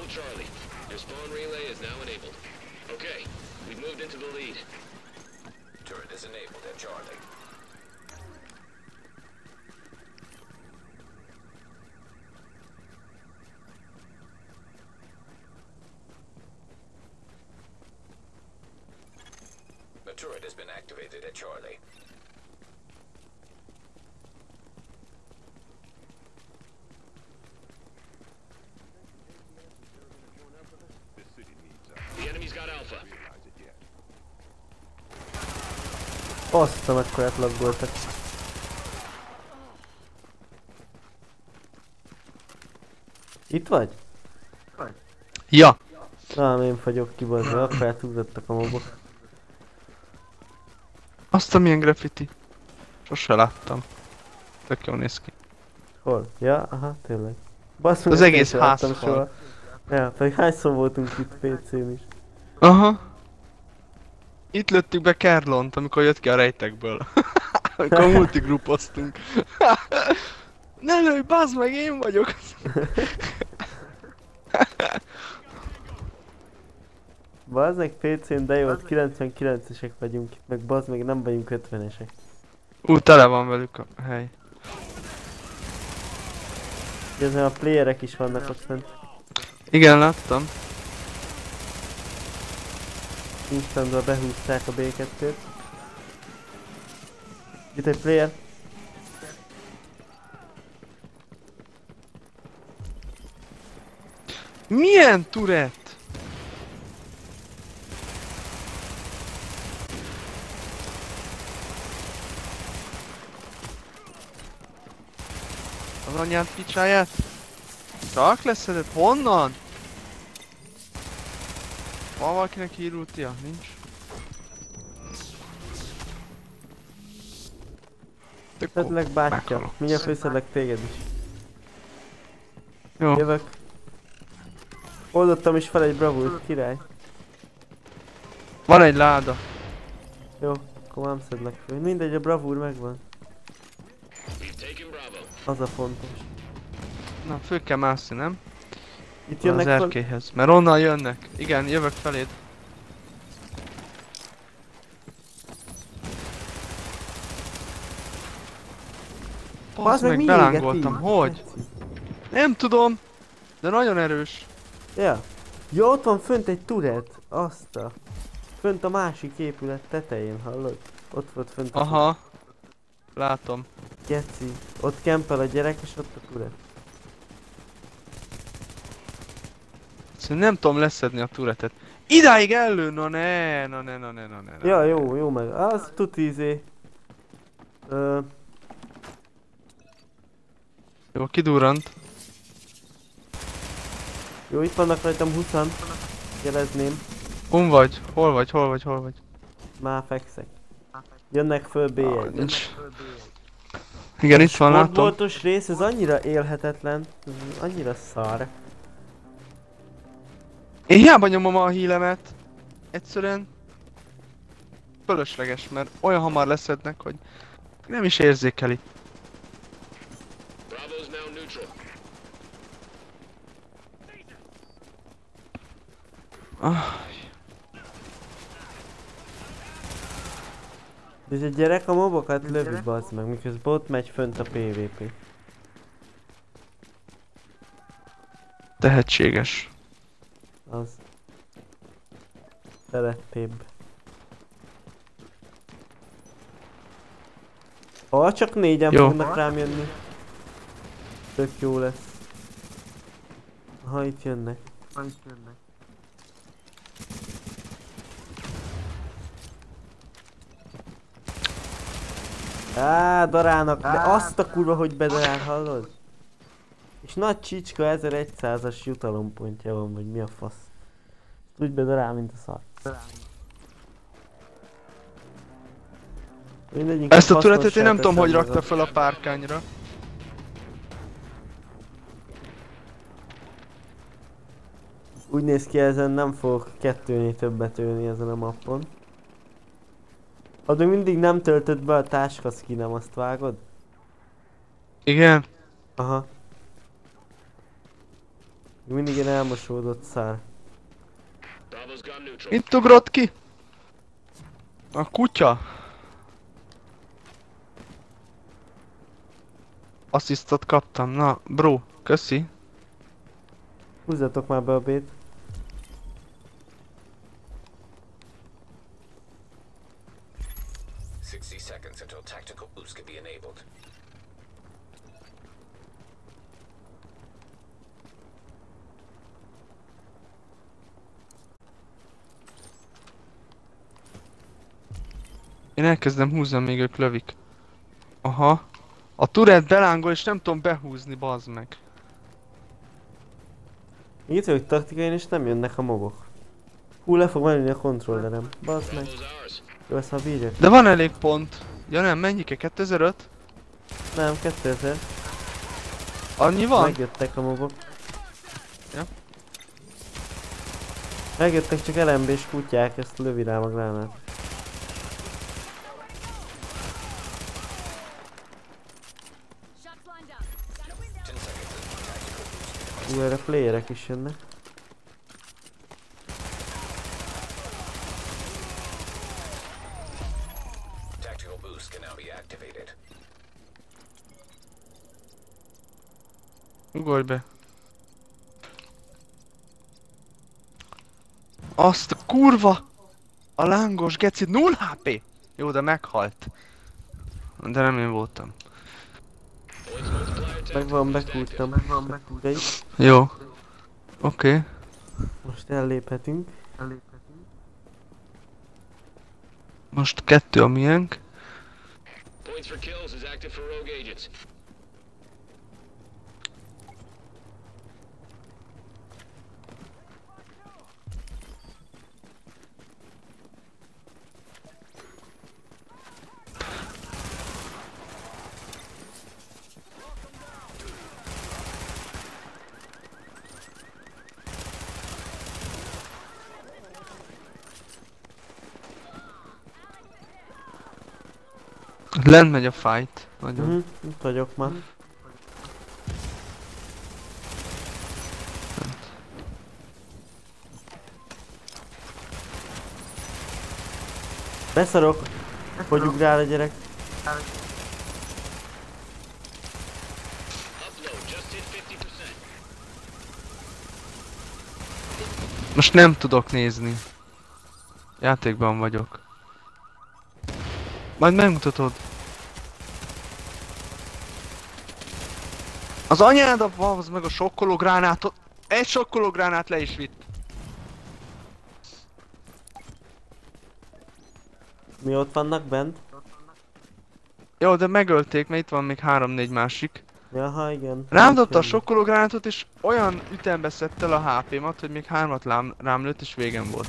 Hold Charlie. Your spawn relay is now enabled. Okay, we've moved into the lead. Turret is enabled at Charlie. The turret has been activated at Charlie. The enemy's got Alpha. Azt a mekkorát laggoltak. Itt vagy? Ja! Nem, én fagyok ki, bazd meg, akkor átugrottak a mobok. Azt a milyen graffiti. Sose láttam. Tök jól néz ki. Hol? Ja, aha, tényleg. Basz meg, Az ezt egész én sem láttam házfal. soha. Ja, pedig hányszor voltunk itt PC-n is. Aha. Itt lőttük be Kerlont, amikor jött ki a rejtekből. Amikor multigrupoztunk. Ne lőj, bazd meg, én vagyok! Bazd meg PC-n, de jó, ott 99-esek vagyunk itt, meg bazd meg nem vagyunk 50-esek. Tele van velük a hely. Ezen a playerek is vannak ott fent. Igen, láttam. Instantba behúzták a B2-t. Itt egy player. Milyen turret? Az anyád picsáját? Csak leszedett? Honnan? Van valakinek hírútja? Nincs. Szedlek bátya. meghalok. Mindjárt főszedlek téged is. Jó. Jövök. Oldottam is fel egy bravúrt, király. Van egy láda. Jó, akkor nem szedlek föl. Mindegy, a bravúr megvan. We've taken Bravo. Az a fontos. Na, föl kell mászni, nem? Itt Az jönnek fel. erkélyhez. Mert onnan jönnek. Igen, jövök feléd. Bazd meg, belángoltam. Hogy? Nem tudom. De nagyon erős. Ja. Ja, ott van fönt egy turret. Azt a... Fönt a másik épület tetején, hallod? Ott volt fönt a Aha. Látom. Geci. Ott kempel a gyerek és ott a turret. Szóval nem tudom leszedni a turretet. Idáig elő, na ne. Ja, jó meg. Az tuti izé. Jó, kidurrant. Jó, itt vannak rajtam 20-an. Jelezném. Vagy? Hol vagy? Már fekszek. Jönnek föl B1. Nincs. Igen, itt van, látom. Sportboltos rész, ez annyira élhetetlen. Ez annyira szar. Én hiába nyomom a hílemet. Egyszerűen fölösleges, mert olyan hamar leszednek, hogy nem is érzékeli. Bravo's now neutral. Ez a gyerek a mobokat lövi, bazd meg, miközben ott megy fönt a PvP. Tehetséges. Az. Szerettébb. Ha csak 4-en Jó. fognak rám jönni. Tök jó lesz. Aha, itt jönnek. Á, darálnak, de azt a kurva, hogy bedarál, hallod? És nagy csicska 1100-as jutalompontja van, vagy mi a fasz. Úgy bedarál, mint a szar. Mindegy, Ezt a inkább turretet én nem hasznossá tudom, hogy teszem rakta magam. fel a párkányra. Úgy néz ki, ezen nem fogok kettőnél többet ölni ezen a mappon. Addig mindig nem töltött be a táska skinem, azt vágod? Igen. Aha. Mindig ilyen elmosódott szár. Bravo's gone neutral. Mit ugrott ki? A kutya? Asszisztot kaptam, na bro, köszi. Húzzatok már be a B-t. Seconds until tactical boost can be enabled. Én elkezdem húzni, még ők lövik. Aha. A turret belángol és nem tudom behúzni, bazd meg. Itt vagyok taktikain és nem jönnek a mobok. Hú, le fog menni a kontrollerem. Bazd meg. Bravo's ours. Jó, ezt már bírjak. De van elég pont. Ja nem, mennyike? 2005? Nem, 2000. Annyi van? Megjöttek a mobok. Ja. Megjöttek, csak LMB-s kutyák, ezt lövi rám a gránát. Shots lined up. Got a window. 10 seconds until tactical boost. Hú, erre playerek is jönnek. Tactical boost can now be activated. Ugorj be. Azt a kurva! A lángos geci 0 HP! Jó, de meghalt. De nem én voltam. Points multiplier Megvan, tactical boost active. bekúrtam. De itt Jó. Oké. most elléphetünk. Most 2 a miénk. Points for kills is active for rogue agents. Lent megy a fight. Nagyon. Itt vagyok már. Beszarok! Hogy ugrál a gyerek? Upload just hit 50%. Most nem tudok nézni. Játékban vagyok. Majd megmutatod. Az anyád az meg a sokkoló gránátot. Egy sokkoló gránát le is vitt. Mi ott vannak bent? Jó, de megölték, mert itt van még 3-4 másik. Jaha, igen. Rám dobta a sokkoló gránátot és olyan ütembe szedte el a HP-mat, hogy még 3-at rám lőtt és végem volt.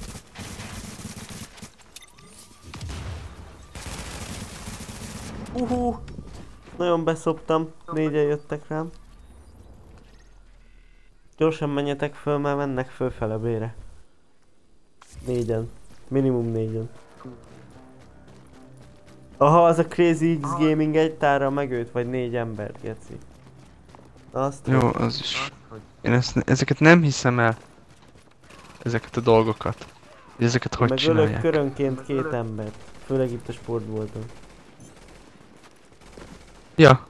Nagyon beszoptam. 4-en jöttek rám. Gyorsan menjetek föl, mert mennek fölfele B-re. 4-en. Minimum 4-en. Aha, az a Crazy X Gaming egy tárra megőt, vagy 4 embert, geci. Azt Jó, az is. Én ezeket nem hiszem el. Ezeket a dolgokat. Ezeket hogy meg ölök csinálják? körönként 2 embert. Főleg itt a sportbolton. Ja.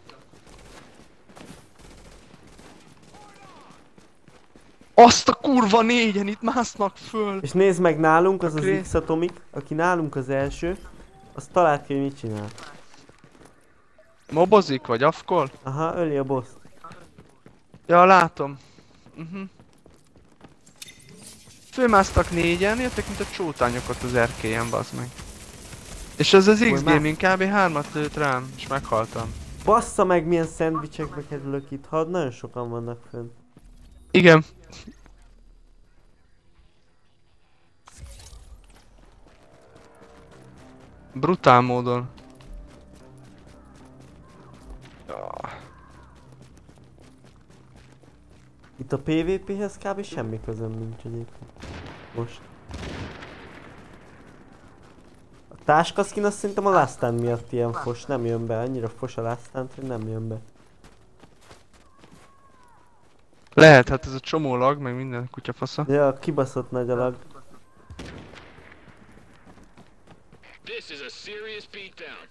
Azt a kurva 4-en itt másznak föl! És nézd meg nálunk, az Oké. az X-Atomic, aki nálunk az első, az talált ki, hogy mit csinál. Mobozik vagy afkol? Aha, öli a boss. Ja, látom. Fölmásztak 4-en, jöttek mint a csótányokat az erkélyen, bazd meg. És ez az X-Gaming kb. 3-at lőtt rám, és meghaltam. Bassza meg, milyen szendvicsekbe kerülök itt, had nagyon sokan vannak fönn. Igen. Brutál módon. Ja. Itt a PvP-hez kb. Semmi közöm nincs egyébként. Most. A táskaszkin azt szerintem a Last Stand miatt ilyen fos, nem jön be. Annyira fos a Last Stand, hogy nem jön be. Lehet, hát ez a csomó lag, meg minden kutyafasza. Ja, kibaszott nagy a lag. This is a serious beatdown.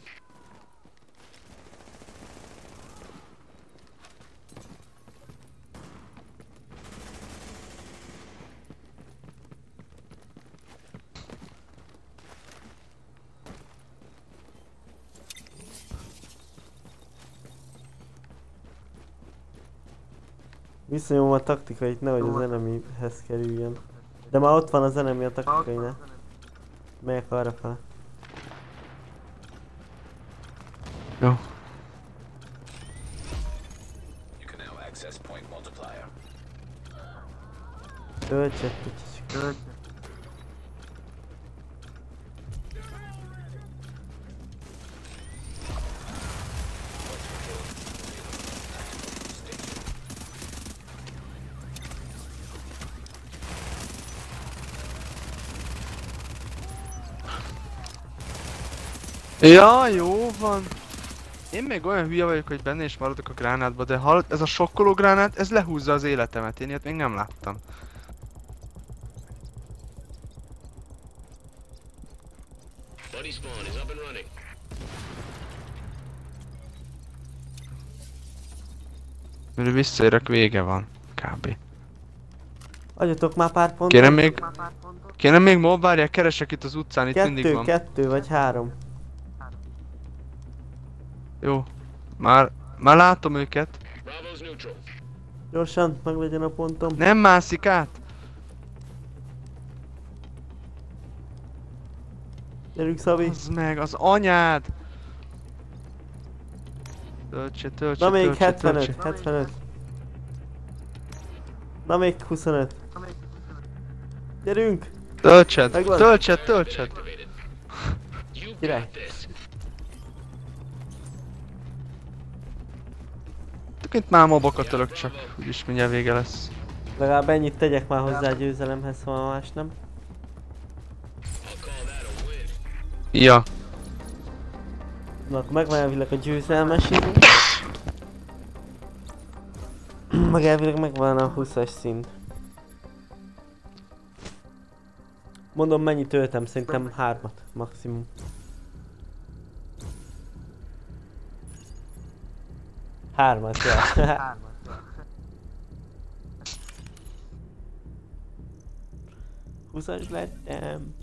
Visszanyomom a taktikait, nehogy az enemyhez kerüljön. De már ott van az enemy a taktikainál. Melyek arra fel. Jó. You can now access point multiplier. Töltsek kicsit. Ja, jó van. Én még olyan hülye vagyok, hogy benne is maradok a gránátba, de hallod, ez a sokkoló gránát, ez lehúzza az életemet. Én ilyet még nem láttam. Buddy spawn is up and running. Mire visszaérek, vége van. Kb. Adjatok már pár pontot. Kéne még mob, várják, keresek itt az utcán, itt mindig van. Kettő vagy 3. Jó. Már látom őket. Bravo's neutral. Gyorsan, meg legyen a pontom. Nem mászik át. Gyerünk, Szabi. Az meg, az anyád. Töltse. Na még 75. Na még 25. Gyerünk! Töltsed. Megvan. Töltsed. Activated. You Király. got this. Itt már mobokat ölök csak. Úgyis mindjárt vége lesz. Legalább ennyit tegyek már hozzá a győzelemhez, ha más nem. I'll call that a win. Ja. Na akkor megvan elvileg a győzelmes idő. Meg elvileg megvan a 20-as szint. Mondom, mennyit töltem, szerintem 3-at maximum. Hármat, ja. Húszas lettem.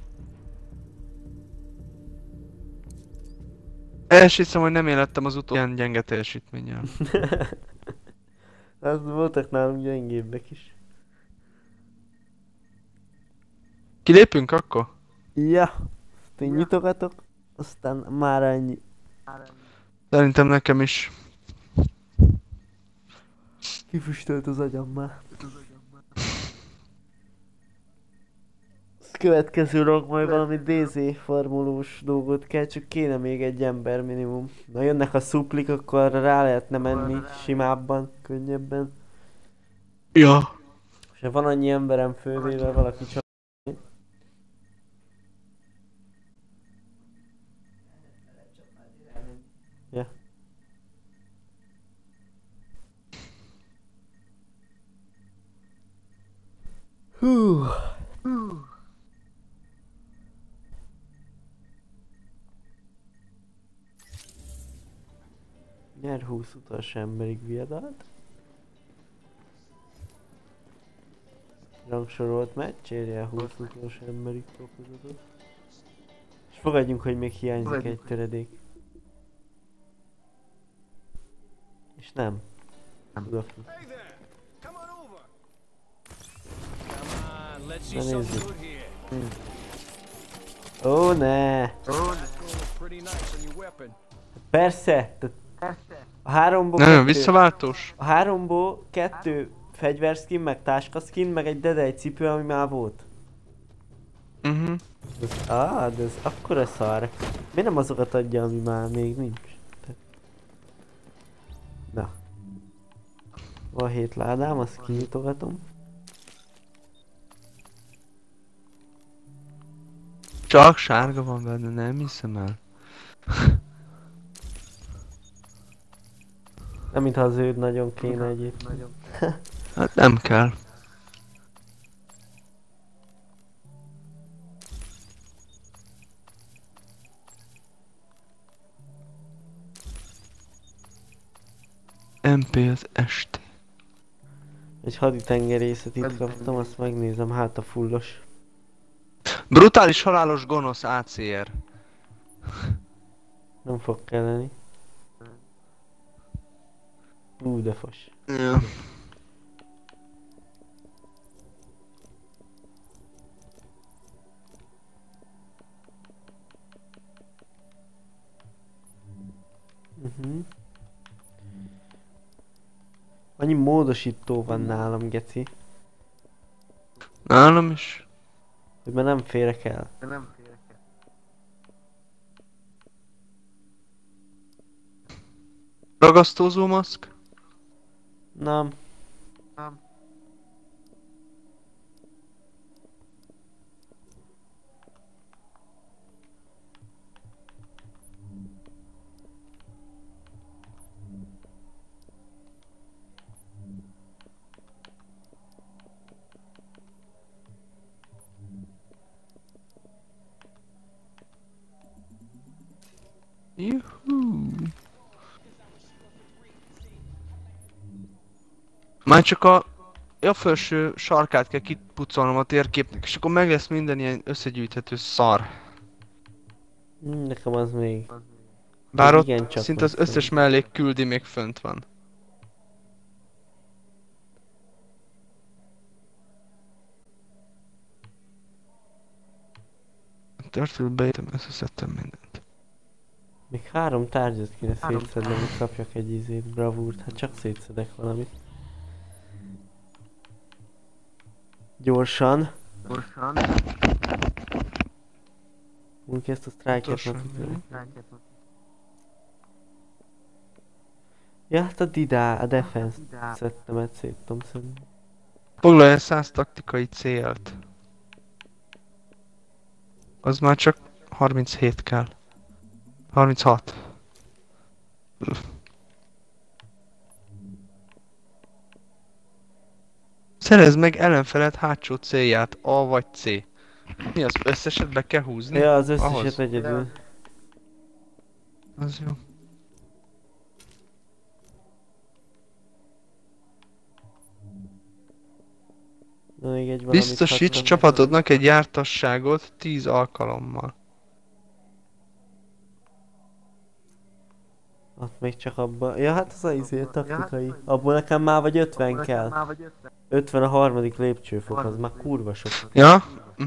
Elsiszem, hogy nem élettem az ilyen gyenge teljesítménnyel. Az voltak nálunk gyengébbek is. Kilépünk akkor? Ja, azt én nyitogatok, aztán már ennyi. Szerintem nekem is. Kifüstölt az agyam már. Következő rog majd valami DZ formulós dolgot kell, csak kéne még egy ember minimum. Na jönnek a szuplik, akkor arra rá lehetne menni simábban, könnyebben. Ja. És ha van annyi emberem fővéve, valaki csak... Ja. Hú. Nyer 20 utolsó emberig viadalt. Rangsorolt meccs, érje el 20 utolsó emberig fokozatot. És fogadjunk, hogy még hiányzik egy töredék. És nem. Tudok. Hey there! Come on over! Come on, let's see Na some nézzük. good here. Ó, ne! Looks pretty nice on your weapon. Persze! A háromból Nem, visszaváltós. A háromból 2 fegyverskin, meg táskaszkin, meg egy dedej cipő, ami már volt. De ez akkora szar. Miért nem azokat adja, ami már még nincs? Na. Van 7 ládám, azt kinyitogatom. Csak sárga van benne, nem hiszem el. Nem mintha az őd nagyon kéne egyébként. Hát nem kell. MP az esti. Egy haditengerészet itt kaptam, azt megnézem, hát a fullos. Brutális halálos gonosz ACR. Nem fog kelleni. De fos. Ja. Annyi módosító van nálam, geci, Nálam is. hogy már nem férek el. Ragasztózó maszk. Nem. Juhú. Már csak a jobb felső sarkát kell kipucolnom a térképnek, és akkor meg lesz minden ilyen összegyűjthető szar. Nekem az még... Bár ott igen, csak szinte az most összes mellék küldi még fönt van. Történetbe beírtam, összeszedtem mindent. Még 3 tárgyat kéne szétszednem, hogy kapjak egy izét, bravúrt. Hát csak szétszedek valamit. Gyorsan. Úgy ezt a strike-et meg. Ja, hát a a defense szedtemet szét tudom szedni. Foglalj el 100 taktikai célt. Az már csak 37 kell. 36. Szerezd meg ellenfeled hátsó célját, A vagy C. Mi az összeset be kell húzni? Ja, az összeset Ahhoz? egyedül. Az jó. Na, még egy valamit Biztosíts hattam. csapatodnak egy jártasságot 10 alkalommal. Ott még csak abban. Ja, hát az a izé, taktikai. Abból nekem már vagy 50 kell. 50 a harmadik lépcsőfok, az már kurva sok. Ja?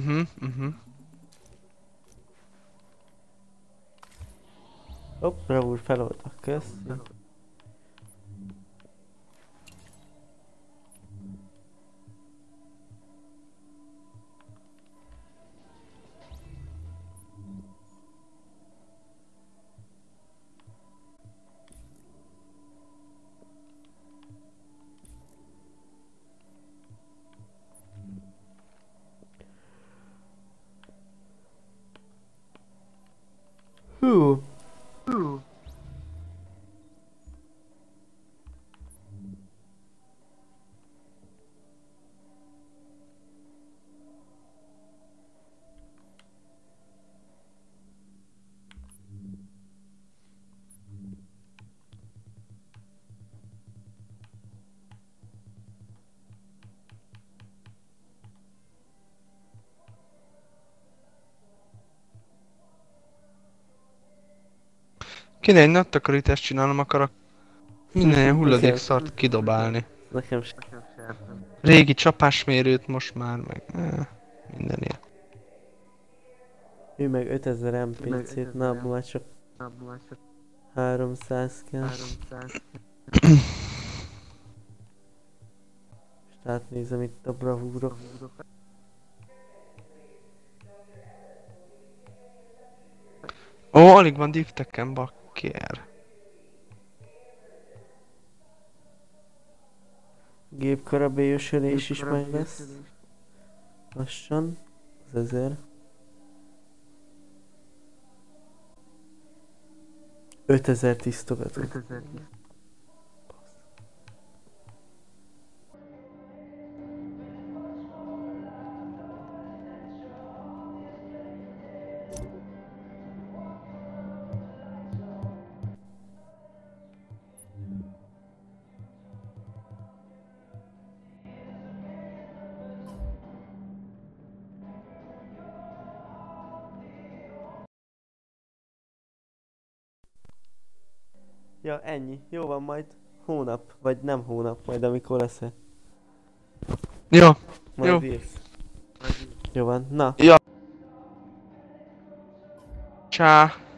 Hopp, bravúr feloldtak, kösz. Hú. Kéne egy nagy takarítást csinálnom, akarok minden ilyen hulladékszart kidobálni. Nekem se. Régi csapásmérőt most már, meg minden ilyen. Ő meg 5000 MPC-t, na abban már csak 300 kell. És átnézem itt a bravúrok. Ó, alig van difteken, bakker. Gépkarabélyösölés is meg lesz. Lassan. Az 1000. 5000 tisztogató. Ja, ennyi. Jó van, majd hónap. Vagy nem hónap, majd amikor lesz. Jó. Majd Jó. írsz. Jó van, na. Csá.